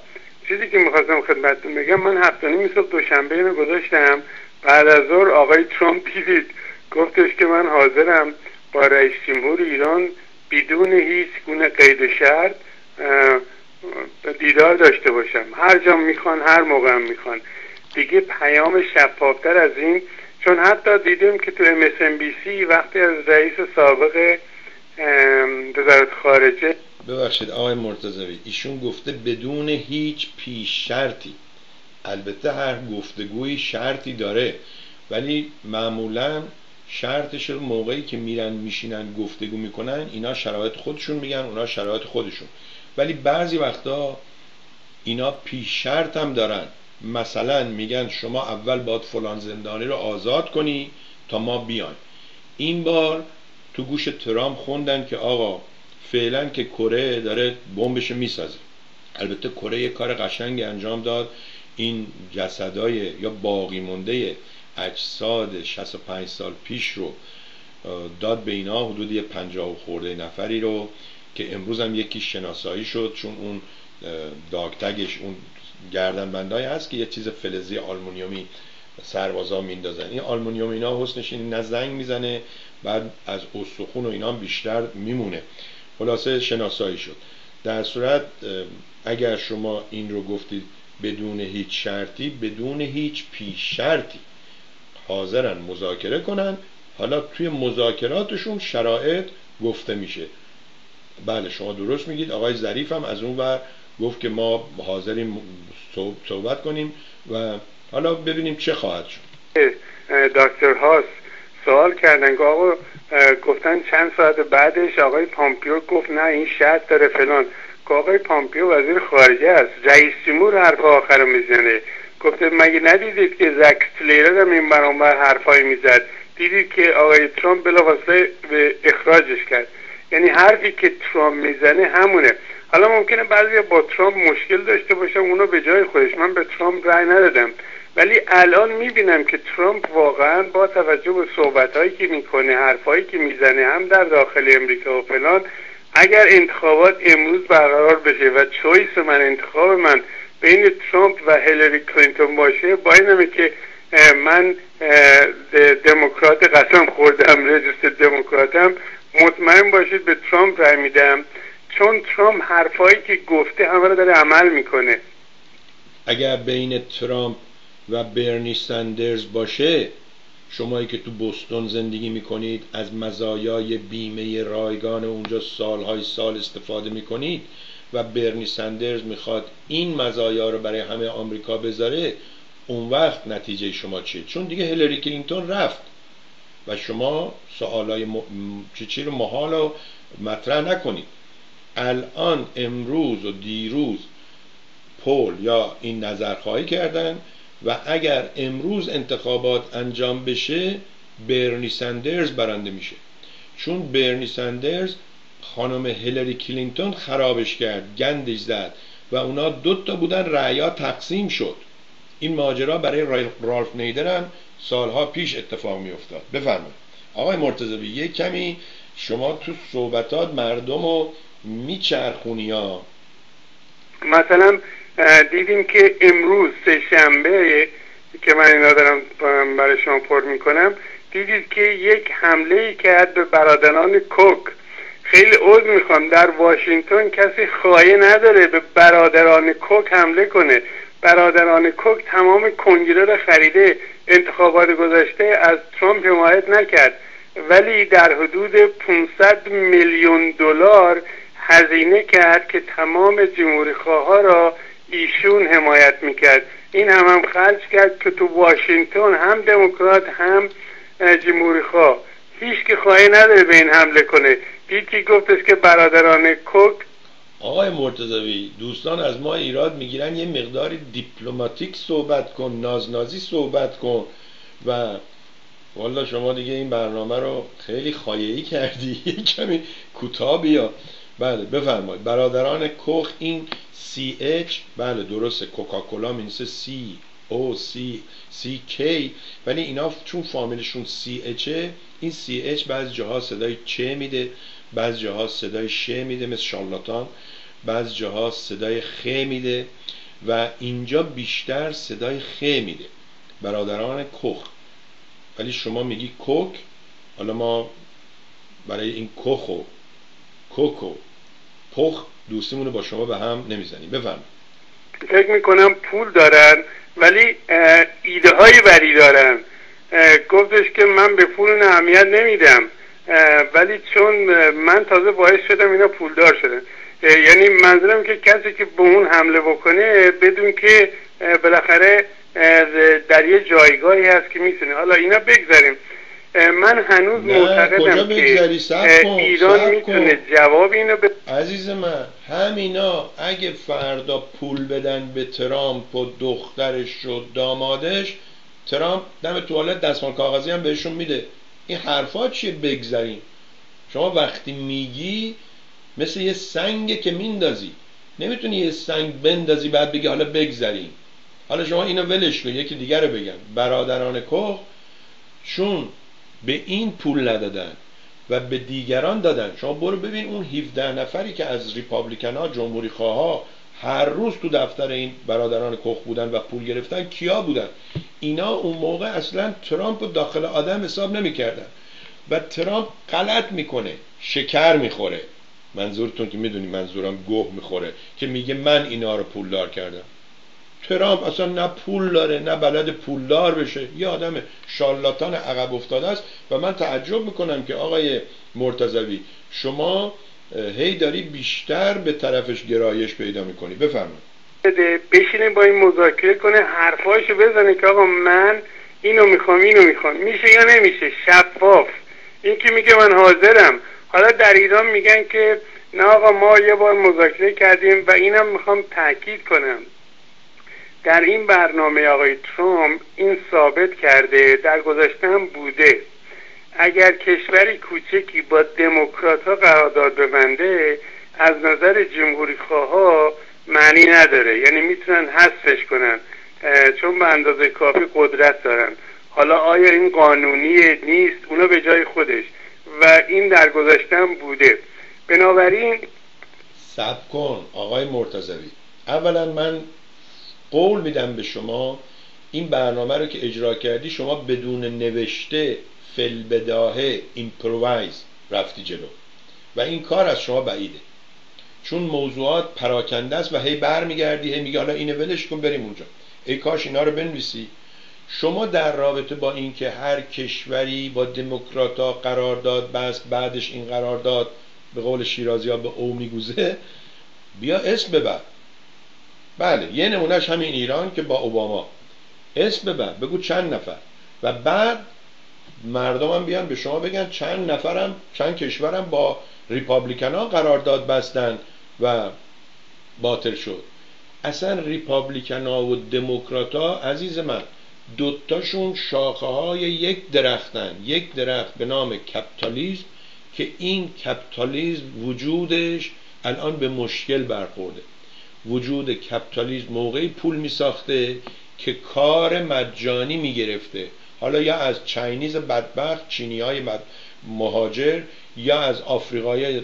چیزی که میخواستم خدمتتون بگم، من هفت و نیم صبح دوشنبه اینو گذاشتم، بعد از ظهر آقای ترامپ دیدید گفتش که من حاضرم با رئیس جمهور ایران بدون هیچ گونه قید و شرط دیدار داشته باشم، هر جا میخوان هر موقع هم میخوان. دیگه پیام شفافتر از این، چون حتی دیدیم که تو ام اس ام بی سی وقتی از رئیس سابق وزارت خارجه، ببخشید آقای مرتضوی، ایشون گفته بدون هیچ پیش شرطی. البته هر گفتگوی شرطی داره، ولی معمولا شرطش رو موقعی که میرن میشینن گفتگو میکنن اینا شرایط خودشون میگن، اونا شرایط خودشون، ولی بعضی وقتا اینا پیش شرط هم دارن. مثلا میگن شما اول باید فلان زندانی رو آزاد کنی تا ما بیایم. این بار تو گوش ترامپ خوندن که آقا فعلا که کره داره بمبش میسازه. البته کره یه کار قشنگی انجام داد، این جسدای یا باقی مونده اجساد شصت و پنج سال پیش رو داد به اینا، حدود یه پنجاه و خورده نفری رو، که امروز هم یکی شناسایی شد، چون اون داگتگش اون گردنبندایی هست که یه چیز فلزی آلومینیومی سربازا میندازن. این آلومینیوم اینا حسنش این نه زنگ میزنه، بعد از استخون و اینا بیشتر میمونه. خلاصه شناسایی شد. در صورت اگر شما این رو گفتید بدون هیچ شرطی، بدون هیچ پیش شرطی حاضرن مذاکره کنن. حالا توی مذاکراتشون شرایط گفته میشه. بله شما درست میگید. آقای ظریف هم از اون ور گفت که ما حاضریم صحبت کنیم و حالا ببینیم چه خواهد شد. دکتر هاس سوال کردن که آقا گفتن چند ساعت بعدش آقای پامپیو گفت نه این شرط داره فلان، که آقای پامپیو وزیر خارجه است، رئیس جمهور حرف آخر رو میزنه. گفته مگه ندیدید که زک سلیرر هم این برانبر حرفایی میزد؟ دیدید که آقای ترامپ بلافاصله به اخراجش کرد. یعنی حرفی که ترامپ میزنه همونه. حالا ممکنه بعضی با ترامپ مشکل داشته باشم، اونو به جای خودش، من به ترامپ رأی ندادم، ولی الان میبینم که ترامپ واقعا با توجه به صحبتهایی که میکنه، حرفایی که میزنه هم در داخل امریکا و فلان، اگر انتخابات امروز برقرار بشه و چویس من، انتخاب من بین ترامپ و هیلاری کلینتون باشه، با اینمه که من دموکرات قسم خوردم، رجیستر دموکراتم، مطمئن باشید به ترامپ رای میدم، چون ترامپ حرفایی که گفته همه رو داره عمل میکنه. اگر بین ترامپ و برنی سندرز باشه، شمایی که تو بوستون زندگی میکنید از مزایای بیمه رایگان اونجا سالهای سال استفاده میکنید و برنی سندرز میخواد این مزایا رو برای همه آمریکا بذاره، اون وقت نتیجه شما چیه؟ چون دیگه هیلاری کلینتون رفت و شما سوالای م... چی چی رو محال رو مطرح نکنید. الان امروز و دیروز پول یا این نظرخواهی کردن و اگر امروز انتخابات انجام بشه برنی سندرز برنده میشه، چون برنی سندرز خانم هیلاری کلینتون خرابش کرد، گندش زد و اونا دوتا بودن، رأیا تقسیم شد. این ماجرا برای رالف نیدر هم سالها پیش اتفاق می افتاد. بفرمایید آقای مرتضوی، یک کمی شما تو صحبتات مردم رو میچرخونی ها. مثلا دیدیم که امروز سه شنبه که من اینا دارم برای شما پر میکنم، دیدید که یک حمله کرد به برادران کوک. خیلی عذر میخوام، در واشنگتن کسی خواهی نداره به برادران کوک حمله کنه. برادران کوک تمام کنگره رو خریده، انتخابات گذشته از ترامپ حمایت نکرد، ولی در حدود پانصد میلیون دلار هزینه کرد که تمام جمهوری‌خواها را ایشون حمایت میکرد. این هم هم خرج کرد که تو واشنگتن هم دموکرات هم جمهوری‌خواه هیچ که خواهی نداره به این حمله کنه. یکی گفتش که برادران کوک. آقای مرتضوی، دوستان از ما ایراد میگیرن یه مقداری دیپلماتیک صحبت کن، نازنازی صحبت کن و والا شما دیگه این برنامه رو خیلی خایعی کردی، یه کمی کوتاه بیا. بله بفرمایید. برادران کوخ، این سی اچ بله درسته، کوکاکولا مینویسه سی او سی سی کی، ولی اینا چون فامیلشون سی اچه، این سی اچ بعضی جاها صدای چه میده، بعضی جاها صدای ش میده مثل شارلاتان، بعضی جاها صدای خ میده و اینجا بیشتر صدای خ میده، برادران کخ. ولی شما میگی کوک، حالا ما برای این کخ و کوک و پخ دوستیمونو با شما به هم نمیزنیم. بفهم. فکر میکنم پول دارن ولی ایده هایی بری دارن. گفتش که من به پول اهمیت نمیدم، ولی چون من تازه باعث شدم اینا پولدار شدن. یعنی منظورم که کسی که به اون حمله بکنه بدون که بالاخره در یه جایگاهی هست که میتونه. حالا اینا بگذاریم، من هنوز معتقدم که ایران میتونه جواب اینو ب... عزیز من، همینا اگه فردا پول بدن به ترامپ و دخترش و دامادش، ترامپ دم توالت دستمال کاغذی هم بهشون میده. این حرفا چیه بگذاریم؟ شما وقتی میگی مثل یه سنگه که میندازی، نمیتونی یه سنگ بندازی بعد بگی حالا بگذاریم. حالا شما اینو ولش کن، یکی دیگر رو بگم. برادران کوه چون به این پول ندادن و به دیگران دادن. شما برو ببین اون هفده نفری که از ریپابلیکن ها، جمهوری خواه ها هر روز تو دفتر این برادران کوخ بودن و پول گرفتن، کیا بودن؟ اینا اون موقع اصلا ترامپ داخل آدم حساب نمی کردن و ترامپ غلط میکنه، شکر میخوره. منظورتون که میدونی منظورم گوه میخوره که میگه من اینا رو پولدار کردم. ترامپ اصلا نه پول داره نه بلد پولدار بشه، یه آدم شارلاتان عقب افتاده است. و من تعجب میکنم که آقای مرتضوی شما هی داری بیشتر به طرفش گرایش پیدا میکنی. بفرمایید. بشینه با این مذاکره کنه، حرفاشو بزنه که آقا من اینو میخوام اینو میخوام. میشه یا نمیشه؟ شفاف. این که میگه من حاضرم. حالا در ایران میگن که نه آقا ما یه بار مذاکره کردیم و اینم میخوام تاکید کنم، در این برنامه آقای ترامپ این ثابت کرده، در گذشته هم بوده، اگر کشوری کوچکی با دموکرات ها قرارداد ببنده از نظر جمهوری خواه ها معنی نداره، یعنی میتونن حذفش کنن چون به اندازه کافی قدرت دارن. حالا آیا این قانونی نیست؟ اونا به جای خودش، و این در گذشته هم بوده. بنابراین صبر کن آقای مرتضوی، اولا من قول میدم به شما این برنامه رو که اجرا کردی شما بدون نوشته فلبداهه ایمپرووایز رفتی جلو و این کار از شما بعیده، چون موضوعات پراکنده است و هی برمیگردی هی میگی حالا اینو ولش کن بریم اونجا. ای کاش اینا رو بنویسی. شما در رابطه با این که هر کشوری با دموکراتا قرارداد بست بعدش این قرارداد به قول شیرازی ها به او میگوزه، بیا اسم ببر. بله یه نمونهش همین ایران که با اوباما، اسم ببر بگو چند نفر و بعد مردم هم بیان به شما بگن چند نفرم چند کشورم با ریپابلیکن ها قرارداد بستن و باطل شد. اصلا ریپابلیکن ها و دموکرات ها عزیز من دوتاشون شاخه های یک درختن، یک درخت به نام کپیتالیسم که این کپیتالیسم وجودش الان به مشکل برخورده. وجود کپیتالیسم موقعی پول می ساخته که کار مجانی می گرفته، حالا یا از چاینیز بدبخت، چینی های مهاجر، یا از آفریقای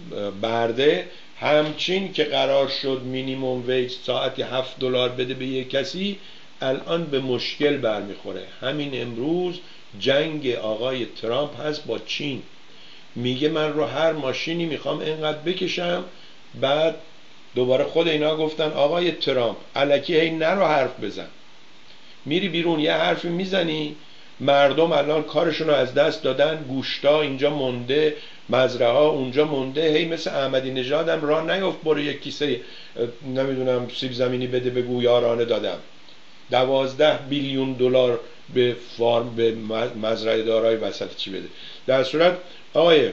برده، همچین که قرار شد مینیمم ویج ساعتی هفت دلار بده به یک کسی، الان به مشکل برمیخوره. همین امروز جنگ آقای ترامپ هست با چین، میگه من رو هر ماشینی میخوام اینقدر بکشم. بعد دوباره خود اینا گفتن آقای ترامپ الکی هی نرو حرف بزن، میری بیرون یه حرفی میزنی، مردم الان کارشون رو از دست دادن، گوشتا اینجا مونده، مزرعه ها اونجا مونده، هی مثل احمدی نژاد هم راه نیفت برو یک کیسه نمیدونم سیب زمینی بده بگو یارانه دادم. دوازده بیلیون دلار به فارم به مزرعه دارای وسط چی بده. در صورت آقای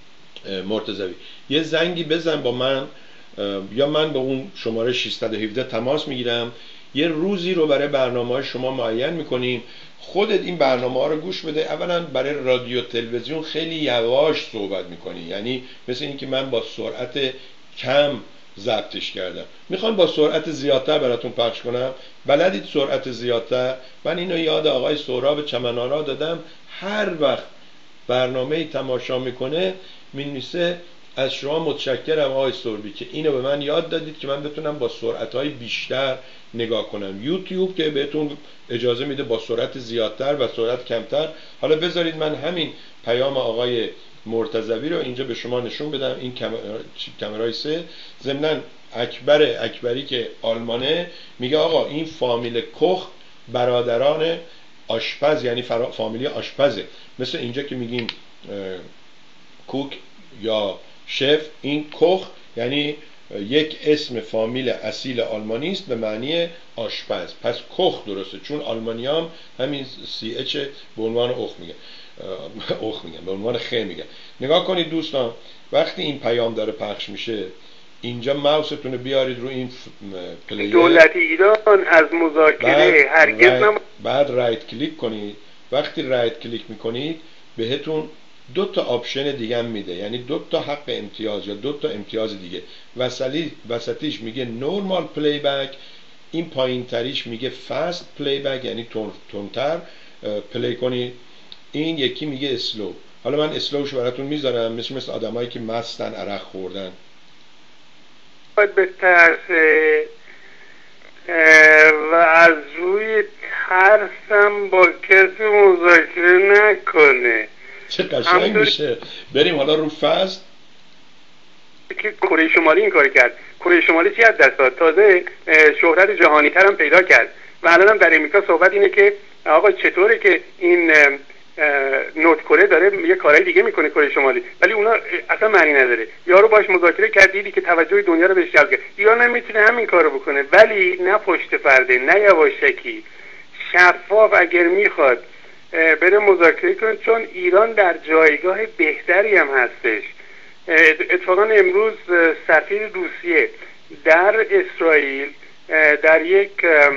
مرتضوی یه زنگی بزن با من، یا من به اون شماره ششصد و هفده تماس میگیرم، یه روزی رو برای برنامه های شما معین میکنیم. خودت این برنامه ها رو گوش بده. اولا برای رادیو تلویزیون خیلی یواش صحبت میکنی، یعنی مثل این که من با سرعت کم ضبطش کردم، میخوام با سرعت زیادتر براتون پخش کنم. بلدید سرعت زیادتر؟ من اینو یاد آقای سهراب چمنارا دادم، هر وقت برنامه تماشا میکنه مینویسه از شما متشکرم آقای سوربی که اینو به من یاد دادید که من بتونم با سرعت‌های بیشتر نگاه کنم. یوتیوب که بهتون اجازه میده با سرعت زیادتر و سرعت کمتر. حالا بذارید من همین پیام آقای مرتضوی رو اینجا به شما نشون بدم. این کامرای سه. ضمناً اکبر اکبری که آلمانه میگه آقا این فامیل کوخ برادران آشپز، یعنی فامیلی آشپزه. مثل اینجا که میگیم کوک یا شف، این کوخ یعنی یک اسم فامیل اصیل آلمانی است به معنی آشپز. پس کوخ درسته، چون آلمانی هم همین سی اچ به عنوان اخ میگه اخ میگن به عنوان خ میگن. نگاه کنید دوستان، وقتی این پیام داره پخش میشه اینجا ماوستون رو بیارید رو این پلیر. دولت ایران از مذاکره هرگز نم... بعد رایت کلیک کنید. وقتی رایت کلیک میکنید بهتون دو تا آپشن دیگه هم میده، یعنی دو تا حق امتیاز یا دو تا امتیاز دیگه. وسطی وسطیش میگه نورمال پلی بک، این پایین تریش میگه فاست پلی بک، یعنی تندتر پلی کنید. این یکی میگه اسلو. حالا من اسلوش براتون میذارم، مثل مثل آدمایی که مستن عرق خوردن. باید به ترس و از روی ترسم با کسی مذاکره نکنه. چه قشنگ میشه. بریم حالا رو فاست. که کره شمالی این کار کرد. کره شمالی چی از دست داد؟ تازه شهرت جهانی تر هم پیدا کرد و الان هم در امریکا صحبت اینه که آقا چطوره که این نورد کره داره یه کارهای دیگه میکنه کره شمالی، ولی اونا اصلا معنی نداره. یارو باش مذاکره کرد، دیدی که توجه دنیا رو بهش جلب کرد. ایران هم میتونه همین کارو بکنه، ولی نه پشت پرده، نه یواشکی، شفاف. اگر میخواد بره مذاکره کنه، چون ایران در جایگاه بهتری هم هستش. اتفاقا امروز سفیر روسیه در اسرائیل در یک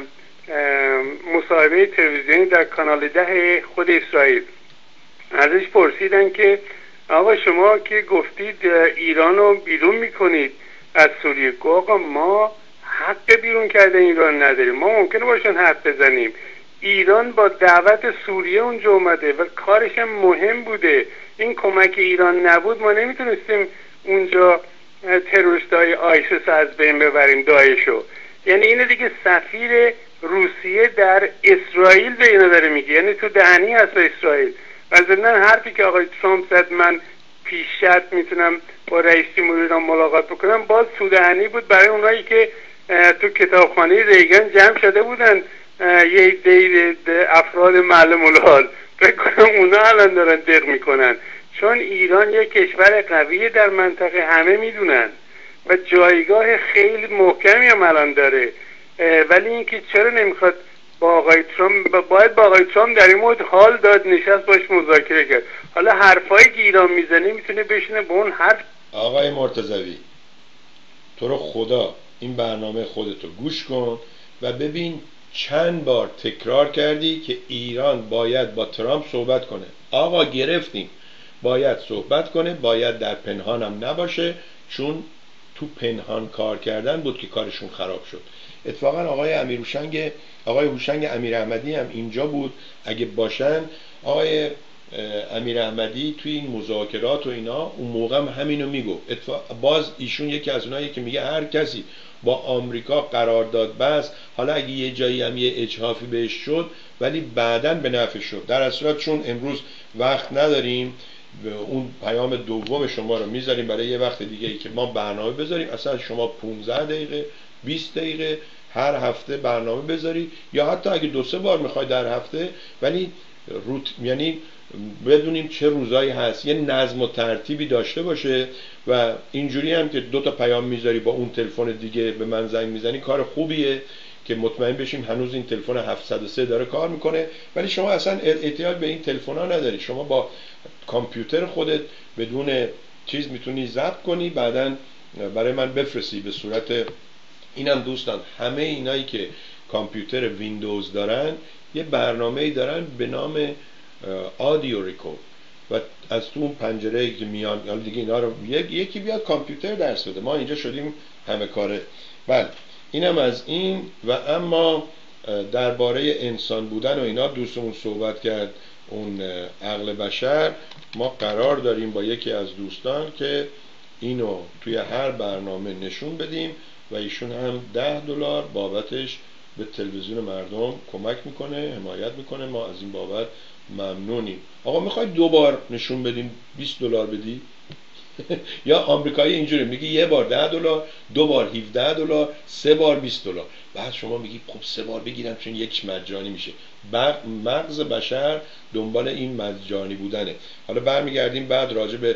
مصاحبه تلویزیونی در کانال ده خود اسرائیل ازش پرسیدن که آقا شما که گفتید ایران رو بیرون میکنید از سوریه، آقا ما حق بیرون کردن ایران نداریم، ما ممکنه باشن حرف بزنیم. ایران با دعوت سوریه اونجا اومده و کارش هم مهم بوده. این کمک ایران نبود ما نمیتونستیم اونجا تروریستای آیسیس از بین ببریم، داعشو. یعنی اینه دیگه سفیر روسیه در اسرائیل به اینا داره میگه، یعنی تو دهنی هست به اسرائیل. و ضمن حرفی که آقای ترامپ زد من پیش شرط میتونم با رئیس جمهور ایران ملاقات بکنم، باز تو دهنی بود برای اونایی که تو کتابخانه ریگن جمع شده بودن، یه عده افراد معلم الحال. فکر کنم اونا الان دارن دق میکنن، چون ایران یک کشور قویه در منطقه، همه میدونن و جایگاه خیلی محکمی هم الان داره. ولی اینکه چرا نمیخواد با آقای ترامپ، باید با آقای ترامپ در این مورد حال داد، نشست باش مذاکره کرد. حالا حرفایی که ایران میزنه میتونه بشینه به اون حرف. آقای مرتضوی تو رو خدا این برنامه خودتو گوش کن و ببین چند بار تکرار کردی که ایران باید با ترامپ صحبت کنه. آقا گرفتیم، باید صحبت کنه، باید در پنهان هم نباشه، چون تو پنهان کار کردن بود که کارشون خراب شد. اتفاقا آقای امیر هوشنگ آقای هوشنگ امیر احمدی هم اینجا بود. اگه باشن آقای امیر احمدی توی این مذاکرات و اینا اون موقع هم همینو میگو. باز ایشون یکی از اونایی که میگه هر کسی با آمریکا قرارداد بست، حالا اگه یه جایی هم یه اجحافی بهش شد ولی بعداً به نفع شد. در اصل چون امروز وقت نداریم اون پیام دوم شما رو میذاریم برای یه وقت دیگه ای که ما برنامه بذاریم. اصلا شما پانزده دقیقه بیست دقیقه هر هفته برنامه بذاری، یا حتی اگه دو سه بار میخوای در هفته، ولی روت یعنی بدونیم چه روزایی هست، یه نظم و ترتیبی داشته باشه. و اینجوری هم که دو تا پیام میذاری با اون تلفن دیگه به من زنگ میزنی کار خوبیه که مطمئن بشیم هنوز این تلفن هفتصد و سه داره کار میکنه. ولی شما اصلا احتیاج به این تلفن ها نداری، شما با کامپیوتر خودت بدون چیز میتونی ضبط کنی بعدن برای من بفرستی به صورت. اینم دوستان همه اینایی که کامپیوتر ویندوز دارن یه برنامه‌ای دارن به نام آدیو ریکورد و از تو اون پنجره‌ای که میان یا دیگه اینا رو یکی بیاد کامپیوتر درس بده. ما اینجا شدیم همه کاره. بله اینم از این. و اما درباره انسان بودن و اینا دوستمون صحبت کرد، اون عقل بشر. ما قرار داریم با یکی از دوستان که اینو توی هر برنامه نشون بدیم و ایشون هم ده دلار بابتش به تلویزیون مردم کمک میکنه، حمایت میکنه. ما از این بابت ممنونیم. آقا میخوای دو بار نشون بدیم بیست دلار بدی؟ یا آمریکایی اینجوری میگه یه بار ده دلار، دو بار هفده دلار، سه بار بیست دلار. بعد شما میگی خب سه بار بگیرم چون یکش مجانی میشه. مغز بشر دنبال این مجانی بودنه. حالا برمیگردیم بعد راجع به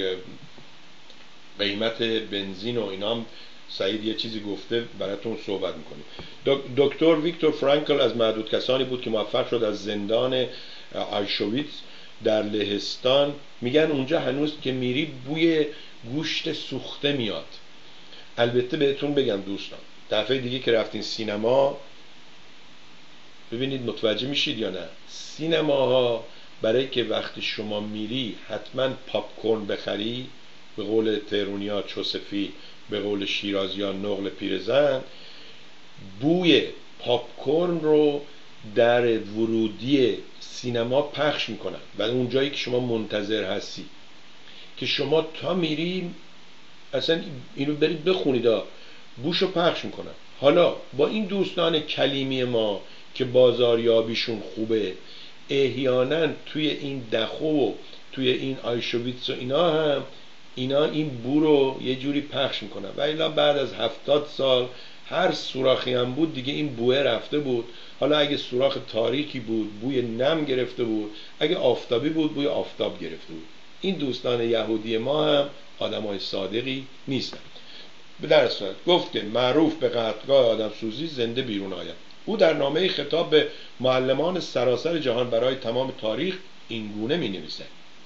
قیمت بنزین و اینام سعید یه چیزی گفته براتون صحبت میکنیم. دکتر ویکتور فرانکل از معدود کسانی بود که موفق شد از زندان آیشوویتز در لهستان، میگن اونجا هنوز که میری بوی گوشت سوخته میاد. البته بهتون بگم دوستان، دفعه دیگه که رفتین سینما ببینید متوجه میشید یا نه، سینماها برای که وقتی شما میری حتما پاپ کورن بخری، به قول تهرونیا چوسفی، به قول شیرازیان نقل پیرزن، بوی پاپ کورن رو در ورودی سینما پخش میکنن و اون جایی که شما منتظر هستی که شما تا میری اصلا اینو برید بخونید، بوشو پخش میکنن. حالا با این دوستان کلیمی ما که بازاریابیشون خوبه، احیانا توی این دخو و توی این آیشوویتز و اینا هم اینا این بو رو یه جوری پخش میکنن و الا بعد از هفتاد سال هر سوراخی هم بود دیگه این بوه رفته بود. حالا اگه سوراخ تاریکی بود بوی نم گرفته بود، اگه آفتابی بود بوی آفتاب گرفته بود. این دوستان یهودی ما هم آدمای صادقی نیستن. به در صورت گفت که معروف به قتلگاه آدم سوزی زنده بیرون آید. او در نامه خطاب به معلمان سراسر جهان برای تمام تاریخ این گونه می نویسد: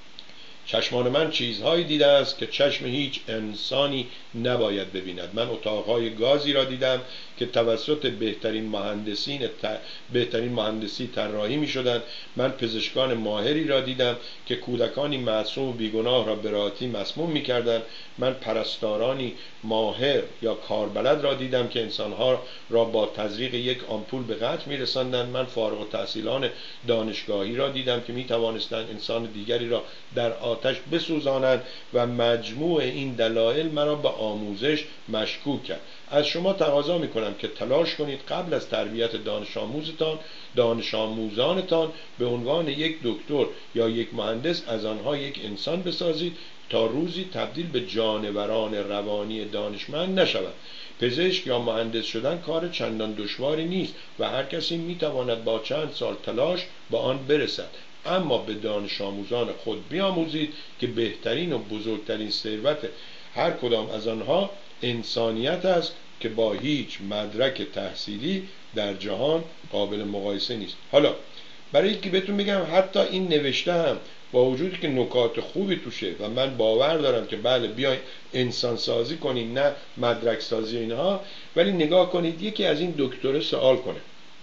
چشمان من چیزهایی دیده است که چشم هیچ انسانی نباید ببیند. من اتاقهای گازی را دیدم که توسط بهترین مهندسین ت... بهترین مهندسی طراحی می شدند. من پزشکان ماهری را دیدم که کودکانی معصوم و بیگناه را به راحتی مسموم می کردند. من پرستارانی ماهر یا کاربلد را دیدم که انسانها را با تزریق یک آمپول به قتل می رساندند. من فارغ التحصیلان دانشگاهی را دیدم که می توانستند انسان دیگری را در آتش بسوزانند و مجموع این دلایل مرا به آموزش مشکوک کرد. از شما تقاضا می کنم که تلاش کنید قبل از تربیت دانش آموزتان دانش آموزانتان به عنوان یک دکتر یا یک مهندس از آنها یک انسان بسازید تا روزی تبدیل به جانوران روانی دانشمند نشوند. پزشک یا مهندس شدن کار چندان دشواری نیست و هر کسی می تواند با چند سال تلاش به آن برسد. اما به دانش آموزان خود بیاموزید که بهترین و بزرگترین ثروت هر کدام از آنها انسانیت است که با هیچ مدرک تحصیلی در جهان قابل مقایسه نیست. حالا برای اینکه بهتون بگم حتی این نوشته هم با وجودی که نکات خوبی توشه و من باور دارم که بله بیاین انسان سازی کنیم نه مدرک سازی اینها، ولی نگاه کنید یکی از این دکتره سوال کنه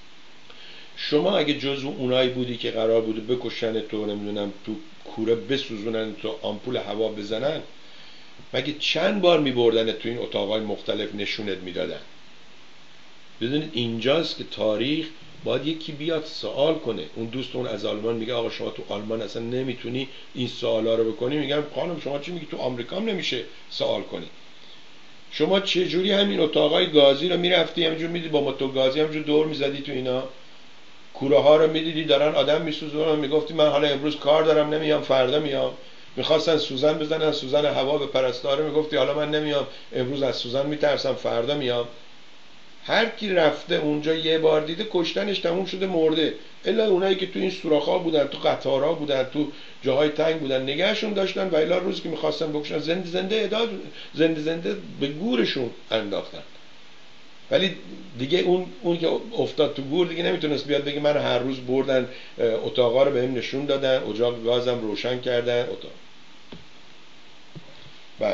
شما اگه جزو اونایی بودی که قرار بوده بکشن تو، نمیدونم تو کوره بسوزونن تو آمپول هوا بزنن، مگه چند بار میبردن تو این اتاقای مختلف نشونت میدادن؟ بدونید اینجاست که تاریخ باید یکی بیاد سوال کنه. اون دوستون از آلمان میگه آقا شما تو آلمان اصلا نمیتونی این سوالا رو بکنی. میگم خانم شما چی میگی؟ تو آمریکا هم نمیشه سوال کنی. شما چه جوری همین اتاقای گازی رو میرفتی همینجور میدی با موتور گازی همینجور دور میزدی تو اینا، کوره ها رو میدیدی دارن آدم میسوزونن، میگفتی من حالا امروز کار دارم نمیام فردا میام. میخواستن سوزن بزنن سوزن هوا به پرستاره، میگفتی حالا من نمیام امروز از سوزن میترسم فردا میام. هر کی رفته اونجا یه بار دیده کشتنش تموم شده مرده، الا اونایی که تو این سوراخ‌ها بودن، تو قطارها بودن، تو جاهای تنگ بودن نگهشون داشتن و الا روزی که میخواستن بکشن زنده زنده اداد زنده زنده به گورشون انداختن. ولی دیگه اون اون که افتاد تو گور دیگه نمیتونست بیاد بگه من هر روز بردن اتاقا رو بهم نشون دادن، اجاق گازم روشن کردن اتاق. بله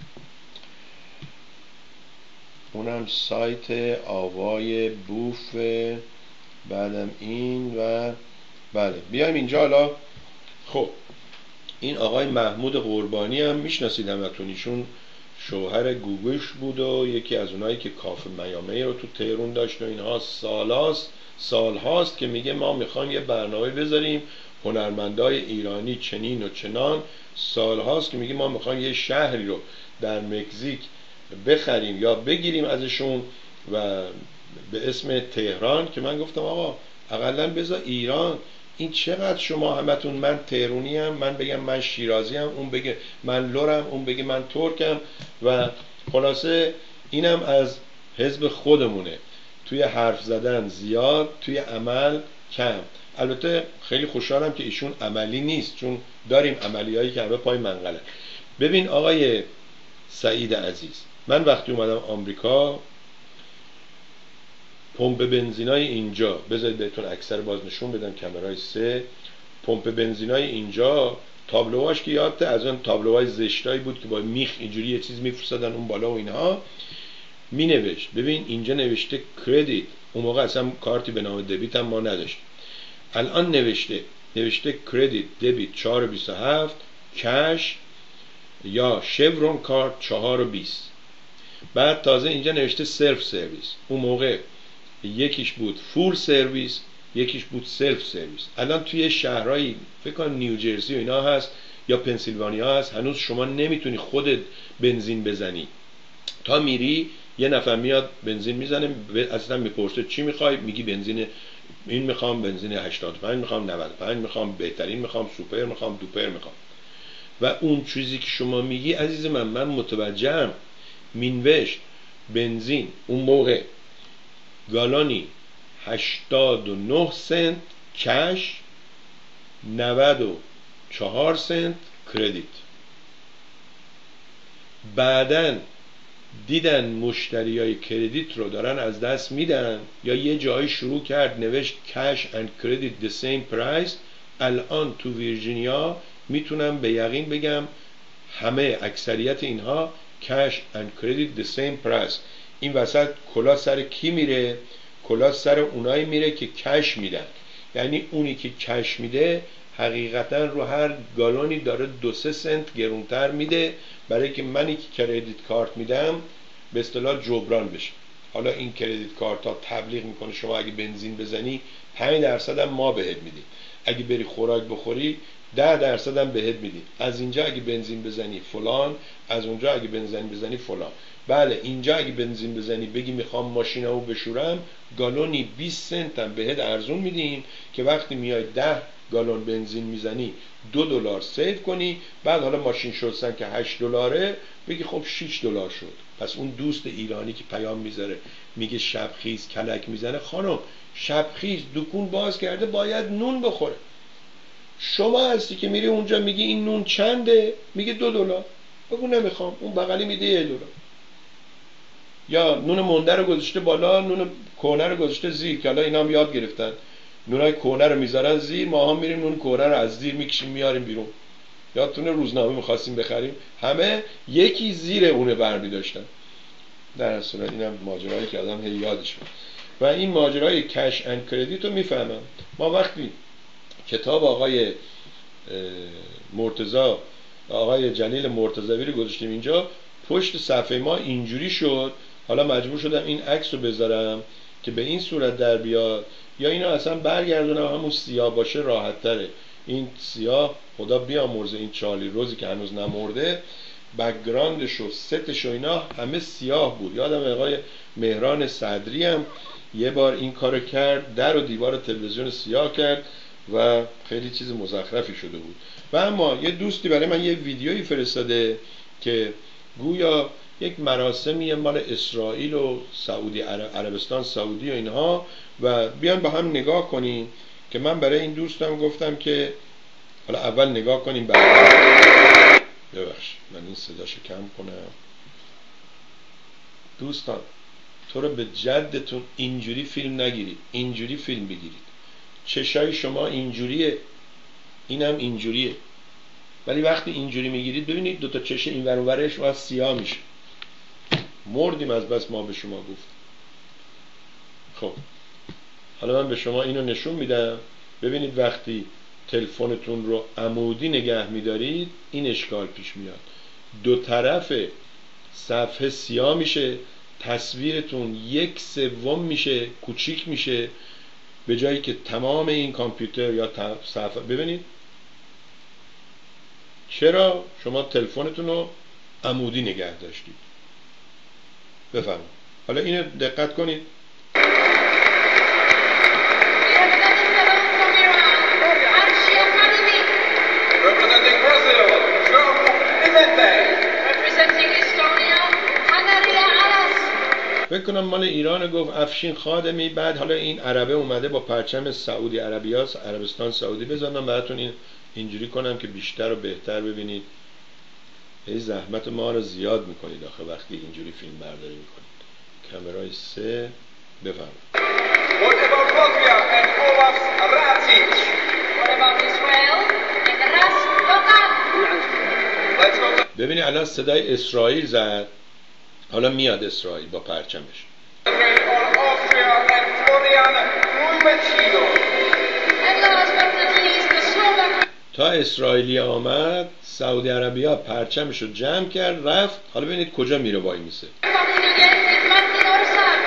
اونم سایت آوای بوف. بعدم این و بله بیایم اینجا. حالا خب این آقای محمود قربانی هم میشناسید همتون، ایشون شوهر گوگوش بود و یکی از اونایی که کافه میامی رو تو تهران داشت و اینها. سالاست سالهاست که میگه ما میخوایم یه برنامه بذاریم هنرمندای ایرانی چنین و چنان. سالهاست که میگه ما میخوایم یه شهری رو در مکزیک بخریم یا بگیریم ازشون و به اسم تهران، که من گفتم آقا اقلا بذار ایران، این چقدر شما همتون، من تهرونی هم، من بگم من شیرازی هم، اون بگه من لرم، اون بگه من ترکم، و خلاصه اینم از حزب خودمونه، توی حرف زدن زیاد، توی عمل کم. البته خیلی خوشحالم که ایشون عملی نیست، چون داریم عملی هایی که همه پای منقله. ببین آقای سعید عزیز، من وقتی اومدم آمریکا، پمپ بنزینای اینجا، بذارید بهتون اکثر باز نشون بدم کامرای سه، پمپ بنزینای اینجا تابلوهاش که یادته از اون تابلوهای زشتایی بود که با میخ اینجوری یه چیز میفرستادن اون بالا و اینها، می نوشت. ببین اینجا نوشته کردیت، اون موقع اصلا کارتی به نام دبیت هم ما نداشت. الان نوشته نوشته کردیت دبیت چهار و بیست و هفت، کش یا شورون کارت چهار و بیست. بعد تازه اینجا نوشته سلف سرویس. اون موقع یکیش بود فول سرویس، یکیش بود سلف سرویس. الان توی شهرهایی فکر کنم نیوجرسی و اینا هست یا پنسیلوانیا هست، هنوز شما نمیتونی خودت بنزین بزنی، تا میری یه نفر میاد بنزین میزنه، اصلا میپرسه چی میخوای، میگی بنزین این میخوام، بنزین هشتاد و پنج میخوام، نود و پنج میخوام، بهترین میخوام، سوپر میخوام، دوپر میخوام. و اون چیزی که شما میگی عزیز من، من متوجهم. مینوشت بنزین اون موقع گالانی هشتاد و نه سنت کش، نود و چهار سنت کردیت. بعدن دیدن مشتری های کردیت رو دارن از دست میدن، یا یه جایی شروع کرد نوشت کش اند کردیت the same price. الان تو ویرجینیا میتونم به یقین بگم همه اکثریت اینها کش اند کردیت the same price. این وسط کلا سر کی میره؟ کلا سر اونایی میره که کش میدن. یعنی اونی که کش میده حقیقتا رو هر گالونی داره دو سه سنت گرونتر میده، برای که منی که کردیت کارت میدم به اصطلاح جبران بشه. حالا این کردیت کارت ها تبلیغ میکنه شما اگه بنزین بزنی پنج درصد هم ما بهت میدیم، اگه بری خوراک بخوری ده درصد هم بهت میدیم، از اینجا اگه بنزین بزنی فلان، از اونجا اگه بنزین بزنی فلان. بله اینجا اگه بنزین بزنی بگی میخوام ماشینمو بشورم، گالونی بیست سنت هم بهت ارزون میدیم که وقتی میای ده گالون بنزین میزنی دو دلار سیو کنی. بعد حالا ماشین شستن که هشت دلاره بگی خب شش دلار شد. پس اون دوست ایرانی که پیام میذاره میگه شبخیز کلک میزنه، خانم شبخیز دکون باز کرده باید نون بخوره. شما هستی که میری اونجا میگی این نون چنده، میگه دو دلار، بگو نمیخوام، اون بغلی میده یه دلار. یا نون مونده رو گذاشته بالا، نون کهنه رو گذاشته زیر، که حالا اینا هم یاد گرفتن نونای کهنه رو میذارن زیر، ما هم میریم نون کهنه رو از زیر میکشیم میاریم بیرون. یادتونه روزنامه میخواستیم بخریم همه یکی زیر اونه برمی داشتن. در اصل اینم ماجرایی که آدم هی یادش میاد. و این ماجرای کش اند کردیت رو میفهمم. ما وقتی کتاب آقای مرتضی آقای جلیل مرتضوی رو گذاشتیم اینجا، پشت صفحه ما اینجوری شد، حالا مجبور شدم این عکس رو بذارم که به این صورت در بیاد، یا اینو اصلا برگردونم همون سیاه باشه راحت تره. این سیاه خدا بیامرزه این چارلی روزی که هنوز نمرده، بک‌گراندش و ستش و اینا همه سیاه بود. یادم آقای مهران صدری هم یه بار این کارو کرد، در و دیوار تلویزیون سیاه کرد و خیلی چیز مزخرفی شده بود. و اما یه دوستی برای من یه ویدیویی فرستاده که گویا یک مراسمی مال اسرائیل و سعودی عربستان سعودی و اینها، و بیان با هم نگاه کنیم. که من برای این دوستم گفتم که حالا اول نگاه کنیم بعد ببخش من این صداشو کم کنم. دوستان تو رو به جدتون اینجوری فیلم نگیرید، اینجوری فیلم بگیرید. چشای شما اینجوریه، اینم اینجوریه، ولی وقتی اینجوری میگیرید ببینید دوتا چش این ور و ورش و سیاه میشه. مردیم از بس ما به شما گفت. خب حالا من به شما اینو نشون میدم، ببینید وقتی تلفنتون رو عمودی نگه میدارید این اشکال پیش میاد، دو طرف صفحه سیاه میشه، تصویرتون یک سوم میشه، کوچیک میشه، به جایی که تمام این کامپیوتر یا صفحه. ببینید چرا شما تلفنتون رو عمودی نگه داشتید. بفرمایید. حالا اینو دقت کنید. Representing Brazil, João Clemente. Representing Estonia, Hanaria Alas. فکر کنم مال ایران گفت افشین خادمی. بعد حالا این عربه اومده با پرچم سعودی عربیاس، عربستان سعودی. بذارم براتون این اینجوری کنم که بیشتر و بهتر ببینید. هی زحمت ما رو زیاد میکنید آخه وقتی اینجوری فیلم برداری میکنید. کامرای سه بفرمایید. What about Latvia and Olaf Racic? What about Israel and Ras Lokan? Let's go. ببینید الان صدای اسرائیل زد. حالا میاد اسرائیل با پرچمش. On Austria and Florian Kruimechido. And last but not least, the Slovak. تا اسرائیلی آمد سعودی عربیا پرچمش رو جمع کرد رفت. حالا ببینید کجا میره وای میسه. Republic again with Martin Orsak.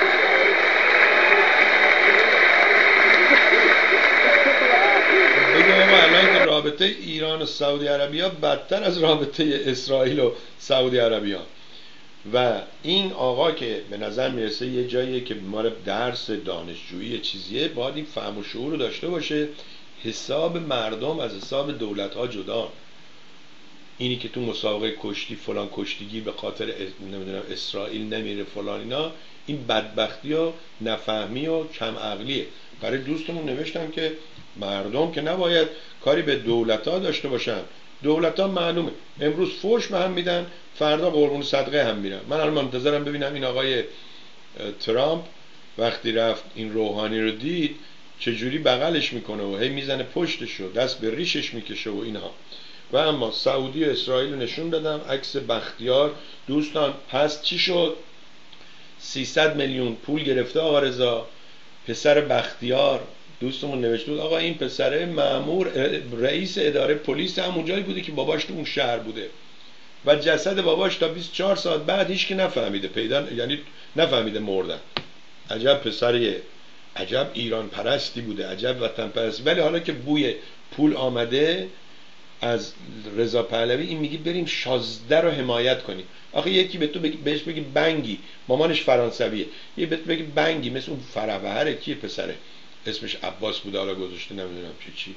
بگم ما الان که رابطه ایران و سعودی عربیا بدتر از رابطه اسرائیل و سعودی عربیا. و این آقا که به نظر میرسه یه جاییه که ما درس دانشجویی چیزیه، باید این فهم و شعور رو داشته باشه. حساب مردم از حساب دولت ها جدا. اینی که تو مسابقه کشتی فلان کشتیگی به خاطر نمیدونم اسرائیل نمیره فلان اینا، این بدبختی و نفهمی و کم عقلیه. برای دوستمون نوشتم که مردم که نباید کاری به دولت ها داشته باشن. دولت ها معلومه امروز فوش به هم میدن، فردا قربون صدقه هم میرن. من الان منتظرم ببینم این آقای ترامپ وقتی رفت این روحانی رو دید چجوری بغلش میکنه و هی میزنه پشتش رو، دست به ریشش میکشه و اینها. و اما سعودی و اسرائیل رو نشون دادم. عکس بختیار. دوستان پس چی شد؟ سیصد میلیون پول گرفته آقا رضا. پسر بختیار دوستمون نوشته بود آقا این پسره مأمور رئیس اداره پلیس همون جایی بوده که باباش تو اون شهر بوده و جسد باباش تا بیست و چهار ساعت بعد هیچ که نفهمیده پیدا، یعنی نفهمیده مردن. عجب پسریه، عجب ایران پرستی بوده، عجب وطن پرستی. ولی حالا که بوی پول آمده از رضا پهلوی، این میگی بریم شازده رو حمایت کنیم. آخه یکی به تو بگی بهش بگی بنگی، مامانش فرانسویه، یه به تو بگی بنگی مثل اون فرهوهره کیه پسره اسمش عباس بوده حالا گذاشته نمیدونم چی چی،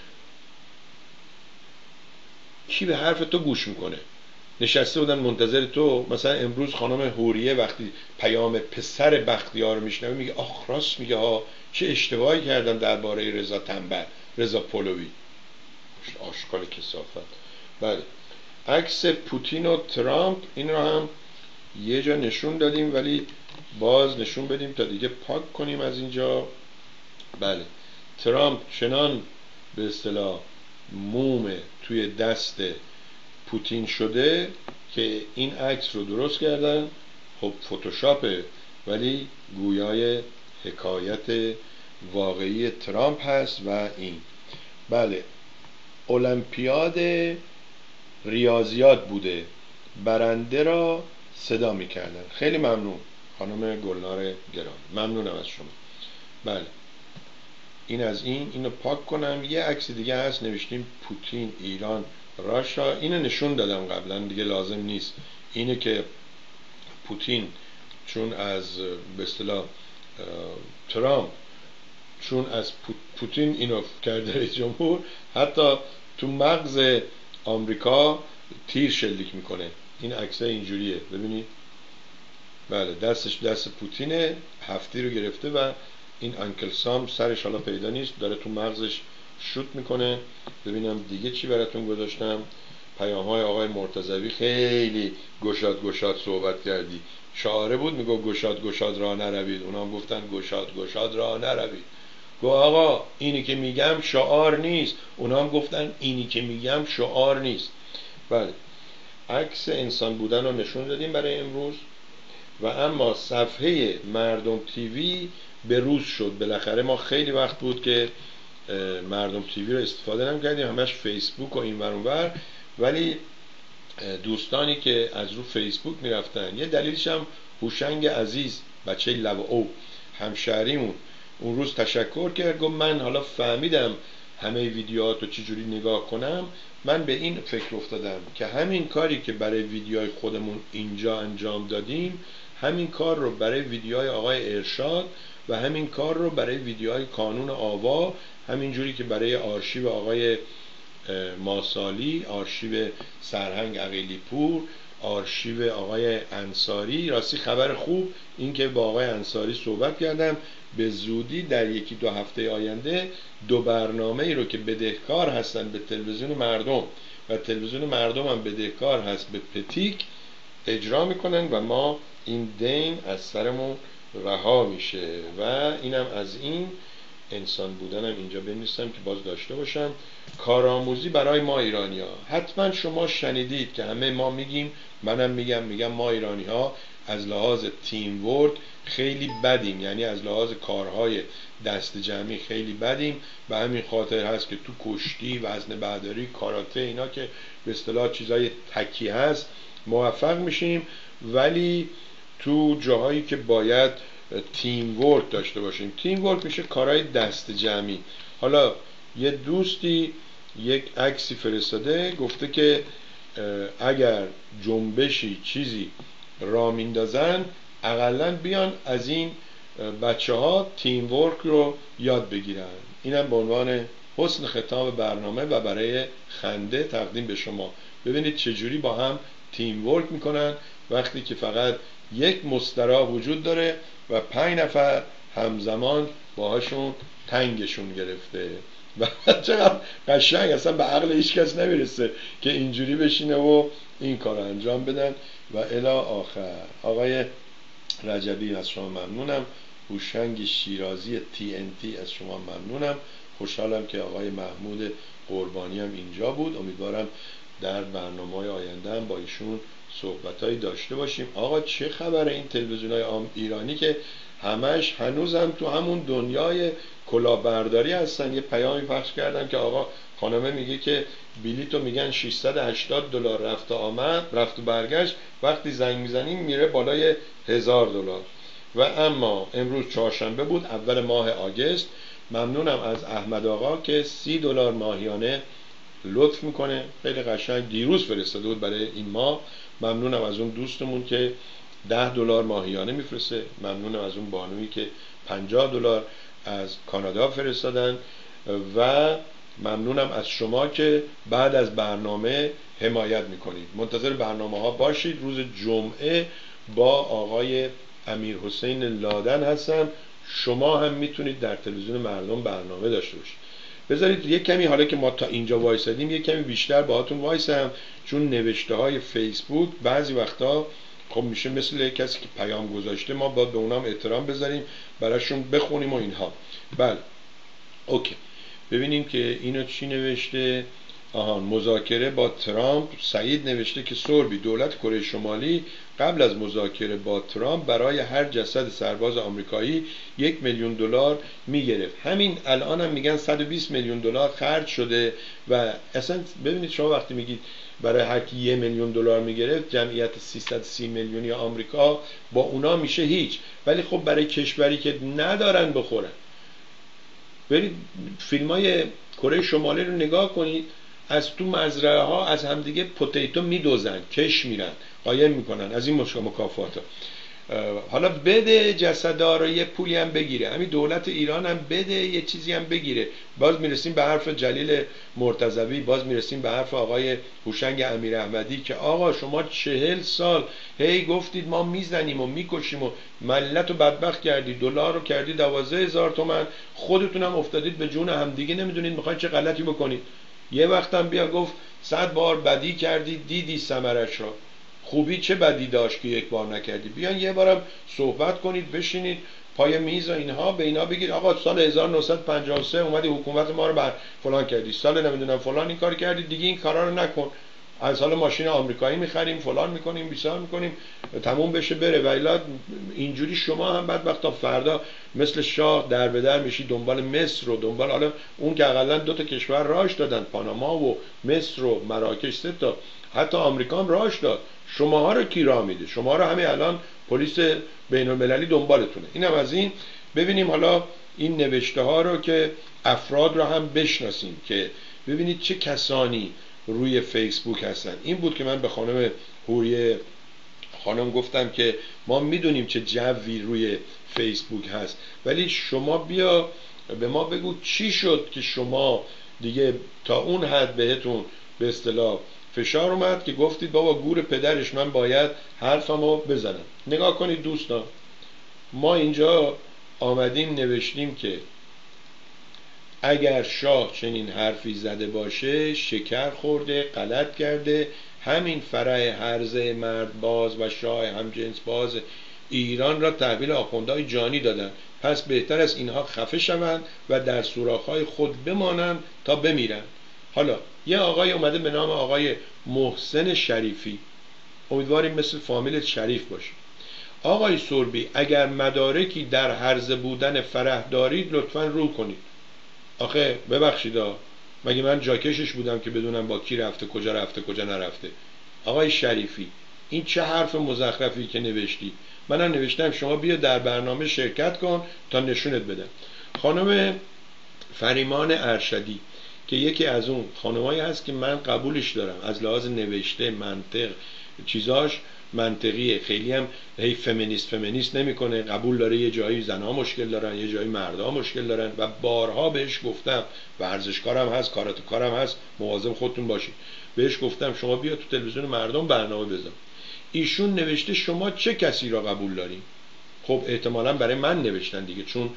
کی به حرف تو گوش میکنه؟ نشسته بودن منتظر تو. مثلا امروز خانم حوریه وقتی پیام پسر بختیار میشنوه میگه آخ راست میگه ها، چه اشتباهی کردم درباره رضا تنبل، رضا پهلوی. آشغال کثافت. بله عکس پوتین و ترامپ این رو هم یه جا نشون دادیم ولی باز نشون بدیم تا دیگه پاک کنیم از اینجا. بله ترامپ چنان به اصطلاح موم توی دست پوتین شده که این عکس رو درست کردن. خب فتوشاپه ولی گویای حکایت واقعی ترامپ هست. و این بله المپیاد ریاضیات بوده، برنده را صدا میکردن. خیلی ممنون خانم گلنار گرامی، ممنونم از شما. بله این از این. اینو پاک کنم. یه عکس دیگه هست نوشتیم پوتین ایران راشا. اینو نشون دادم قبلا دیگه لازم نیست. اینه که پوتین چون از به اصطلاح ترامپ چون از پوتین اینو کرده رئیس جمهور، حتی تو مغز آمریکا تیر شلیک میکنه. این عکس اینجوریه ببینید. بله دستش دست پوتینه، هفتی رو گرفته و این انکل سام سرش حالا پیدا نیست، داره تو مغزش شوت میکنه. ببینم دیگه چی براتون گذاشتم. پیام های آقای مرتضوی خیلی گشاد گشاد صحبت کردی. شاعره بود میگو گشاد گشاد راه نروید، اونا هم گفتن گشاد گشاد راه نروید. گو آقا اینی که میگم شعار نیست، اونا هم گفتن اینی که میگم شعار نیست. بله عکس انسان بودن رو نشون دادیم برای امروز. و اما صفحه مردم تیوی به روز شد. بالاخره ما خیلی وقت بود که مردم تیوی رو استفاده نمی‌کردیم، همش فیسبوک و این ور اون ور. ولی دوستانی که از رو فیسبوک میرفتن، یه دلیلش هم هوشنگ عزیز بچه لب او همشهریمون اون روز تشکر کرد، گفت من حالا فهمیدم همه ویدیوهاتو چجوری نگاه کنم، من به این فکر افتادم که همین کاری که برای ویدیوهای خودمون اینجا انجام دادیم، همین کار رو برای ویدیوهای آقای ارشاد و همین کار رو برای ویدیوهای کانون آوا، همین جوری که برای آرشیو آقای ماسالی، آرشیو سرهنگ عقیلی پور، آرشیو آقای انصاری. راستی خبر خوب این که با آقای انصاری صحبت کردم، به زودی در یکی دو هفته آینده دو برنامه ای رو که بدهکار هستن به تلویزیون مردم و تلویزیون مردم هم بدهکار هست به پتیک اجرا میکنن و ما این دین از سرمون رها میشه. و اینم از این انسان بودنم اینجا بنویسم که باز داشته باشم. کارآموزی برای ما ایرانی ها. حتما شما شنیدید که همه ما میگیم، منم میگم میگم ما ایرانی ها از لحاظ تیم ورک خیلی بدیم، یعنی از لحاظ کارهای دست جمعی خیلی بدیم. به همین خاطر هست که تو کشتی، وزن برداری، کاراته، اینا که به اصطلاح چیزای تکی هست موفق میشیم، ولی تو جاهایی که باید تیم ورک داشته باشیم. تیم ورک میشه کارهای دست جمعی. حالا یه دوستی یک عکسی فرستاده، گفته که اگر جنبشی چیزی را میندازن اقلن بیان از این بچه ها تیم ورک رو یاد بگیرن. اینم به عنوان حسن ختام برنامه و برای خنده تقدیم به شما. ببینید چجوری با هم تیم ورک میکنن وقتی که فقط یک مستراح وجود داره و پنج نفر همزمان باهاشون تنگشون گرفته. و چقدر قشنگ، اصلا به عقل هیچ کس نمیرسه که اینجوری بشینه و این کار انجام بدن. و الی آخر. آقای رجبی از شما ممنونم. هوشنگ شیرازی تی ان تی از شما ممنونم. خوشحالم که آقای محمود قربانی هم اینجا بود. امیدوارم در برنامه‌های آینده هم با ایشون صحبتایی داشته باشیم. آقا چه خبره این تلویزیون‌های ایرانی که همش هنوز هم تو همون دنیای کلاهبرداری هستن؟ یه پیامی پخش کردن که آقا خانمه میگه که بلیطو میگن ششصد و هشتاد دلار رفت و آمد، رفت و برگشت، وقتی زنگ میزنیم میره بالای هزار دلار. و اما امروز چهارشنبه بود، اول ماه آگست. ممنونم از احمد آقا که سی دلار ماهیانه لطف میکنه، خیلی قشنگ دیروز فرستاده بود برای این ماه. ممنونم از اون دوستمون که ده دلار ماهیانه میفرسته. ممنونم از اون بانویی که پنجاه دلار از کانادا فرستادن. و ممنونم از شما که بعد از برنامه حمایت میکنید. منتظر برنامه ها باشید. روز جمعه با آقای امیر حسین لادن هستم. شما هم میتونید در تلویزیون مردم برنامه داشته باشید. بذارید یک کمی، حالا که ما تا اینجا وایسادیم، یک کمی بیشتر باهاتون وایسم، چون نوشته های فیسبوک بعضی وقتا خب میشه مثل کسی که پیام گذاشته، ما باید به اونام احترام بذاریم، براشون بخونیم و اینها. بله اوکی. ببینیم که اینو چی نوشته. آهان، مذاکره با ترامپ. سعید نوشته که سوربی دولت کره شمالی قبل از مذاکره با ترامپ برای هر جسد سرباز آمریکایی یک میلیون دلار میگرفت. همین الان هم میگن صد و بیست میلیون دلار خرج شده. و اصلا ببینید شما وقتی میگید برای هر کی یک میلیون دلار میگرفت، جمعیت سیصد و سی میلیونی آمریکا با اونا میشه هیچ. ولی خب برای کشوری که ندارن بخورن، برید فیلم های کره شمالی رو نگاه کنید، از تو مزرعه ها از همدیگه پوتیتو میدوزن، کش میرن، قایم میکنن از این مکافات ها. حالا بده جسدا رو یه پولی هم بگیره، همین دولت ایران هم بده یه چیزی هم بگیره. باز میرسیم به حرف جلیل مرتضوی، باز میرسیم به حرف آقای هوشنگ امیر احمدی که آقا شما چهل سال هی گفتید ما میزنیم و میکشیم و ملت رو بدبخت کردید، دلار رو کردید دوازده هزار تومن، خودتون هم افتادید به جون همدیگه، نمیدونید میخواید چه غلطی بکنید. یه وقت هم بیا گفت صد بار بدی کردی دیدی ثمرش را، خوبی چه بدی داشت که یک بار نکردی. بیان یه بارم صحبت کنید، بشینید پای میز و اینها، به اینا بگید آقا سال هزار و نهصد و پنجاه و سه اومدی حکومت ما رو بر فلان کردی، سال نمیدونم فلان این کار کردی، دیگه این کارا رو نکن، از حالا ماشین آمریکایی میخریم، فلان میکنیم، بیسار میکنیم، تموم بشه بره. و الا اینجوری شما هم بعد وقتا فردا مثل شاه در به در میشی دنبال مصر و دنبال، حالا اون که حداقل دو تا کشور راش دادن، پاناما و مصر و مراکش، سه تا، حتی آمریکا هم راش داد. شماها رو کی راه میده؟ شما رو همین الان پلیس بین المللی دنبالتونه. اینم از این. ببینیم حالا این نوشته ها رو که افراد رو هم بشناسیم که ببینید چه کسانی روی فیسبوک هستن. این بود که من به خانم هوریه خانم گفتم که ما میدونیم چه جوی روی فیسبوک هست، ولی شما بیا به ما بگو چی شد که شما دیگه تا اون حد بهتون به اصطلاح فشار اومد که گفتید بابا گور پدرش من باید حرفمو بزنم. نگاه کنید دوستان، ما اینجا آمدیم نوشتیم که اگر شاه چنین حرفی زده باشه شکر خورده، غلط کرده، همین فرع هرزه مرد باز و شاه همجنس باز ایران را تحویل آخوندهای جانی دادن، پس بهتر است اینها خفه شوند و در سوراخ‌های خود بمانند تا بمیرن. حالا یه آقای اومده به نام آقای محسن شریفی، امیدواریم مثل فامیلت شریف باشه. آقای سربی اگر مدارکی در هرزه بودن فرح دارید لطفاً رو کنید. آخه ببخشید مگه من جاکشش بودم که بدونم با کی رفته، کجا رفته، کجا نرفته؟ آقای شریفی این چه حرف مزخرفی که نوشتی؟ منم نوشتم شما بیا در برنامه شرکت کن تا نشونت بدم. خانم فریمان ارشدی که یکی از اون خانمایی هست که من قبولش دارم از لحاظ نوشته، منطق، چیزاش منطقیه، خیلی هم هی فمینیست فمینیست نمیکنه، قبول داره یه جایی زنها مشکل دارن، یه جایی مردها مشکل دارن و بارها بهش گفتم، ورزشکارم هست، کاراتکارم هست، مواظب خودتون باشید. بهش گفتم شما بیا تو تلویزیون مردم برنامه بذار. ایشون نوشته شما چه کسی را قبول دارین؟ خب احتمالاً برای من نوشتن دیگه، چون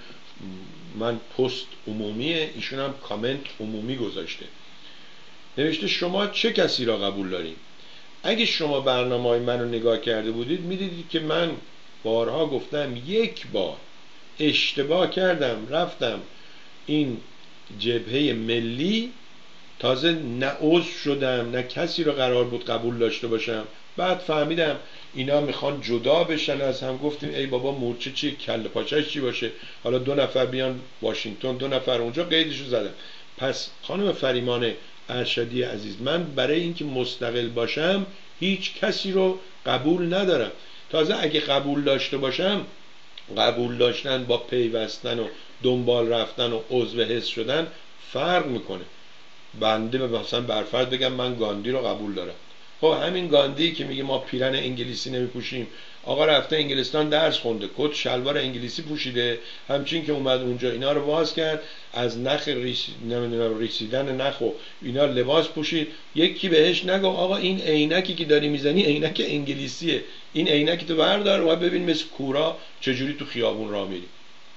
من پست عمومیه، ایشون هم کامنت عمومی گذاشته. نوشته شما چه کسی را قبول دارین؟ اگه شما برنامه‌های منو نگاه کرده بودید میدیدید که من بارها گفتم یک بار اشتباه کردم رفتم این جبهه ملی، تازه نه عضو شدم نه کسی رو قرار بود قبول داشته باشم، بعد فهمیدم اینا میخوان جدا بشن از هم، گفتیم ای بابا مورچه چی، کله پاچش چی باشه، حالا دو نفر بیان واشنگتن دو نفر اونجا، قیدشو زدم. پس خانم فریمان ارشدی عزیز، من برای اینکه مستقل باشم هیچ کسی رو قبول ندارم. تازه اگه قبول داشته باشم، قبول داشتن با پیوستن و دنبال رفتن و عضو حزب شدن فرق میکنه. بنده مثلا برفرض بگم من گاندی رو قبول دارم، خب همین گاندی که میگه ما پیرن انگلیسی نمیپوشیم، آقا رفته انگلستان درس خونده، کت شلوار انگلیسی پوشیده، همچین که اومد اونجا اینا رو باز کرد، از نخ ریس... نمیدونم ریسیدن نخ و اینا لباس پوشید، یکی بهش نگو آقا این عینکی که داری میزنی عینک انگلیسیه، این عینکی تو بردار و ببین مثل کورا چجوری تو خیابون راه میری.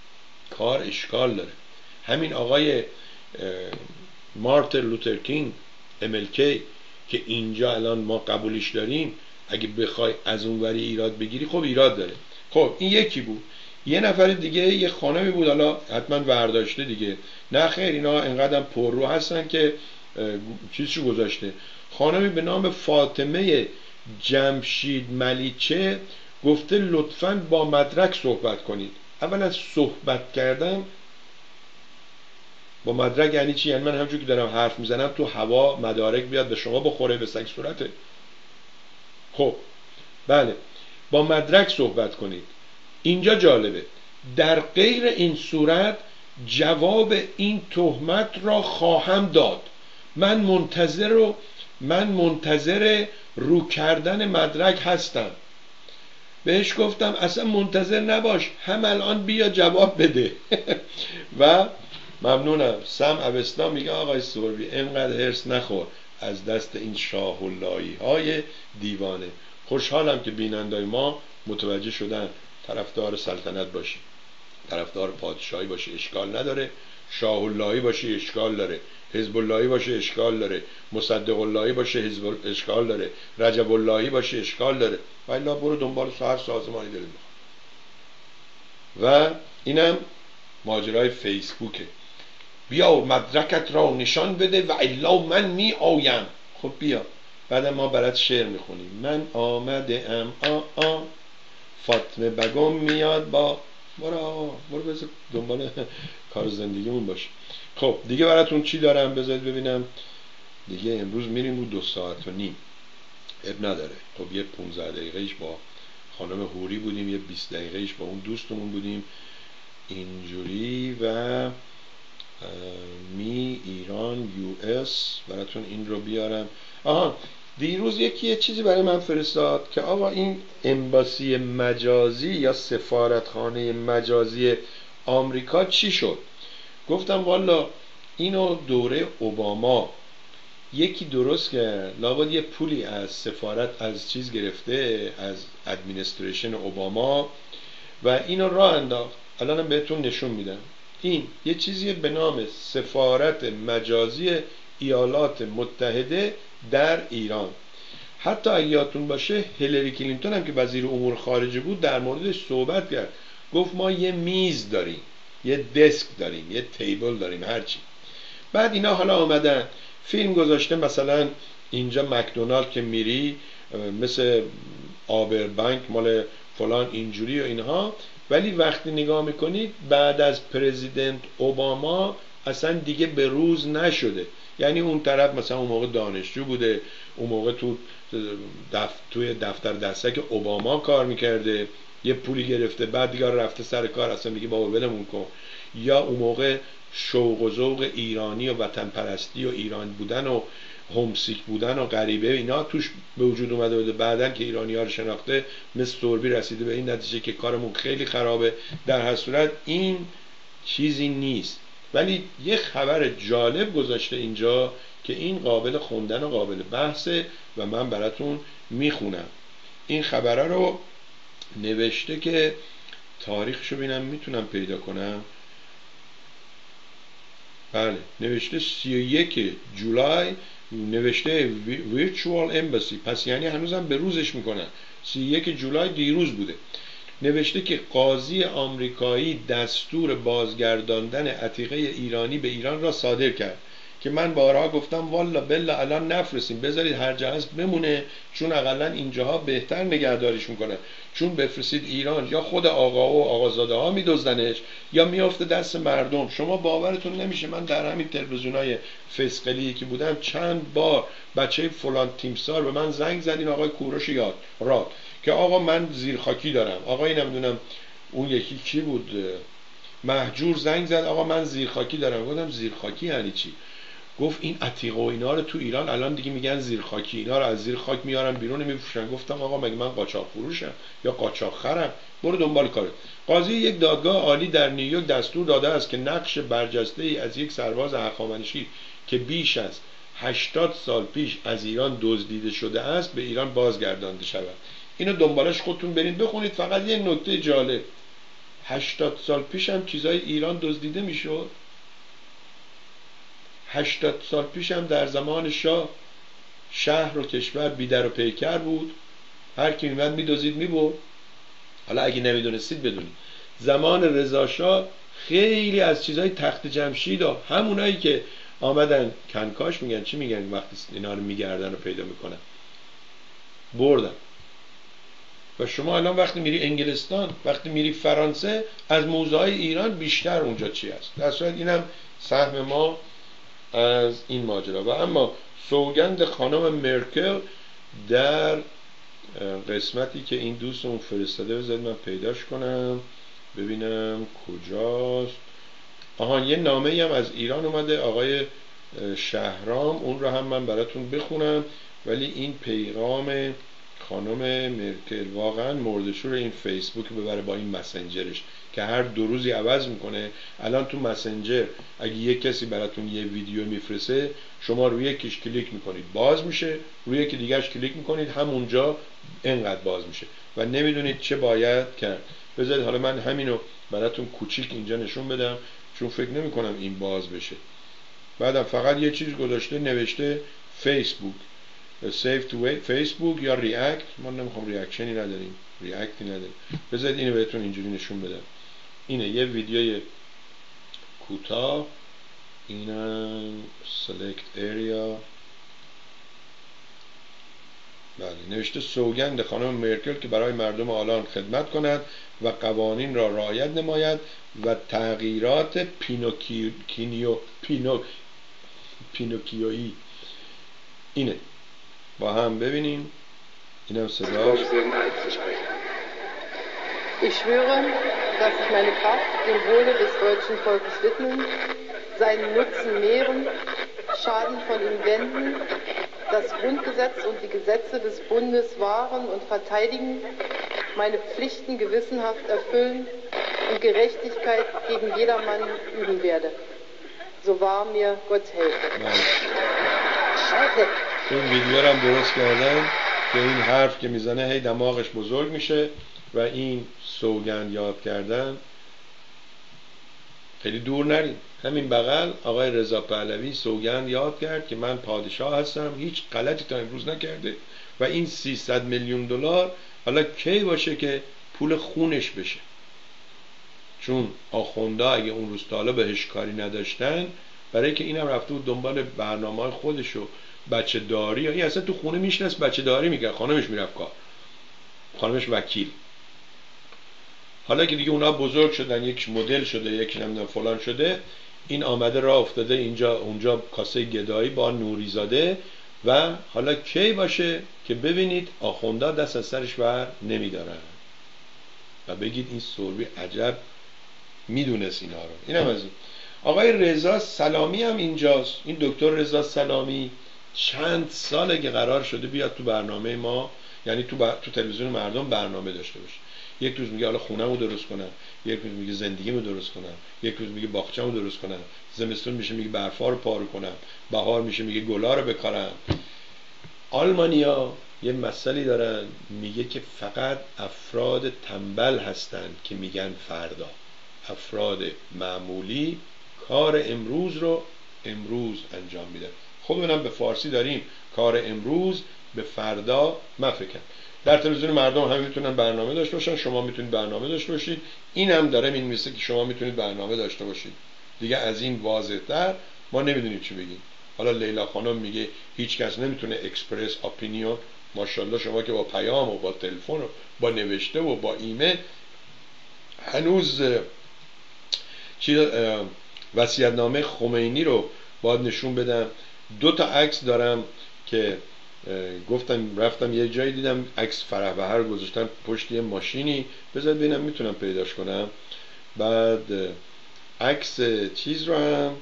کار اشکال داره. همین آقای مارتین لوتر کینگ ام ال کی که اینجا الان ما قبولش داریم، اگه بخوای از اونوری ایراد بگیری خب ایراد داره. خب این یکی بود. یه نفر دیگه یه خانمی بود، حالا حتما برداشته دیگه، نه خیر اینا اینقدر پررو هستن که چیزشو گذاشته. خانمی به نام فاطمه جمشید ملیچه گفته لطفاً با مدرک صحبت کنید. اولا صحبت کردم با مدرک یعنی چی؟ یعنی من همونجور که دارم حرف میزنم تو هوا مدارک بیاد به شما بخوره به سگ صورته. خب بله، با مدرک صحبت کنید. اینجا جالبه، در غیر این صورت جواب این تهمت را خواهم داد. من منتظر رو من منتظر رو کردن مدرک هستم. بهش گفتم اصلا منتظر نباش، هم الان بیا جواب بده. و ممنونم. سم اوستا میگه آقای سربی اینقدر هرس نخور از دست این شاه اللهی های دیوانه. خوشحالم که بینندای ما متوجه شدن طرفدار سلطنت باشی، طرفدار پادشاهی باشی اشکال نداره، شاه اللهی باشی اشکال داره، حزب اللهی باشه اشکال داره، مصدق اللهی باشه حزب اشکال داره، رجب اللهی باشه اشکال داره. والا برو دنبال هر سازمانی دلت میخواد. و اینم ماجرای فیسبوکه. بیا مدرکت را نشان بده و الا من می آیم. خب بیا، بعد ما برات شعر میخونیم. من آمده ام آ آ فاطمه بگم میاد با برو برو بذار دنبال کار زندگیمون باشه. خب دیگه براتون چی دارم بذارید ببینم. دیگه امروز میریم رو دو ساعت و نیم، اب نداره. خب یه پونزده دقیقهش با خانم هوری بودیم، یه بیست دقیقهش با اون دوستمون بودیم. اینجوری و می ایران یو اس براتون این رو بیارم. آها دیروز یکی یه چیزی برای من فرستاد که آقا این امباسی مجازی یا سفارتخانه مجازی آمریکا چی شد؟ گفتم والا اینو دوره اوباما یکی درست کرد، لابد یه پولی از سفارت از چیز گرفته، از ادمینستریشن اوباما و اینو راه انداخت. الانم بهتون نشون میدم. این یه چیزی به نام سفارت مجازی ایالات متحده در ایران. حتی اگه یادتون باشه هیلاری کلینتون هم که وزیر امور خارجه بود در موردش صحبت کرد، گفت ما یه میز داریم، یه دسک داریم، یه تیبل داریم، هرچی. بعد اینا حالا آمدن فیلم گذاشته، مثلا اینجا مکدونالد که میری مثل آبربانک مال فلان اینجوری و اینها، ولی وقتی نگاه میکنید بعد از پرزیدنت اوباما اصلا دیگه به روز نشده. یعنی اون طرف مثلا اون موقع دانشجو بوده، اون موقع تو دف... توی دفتر دستک اوباما کار میکرده، یه پولی گرفته، بعد دیگه رفته سر کار، اصلا میگه بابا ولمون کن. یا اون موقع شوق و ذوق ایرانی و وطن پرستی و ایران بودن و همسیک بودن و غریبه اینا توش به وجود اومده بوده. بعدن که ایرانی ها رو شناخته مثل سوربی رسیده به این نتیجه که کارمون خیلی خرابه. در هر صورت این چیزی نیست، ولی یه خبر جالب گذاشته اینجا که این قابل خوندن و قابل بحثه و من براتون میخونم. این خبره رو نوشته که تاریخشو بینم میتونم پیدا کنم. بله نوشته سی و یک جولای، نوشته ویرچوال امباسی، پس یعنی هنوزم به روزش میکنن. سی و یک جولای دیروز بوده. نوشته که قاضی آمریکایی دستور بازگرداندن عتیقه ایرانی به ایران را صادر کرد که من بارها گفتم والا بلا الان نفرستیم، بذارید هر جا هست بمونه، چون اقلا اینجاها بهتر نگهداریش میکنن. چون بفرستید ایران یا خود آقا و آقازاده ها میدزدنش یا میافته دست مردم. شما باورتون نمیشه، من در همین تلویزیونای فسقلی که بودم چند بار بچه فلان تیمسار به من زنگ زدین، آقای کوروش یاد راد، که آقا من زیرخاکی دارم، آقای نمیدونم اون یکی کی بود مهجور زنگ زد، آقا من زیرخاکی دارم. گفتم زیرخاکی یعنی چی؟ گفت این عتیقه و اینا رو تو ایران الان دیگه میگن زیرخاکی، اینا رو از زیر خاک میارن بیرون میفروشن. گفتم آقا مگه من قاچاق فروشم یا قاچاق خرم؟ برو دنبال کارت. قاضی یک دادگاه عالی در نیویورک دستور داده است که نقش برجسته ای از یک سرباز هخامنشی که بیش از هشتاد سال پیش از ایران دزدیده شده است به ایران بازگردانده شود. اینو دنبالش خودتون برید بخونید. فقط یه نکته جالب، هشتاد سال پیش هم چیزای ایران دزدیده میشد. هشتاد سال پیش هم در زمان شاه شهر و کشور بیدر و پیکر بود، هر کی میمد میدزدید میبرد. حالا اگه نمیدونستید بدونید زمان رضا شاه خیلی از چیزای تخت جمشید و همونایی که آمدن کنکاش میگن چی میگن وقتی اینا رو میگردن و پیدا میکنن بردن. و شما الان وقتی میری انگلستان، وقتی میری فرانسه، از موزه‌های ایران بیشتر اونجا چی هست. در صورت اینم سهم ما از این ماجرا. و اما سوگند خانم مرکل در قسمتی که این دوستمون فرستاده، بذارید من پیداش کنم ببینم کجاست. آها یه نامه‌ای هم از ایران اومده آقای شهرام، اون رو هم من براتون بخونم. ولی این پیغام خانم مرکل واقعا مردشور این فیسبوک ببره با این مسنجرش که هر دو روزی عوض میکنه. الان تو مسنجر اگه یک کسی براتون یه ویدیو میفرسته، شما روی یکیش کلیک میکنید باز میشه، روی یکی دیگهش کلیک میکنید همونجا انقدر باز میشه و نمیدونید چه باید کرد. بذارید حالا من همینو براتون کوچیک اینجا نشون بدم چون فکر نمیکنم این باز بشه. بعدم فقط یه چیز گذاشته نوشته فیسبوک سیف تو فیسبوک یا ریاکت. ما نمیخوام ریاکشنی نداریم، ریاکتی نداریم. بذارید اینو بهتون اینجوری نشون بدم. اینه یه ویدیوی کوتاه، اینم select area. بله نوشته سوگند خانم مرکل که برای مردم آلان خدمت کند و قوانین را رعایت نماید و تغییرات پینوکی کینیو پینو پینوکیویی. اینه با هم ببینیم. اینم صدا Ich schwöre, dass ich meine Kraft dem Wohle des deutschen Volkes widmen, seinen Nutzen mehren, Schaden von ihm wenden, das Grundgesetz und die Gesetze des Bundes wahren und verteidigen, meine Pflichten gewissenhaft erfüllen und Gerechtigkeit gegen jedermann üben werde. So wahr mir Gott helfe. این ویدیو رو هم درست کردن که این حرف که میزنه هی دماغش بزرگ میشه و این سوگند یاد کردن. خیلی دور نریم، همین بغل آقای رضا پهلوی سوگند یاد کرد که من پادشاه هستم، هیچ غلطی تا امروز نکرده و این سیصد میلیون دلار حالا کی باشه که پول خونش بشه، چون آخونده اگه اون روز تا حالا بهش کاری نداشتن، برای که اینم رفته بود دنبال برنامه‌های خودش و بچه داری، این اصلا تو خونه میشنست بچه داری میکرد، خانمش میرفت کار، خانمش وکیل. حالا که دیگه اونا بزرگ شدن، یک مدل شده، یک نمیدونم فلان شده، این آمده راه افتاده اینجا اونجا کاسه گدایی با نوریزاده و حالا کی باشه که ببینید آخونده دست از سرش بر نمیدارن و بگید این سربی عجب میدونست اینا رو. اینم از این. آقای رضا سلامی هم اینجاست، این دکتر رضا سلامی چند ساله که قرار شده بیاد تو برنامه ما، یعنی تو, بر... تو تلویزیون مردم برنامه داشته باشه. یک روز میگه حالا خونه‌مو درست کنم، یک روز میگه زندگیمو درست کنم، یک روز میگه باغچه‌مو درست کنم، زمستون میشه میگه برفا رو پارو کنم، بهار میشه میگه گلا رو بکارم. آلمانیا یه مسئله دارن، میگه که فقط افراد تنبل هستن که میگن فردا، افراد معمولی کار امروز رو امروز انجام میدن. خب اونم به فارسی داریم کار امروز به فردا مفکن. در تلویزیون مردم هم میتونن برنامه داشته باشن، شما میتونید برنامه داشته باشید، این هم داره مینویسه که شما میتونید برنامه داشته باشید. دیگه از این واضح‌تر ما نمیدونیم چی بگیم. حالا لیلا خانم میگه هیچ کس نمیتونه اکسپرس اپینیون. ماشاءالله شما که با پیام و با تلفن و با نوشته و با ایمیل هنوز چی وصیت‌نامه خمینی رو باید نشون بدم. دو تا عکس دارم که گفتم رفتم یه جایی دیدم عکس فرح بهر گذاشتن پشت یه ماشینی، بذار ببینم میتونم پیداش کنم. بعد عکس چیز رو هم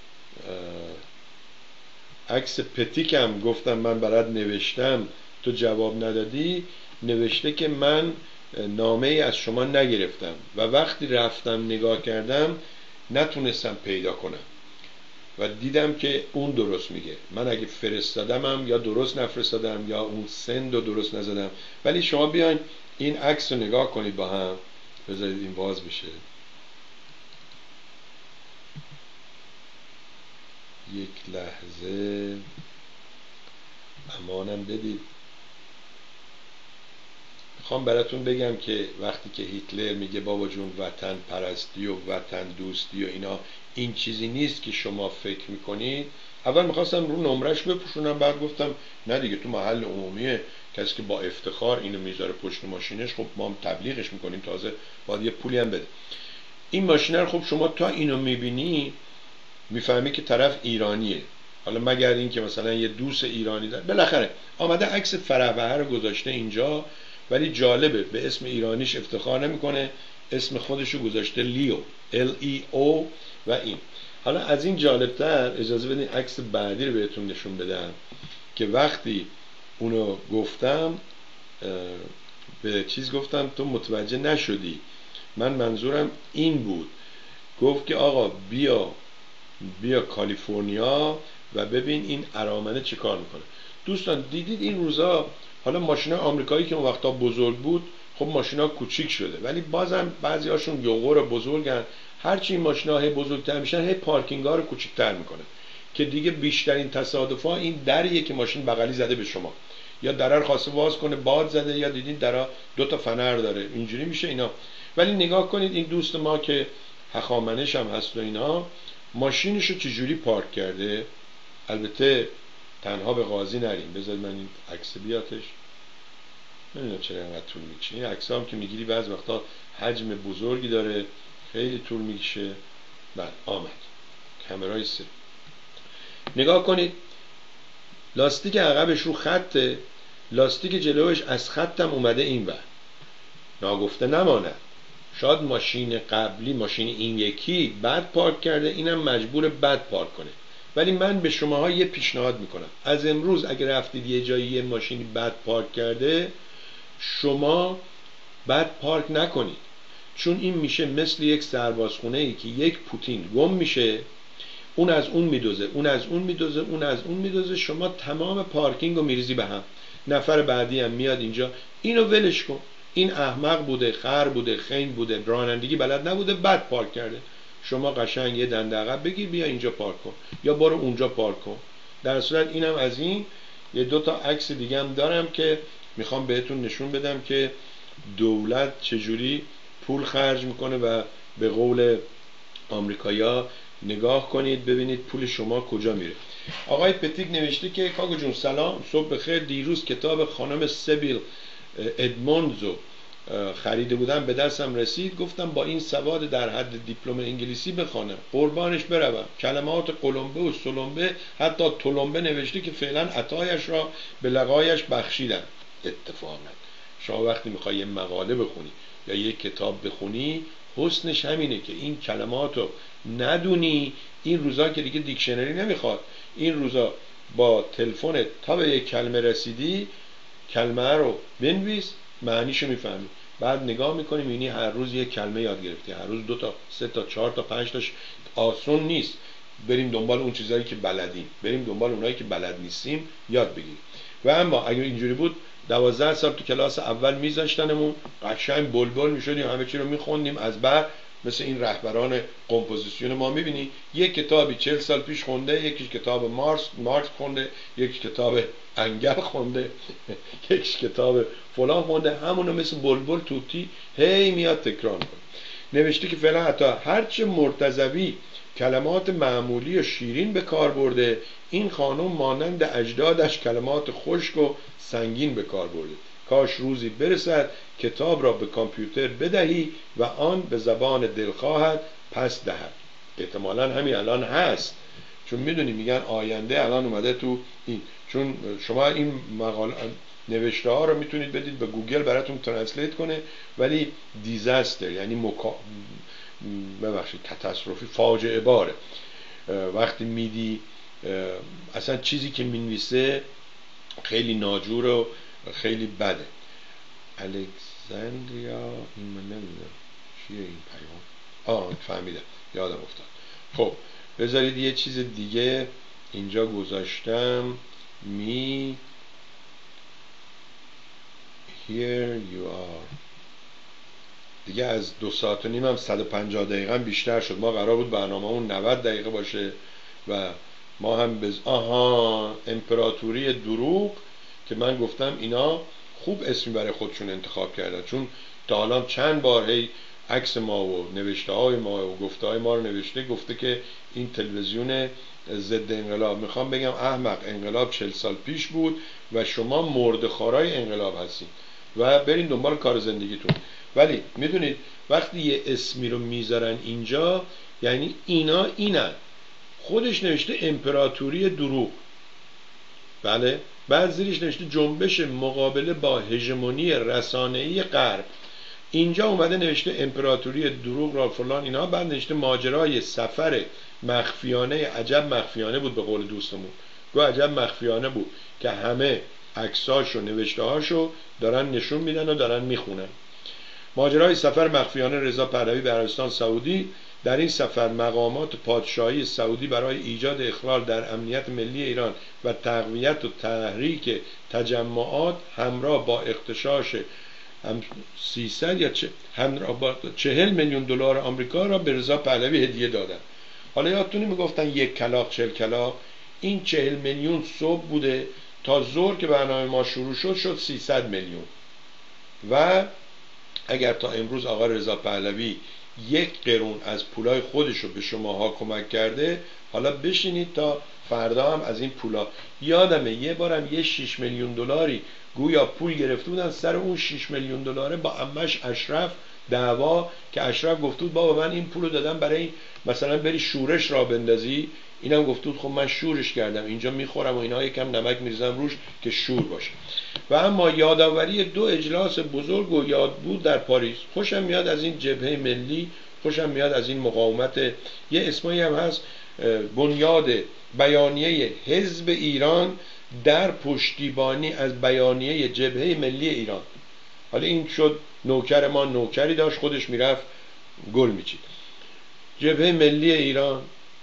عکس پتیکم گفتم من برات نوشتم تو جواب ندادی، نوشته که من نامه ای از شما نگرفتم و وقتی رفتم نگاه کردم نتونستم پیدا کنم و دیدم که اون درست میگه. من اگه فرستادمم یا درست نفرستادم یا اون سند رو درست نزدم، ولی شما بیاین این عکس رو نگاه کنید با هم، بذارید این باز بشه. یک لحظه امانم بدید. میخوام براتون بگم که وقتی که هیتلر میگه بابا جون وطن پرستی و وطن دوستی و اینا این چیزی نیست که شما فکر میکنید. اول میخواستم رو نمرش بپوشونم، بعد گفتم نه دیگه تو محل عمومیه، کسی که با افتخار اینو میذاره پشت ماشینش خب ما هم تبلیغش میکنیم، تازه باید یه پولی هم بده. این ماشینه رو خب شما تا اینو میبینی میفهمی که طرف ایرانیه، حالا مگر این که مثلا یه دوست ایرانی داره. بالاخره آمده عکس فرح بهر رو گذاشته اینجا، ولی جالبه به اسم ایرانیش افتخار نمیکنه، اسم خودشو گذاشته لیو ال ای او و این. حالا از این جالبتر اجازه بدین عکس بعدی رو بهتون نشون بدم که وقتی اونو گفتم به چیز گفتم تو متوجه نشدی، من منظورم این بود. گفت که آقا بیا بیا کالیفرنیا و ببین این ارامنه چه کار میکنه. دوستان دیدید این روزا حالا ماشینا آمریکایی که اون وقتا بزرگ بود خب ماشینا کوچیک شده، ولی بازم بعضی هاشون یوغور بزرگن، هرچی این ماشینا هی بزرگتر میشن هی پارکینگ ها رو کوچیک‌تر میکنه که دیگه بیشترین تصادفا این دریه که ماشین بغلی زده به شما، یا درر خواسته باز کنه باد زده، یا دیدین درا دو تا فنر داره اینجوری میشه اینا. ولی نگاه کنید این دوست ما که هخامنش هم هست و اینا ماشینشو چجوری پارک کرده. البته تنها به قاضی نریم، بذارید من این عکس بیاتش، نمیدونم چرا اینقدر طول میکشه. این عکس هم که میگیری بعض وقتا حجم بزرگی داره خیلی طول میکشه. بعد آمد کامرای سه، نگاه کنید لاستیک عقبش رو خطه، لاستیک جلوش از خطم اومده این ور، ناگفته نماند شاید ماشین قبلی، ماشین این یکی بد پارک کرده، اینم مجبور بد پارک کنه. ولی من به شماها یه پیشنهاد میکنم، از امروز اگر رفتید یه جایی یه ماشینی بد پارک کرده، شما بد پارک نکنید، چون این میشه مثل یک سربازخونه ای که یک پوتین گم میشه، اون از اون میدوزه، اون از اون میدوزه، اون از اون میدوزه، شما تمام پارکینگ رو میریزی به هم. نفر بعدی هم میاد اینجا، اینو ولش کن، این احمق بوده، خر بوده، خنگ بوده، رانندگی بلد نبوده، بد پارک کرده. شما قشنگ یه دنده عقب بگیر بیا اینجا پارک کن یا برو اونجا پارک کن. در صورت اینم از این. یه دو تا عکس دیگه هم دارم که میخوام بهتون نشون بدم که دولت چجوری پول خرج میکنه و به قول آمریکایا نگاه کنید ببینید پول شما کجا میره. آقای پتیک نوشته که کاکو جون سلام، صبح بخیر. دیروز کتاب خانم سیبیل ادموندزو خریده بودم، به دستم رسید، گفتم با این سواد در حد دیپلم انگلیسی بخوانم، قربانش بروم. کلمات قلمبه و سلمبه حتی تلمبه نوشته که فعلا عطایش را به لقایش بخشیدم. اتفاقا شما وقتی میخوای یه مقاله بخونی یا یه کتاب بخونی، حسنش همینه که این کلماتو ندونی. این روزا که دیگه دیکشنری نمیخواد، این روزا با تلفنت تا به یک کلمه رسیدی، کلمه رو بنویس، معنیشو میفهمی، بعد نگاه میکنی میبینی هر روز یک کلمه یاد گرفتی، هر روز دو تا، سه تا، چهار تا، پنج تاش. آسون نیست بریم دنبال اون چیزایی که بلدیم، بریم دنبال اونایی که بلد نیستیم یاد بگیریم. و اما اگر اینجوری بود دوازده سال تو کلاس اول میذاشتنمون، قشنگ بلبل میشدیم، همه چی رو میخوندیم از بر، مثل این رهبران کمپوزیسیون ما. میبینی یک کتابی چهل سال پیش خونده، یکی کتاب مارکس مارکس خونده، یکی کتاب انگل خونده، یکی کتاب فلان خونده، همونو مثل بلبل توتی هی میاد تکرار میکنه. نوشته که فعلا حتی هرچه مرتضوی کلمات معمولی و شیرین به کار برده، این خانم مانند اجدادش کلمات خشک و سنگین به کار برده. کاش روزی برسد کتاب را به کامپیوتر بدهی و آن به زبان دلخواهت پس دهد. احتمالاً همین الان هست، چون میدونی میگن آینده الان اومده تو این. چون شما این مقاله نوشته ها رو میتونید بدید به گوگل براتون ترنسلیت کنه، ولی دیزاستر یعنی مکا... ببخشید کاتاستروفی، فاجعه باره. وقتی میدی اصلا چیزی که مینویسه خیلی ناجور و خیلی بده. الکساندریا این من نمیدونم چیه این پیام. آه فهمیدم، یادم افتاد. خب بذارید یه چیز دیگه اینجا گذاشتم. می here you are. دیگه از دو ساعت و نیم هم صد و پنجاه دقیقه هم بیشتر شد. ما قرار بود برنامه‌مون نود دقیقه باشه و ما هم بز... آها امپراتوری دروغ که من گفتم اینا خوب اسمی برای خودشون انتخاب کردن، چون تا حالا چند بار هی عکس ما و نوشته های ما و گفته های ما رو نوشته، گفته که این تلویزیون ضد انقلاب. میخوام بگم احمق، انقلاب چهل سال پیش بود و شما مرده‌خوارای انقلاب هستید و برین دنبال کار زندگیتون. ولی میدونید وقتی یه اسمی رو میذارن اینجا، یعنی اینا اینن. خودش نوشته امپراتوری دروغ، بله، بعد زیرش نوشته جنبش مقابله با هژمونی رسانه‌ای غرب. اینجا اومده نوشته امپراتوری دروغ را فلان اینا، بعد نوشته ماجرای سفر مخفیانه. عجب مخفیانه بود به قول دوستمون، گو عجب مخفیانه بود که همه عکساش و نوشته هاشو دارن نشون میدن و دارن میخونن. ماجرای سفر مخفیانه رضا پهلوی به عربستان سعودی. در این سفر مقامات پادشاهی سعودی برای ایجاد اخلال در امنیت ملی ایران و تقویت و تحریک تجمعات همراه با اغتشاش هم سیصد یا چه همراه با چهل میلیون دلار آمریکا را به رضا پهلوی هدیه دادن. حالا یادتونه میگفتن یک کلاغ چهل کلاغ، این چهل میلیون صبح بوده تا ظهر که برنامه ما شروع شد شد سیصد میلیون. و اگر تا امروز آقا رضا پهلوی یک قرون از پولای خودش رو به شماها کمک کرده، حالا بشینید تا فردا هم از این پولا. یادمه یه بارم یه شش میلیون دلاری گویا پول گرفته بودن، سر اون شش میلیون دلاره با عمش اشرف دعوا که اشرف گفتود بابا من این پولو دادم برای مثلا بری شورش را بندازی، اینم گفتود خب من شورش کردم اینجا میخورم و اینا، یکم نمک میریزم روش که شور باشه. و اما یادآوری دو اجلاس بزرگ و یاد بود در پاریس. خوشم میاد از این جبهه ملی، خوشم میاد از این مقاومت. یه اسمی هم هست بنیاد بیانیه حزب ایران در پشتیبانی از بیانیه جبهه ملی ایران. حالا این شد نوکر ما، نوکری داشت خودش میرفت گل میچید. جبهه ملی ایران،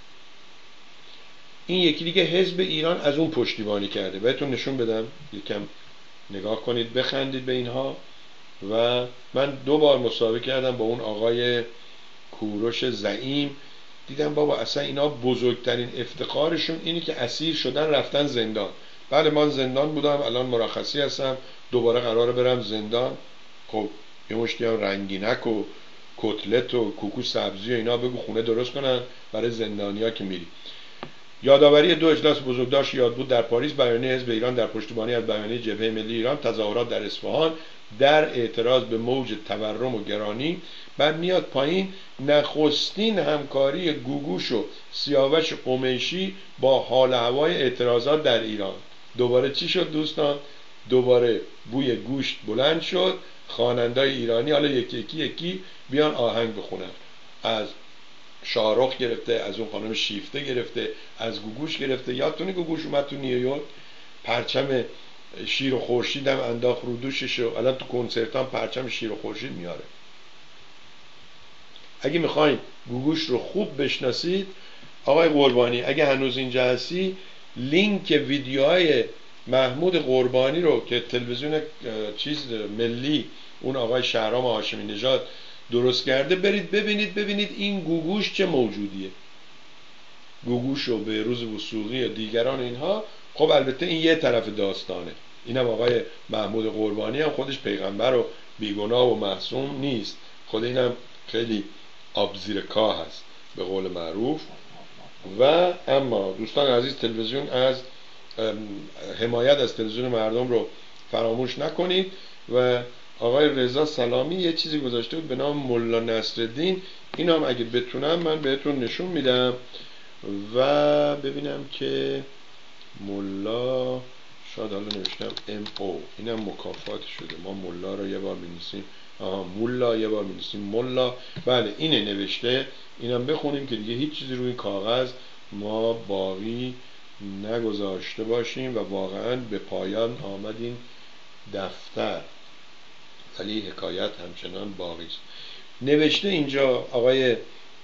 این یکی دیگه حزب ایران از اون پشتیبانی کرده. بهتون نشون بدم، یکم نگاه کنید بخندید به اینها. و من دو بار مسابقه کردم با اون آقای کوروش زعیم، دیدم بابا اصلا اینا بزرگترین افتخارشون اینی که اسیر شدن رفتن زندان. بله من زندان بودم، الان مرخصی هستم، دوباره قراره برم زندان. خب یه مشتی هم رنگینک و کتلت و کوکو سبزی و اینا بگو خونه درست کنن برای زندانیا که میری. یادآوری دو اجلاس بزرگداشت یاد بود در پاریس، بیانیه حزب ایران در پشتیبانی از بیانیه جبهه ملی ایران، تظاهرات در اصفهان در اعتراض به موج تورم و گرانی. بعد میاد پایین نخستین همکاری گوگوش و سیاوش قمیشی با حال هوای اعتراضات در ایران. دوباره چی شد دوستان؟ دوباره بوی گوشت بلند شد، خواننده‌های ایرانی حالا یکی یکی یکی بیان آهنگ بخونن، از شاهرخ گرفته، از اون خانم شیفته گرفته، از گوگوش گرفته. یادتونه گوگوش اومد تو نیویورک پرچم شیر و خورشید هم انداخت رو دوشش و الان تو کنسرت هم پرچم شیر و خورشید میاره. اگه میخواین گوگوش رو خوب بشناسید، آقای قربانی اگه هنوز اینجا هستی، لینک ویدیوهای محمود قربانی رو که تلویزیون چیز ملی اون آقای شهرام هاشمی نژاد درست کرده برید ببینید، ببینید این گوگوش چه موجودیه. گوگوش و بهروز وثوقی و دیگران اینها. خب البته این یه طرف داستانه، اینم آقای محمود قربانی هم خودش پیغمبر و بیگناه و معصوم نیست، خود اینم خیلی آب زیر کاه هست به قول معروف. و اما دوستان عزیز، تلویزیون از حمایت از تلویزیون مردم رو فراموش نکنید. و آقای رضا سلامی یه چیزی گذاشته بود به نام ملا نصرالدین، اینو هم اگه بتونم من بهتون نشون میدم. و ببینم که ملا، شاید حالا نوشتم ام او، اینم مکافات شده. ما ملا رو یه بار می‌نویسیم، آها مولا یه بار می‌نویسیم ملا. بله اینه نوشته، اینم بخونیم که دیگه هیچ چیزی روی کاغذ ما باقی نگذاشته باشیم. و واقعا به پایان آمد این دفتر، ولی حکایت همچنان باقی است. نوشته اینجا آقای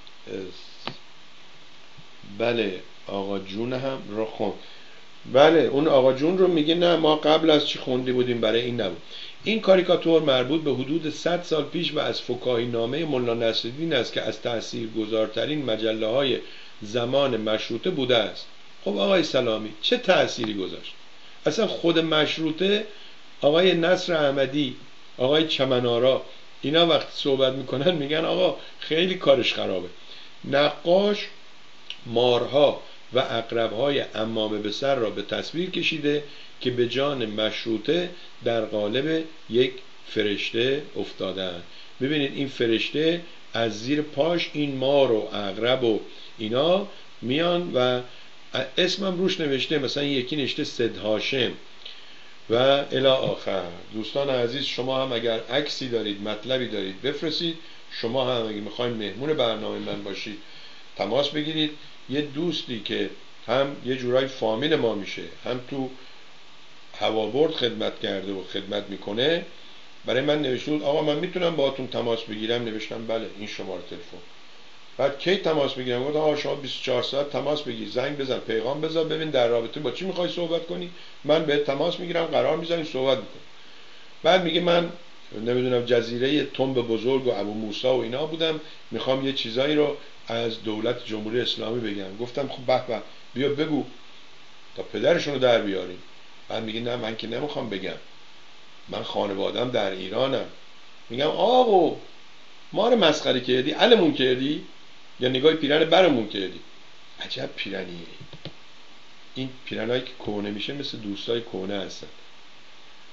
بله آقا جون هم رو خوند. بله اون آقا جون رو میگه نه ما قبل از چی خوندی بودیم، برای این نبود. این کاریکاتور مربوط به حدود صد سال پیش و از فکاهی نامه ملا نصرالدین است که از تأثیرگذارترین مجله های زمان مشروطه بوده است. خب آقای سلامی چه تأثیری گذاشت؟ اصلا خود مشروطه، آقای نصر احمدی، آقای چمنارا، اینا وقت صحبت میکنن میگن آقا خیلی کارش خرابه. نقاش مارها و عقرب‌های عمامه به سر را به تصویر کشیده که به جان مشروطه در قالب یک فرشته افتادند. ببینید این فرشته از زیر پاش این مار و عقرب و اینا میان و اسمم روش نوشته، مثلا یکی نوشته سید هاشم و الی آخر. دوستان عزیز شما هم اگر عکسی دارید، مطلبی دارید بفرستید. شما هم اگه میخواین مهمون برنامه من باشید تماس بگیرید. یه دوستی که هم یه جورای فامیل ما میشه، هم تو هوابرد خدمت کرده و خدمت میکنه، برای من نوشته بود آقا من میتونم باهاتون تماس بگیرم؟ نوشتم بله این شماره تلفن. بعد کی تماس بگیرم؟ گفتم آقا شما بیست و چهار ساعت تماس بگیر، زنگ بزن، پیغام بذار، ببین در رابطه با چی میخوای صحبت کنی، من بهت تماس میگیرم، قرار میذاریم صحبت میکنیم. بعد میگه من نمیدونم جزیره تنب بزرگ و ابو موسی و اینا بودم، میخوام یه چیزایی رو از دولت جمهوری اسلامی بگم. گفتم خب به به بیا بگو تا پدرشون رو در بیاریم. بعد میگه نه من که نمیخوام بگم، من خانوادم در ایرانم. میگم آقا ما رو مسخره کردی، علمون کردی، یا نگاه پیرن برمون کردی. عجب پیرنیه این پیرنایی که کهنه میشه مثل دوستای کهنه هستن.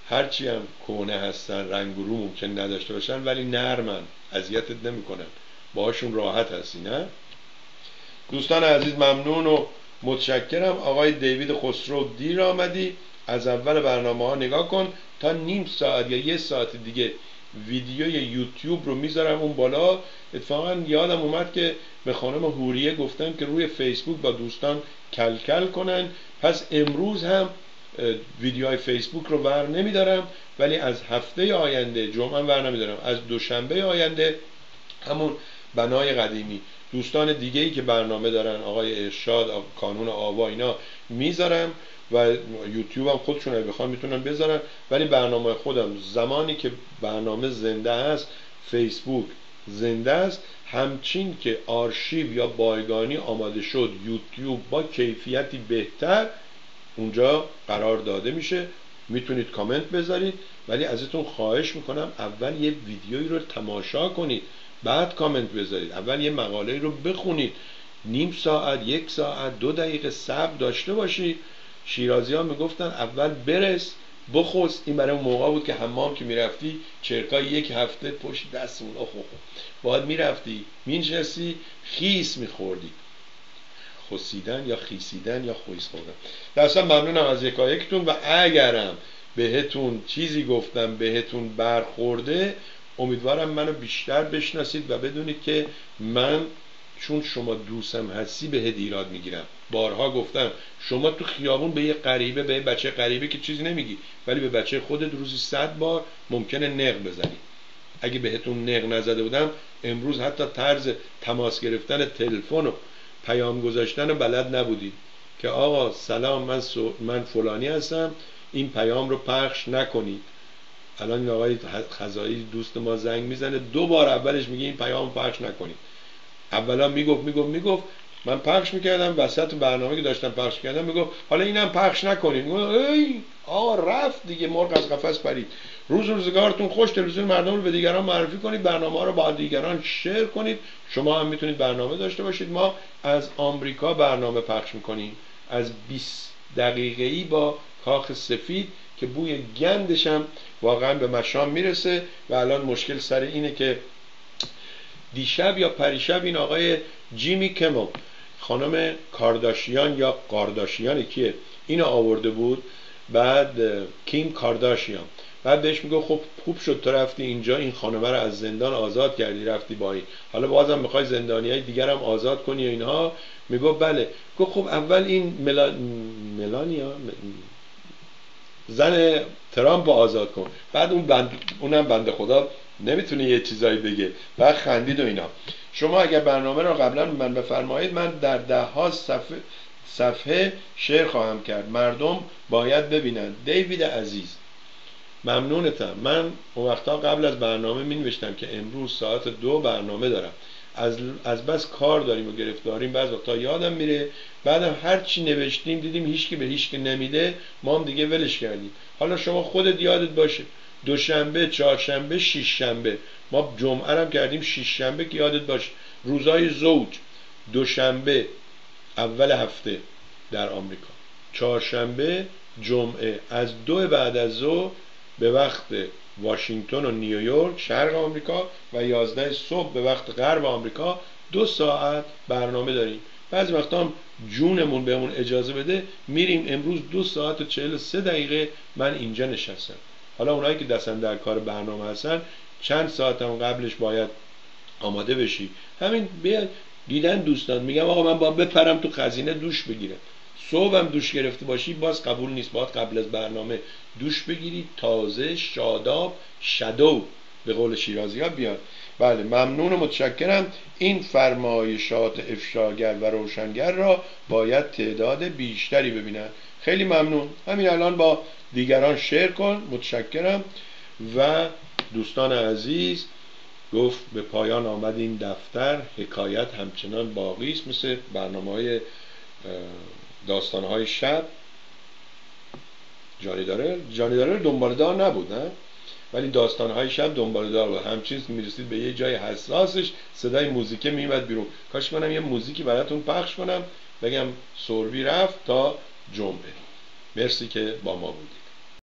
هرچی هم کهنه هستن، رنگ و رو ممکن نداشته باشن، ولی نرمن، اذیتت نمیکنن، باهاشون راحت هستی. نه دوستان عزیز، ممنون و متشکرم. آقای دیوید خسرو دیر آمدی، از اول برنامه ها نگاه کن. تا نیم ساعت یا یه ساعت دیگه ویدیوی یوتیوب رو میذارم اون بالا. اتفاقا یادم اومد که به خانم هوریه گفتم که روی فیسبوک با دوستان کل کل کنن، پس امروز هم ویدیوهای فیسبوک رو ور نمیدارم، ولی از هفته آینده جمعه ور نمیدارم، از دوشنبه آینده همون بنای قدیمی دوستان دیگه ای که برنامه دارن، آقای ارشاد، کانون آوا، اینا میذارم و یوتیوب هم خودشون اگه بخوام میتونن بذارن، ولی برنامه خودم زمانی که برنامه زنده هست، فیسبوک زنده است، همچین که آرشیو یا بایگانی آماده شد یوتیوب با کیفیتی بهتر اونجا قرار داده میشه. میتونید کامنت بذارید، ولی ازتون خواهش میکنم اول یه ویدیویی رو تماشا کنید بعد کامنت بذارید. اول یه مقاله رو بخونید، نیم ساعت، یک ساعت، دو دقیقه صبر داشته باشید. شیرازی ها میگفتن اول برس بخوست. این برای اون موقع بود که حمام که میرفتی چرکای یک هفته پشت دستمون اخ اخ باید میرفتی مینشستی خیس میخوردی، خسیدن یا خیسیدن یا خویس خوردن. درسته ممنونم از یکایکتون و اگرم بهتون چیزی گفتم بهتون برخورده، امیدوارم منو بیشتر بشناسید و بدونید که من چون شما دوستم هستی بهت ایراد میگیرم. بارها گفتم شما تو خیابون به یه غریبه، به یه بچه غریبه که چیزی نمیگی، ولی به بچه خودت روزی صد بار ممکنه نق بزنی. اگه بهتون نق نزده بودم امروز حتی طرز تماس گرفتن تلفن و پیام گذاشتن رو بلد نبودید که آقا سلام من, سو... من فلانی هستم، این پیام رو پخش نکنید. الان این آقای خزایی دوست ما زنگ میزنه، دو بار اولش میگه این پیام پخش نکنید. اولا میگفت میگفت میگفت من پخش میکردم، وسط برنامه که داشتم پخش کردم میگفت حالا اینم پخش نکنید. ای آقا رفت دیگه، مرغ از قفس پرید. روز روزگارتون خوش، تلویزیون مردم رو به دیگران معرفی کنید، برنامه ها رو با دیگران شیر کنید. شما هم میتونید برنامه داشته باشید. ما از آمریکا برنامه پخش میکنیم، از بیست دقیقه‌ای با کاخ سفید که بوی گندش هم واقعا به مشام میرسه. و الان مشکل سر اینه که دیشب یا پریشب این آقای جیمی کمل خانم کارداشیان یا قارداشیان کیه اینو آورده بود، بعد کیم کارداشیان، بعد بهش میگه خب خوب شد تو رفتی اینجا این خانمه رو از زندان آزاد کردی رفتی با این، حالا بازم میخوای زندانیای دیگر هم آزاد کنی و اینها. میگه بله. گفت خب اول این ملا... ملانیا زن ترامپ آزاد کن، بعد اون بند... اونم بنده خدا نمیتونه یه چیزایی بگه، بعد خندید و اینا. شما اگر برنامه رو قبلا من بفرمایید من در ده ها صفحه صفحه شعر خواهم کرد، مردم باید ببینن. دیوید عزیز ممنونتم. من اون وقتا قبل از برنامه می نوشتم که امروز ساعت دو برنامه دارم، از از بس کار داریم و گرفتاریم بعض وقتا یادم میره، بعدم هر چی نوشتیم دیدیم هیچکی به هیچکی نمیده، ما هم دیگه ولش کردیم. حالا شما خودت یادت باشه دوشنبه، چهارشنبه، شش شنبه، ما جمعه هم کردیم شش شنبه که یادت باشه. روزای زوج دوشنبه اول هفته در آمریکا، چهارشنبه، جمعه از دو بعد از ظهر به وقت واشنگتن و نیویورک شرق آمریکا و یازده صبح به وقت غرب آمریکا دو ساعت برنامه داریم. بعضی وقتا هم جونمون بهمون اجازه بده میریم. امروز دو ساعت و چهل و سه دقیقه من اینجا نشستم. حالا اونایی که دستن در کار برنامه هستن چند ساعت هم قبلش باید آماده بشی. همین بیاد دیدن دوستان میگم آقا من باید بپرم تو خزینه دوش بگیرم. صبح هم دوش گرفته باشی باز قبول نیست، باید قبل از برنامه دوش بگیری تازه شاداب شادو به قول شیرازی ها بیاد. بله ممنون و متشکرم. این فرمایشات افشاگر و روشنگر را باید تعداد بیشتری ببینن. خیلی ممنون. همین الان با دیگران شیر کن. متشکرم. و دوستان عزیز گفت به پایان آمد این دفتر، حکایت همچنان باقی است، مثل برنامه‌های داستان‌های شب. جانی داره جانی داره دنبال دار نبود نه، ولی داستان‌های شب دنبال دار بود. همچین میرسید به یه جای حساسش صدای موزیک میومد بیرون. کاش کنم یه موزیکی براتون پخش کنم بگم سوربی رفت تا جمعه. مرسی که با ما بودید.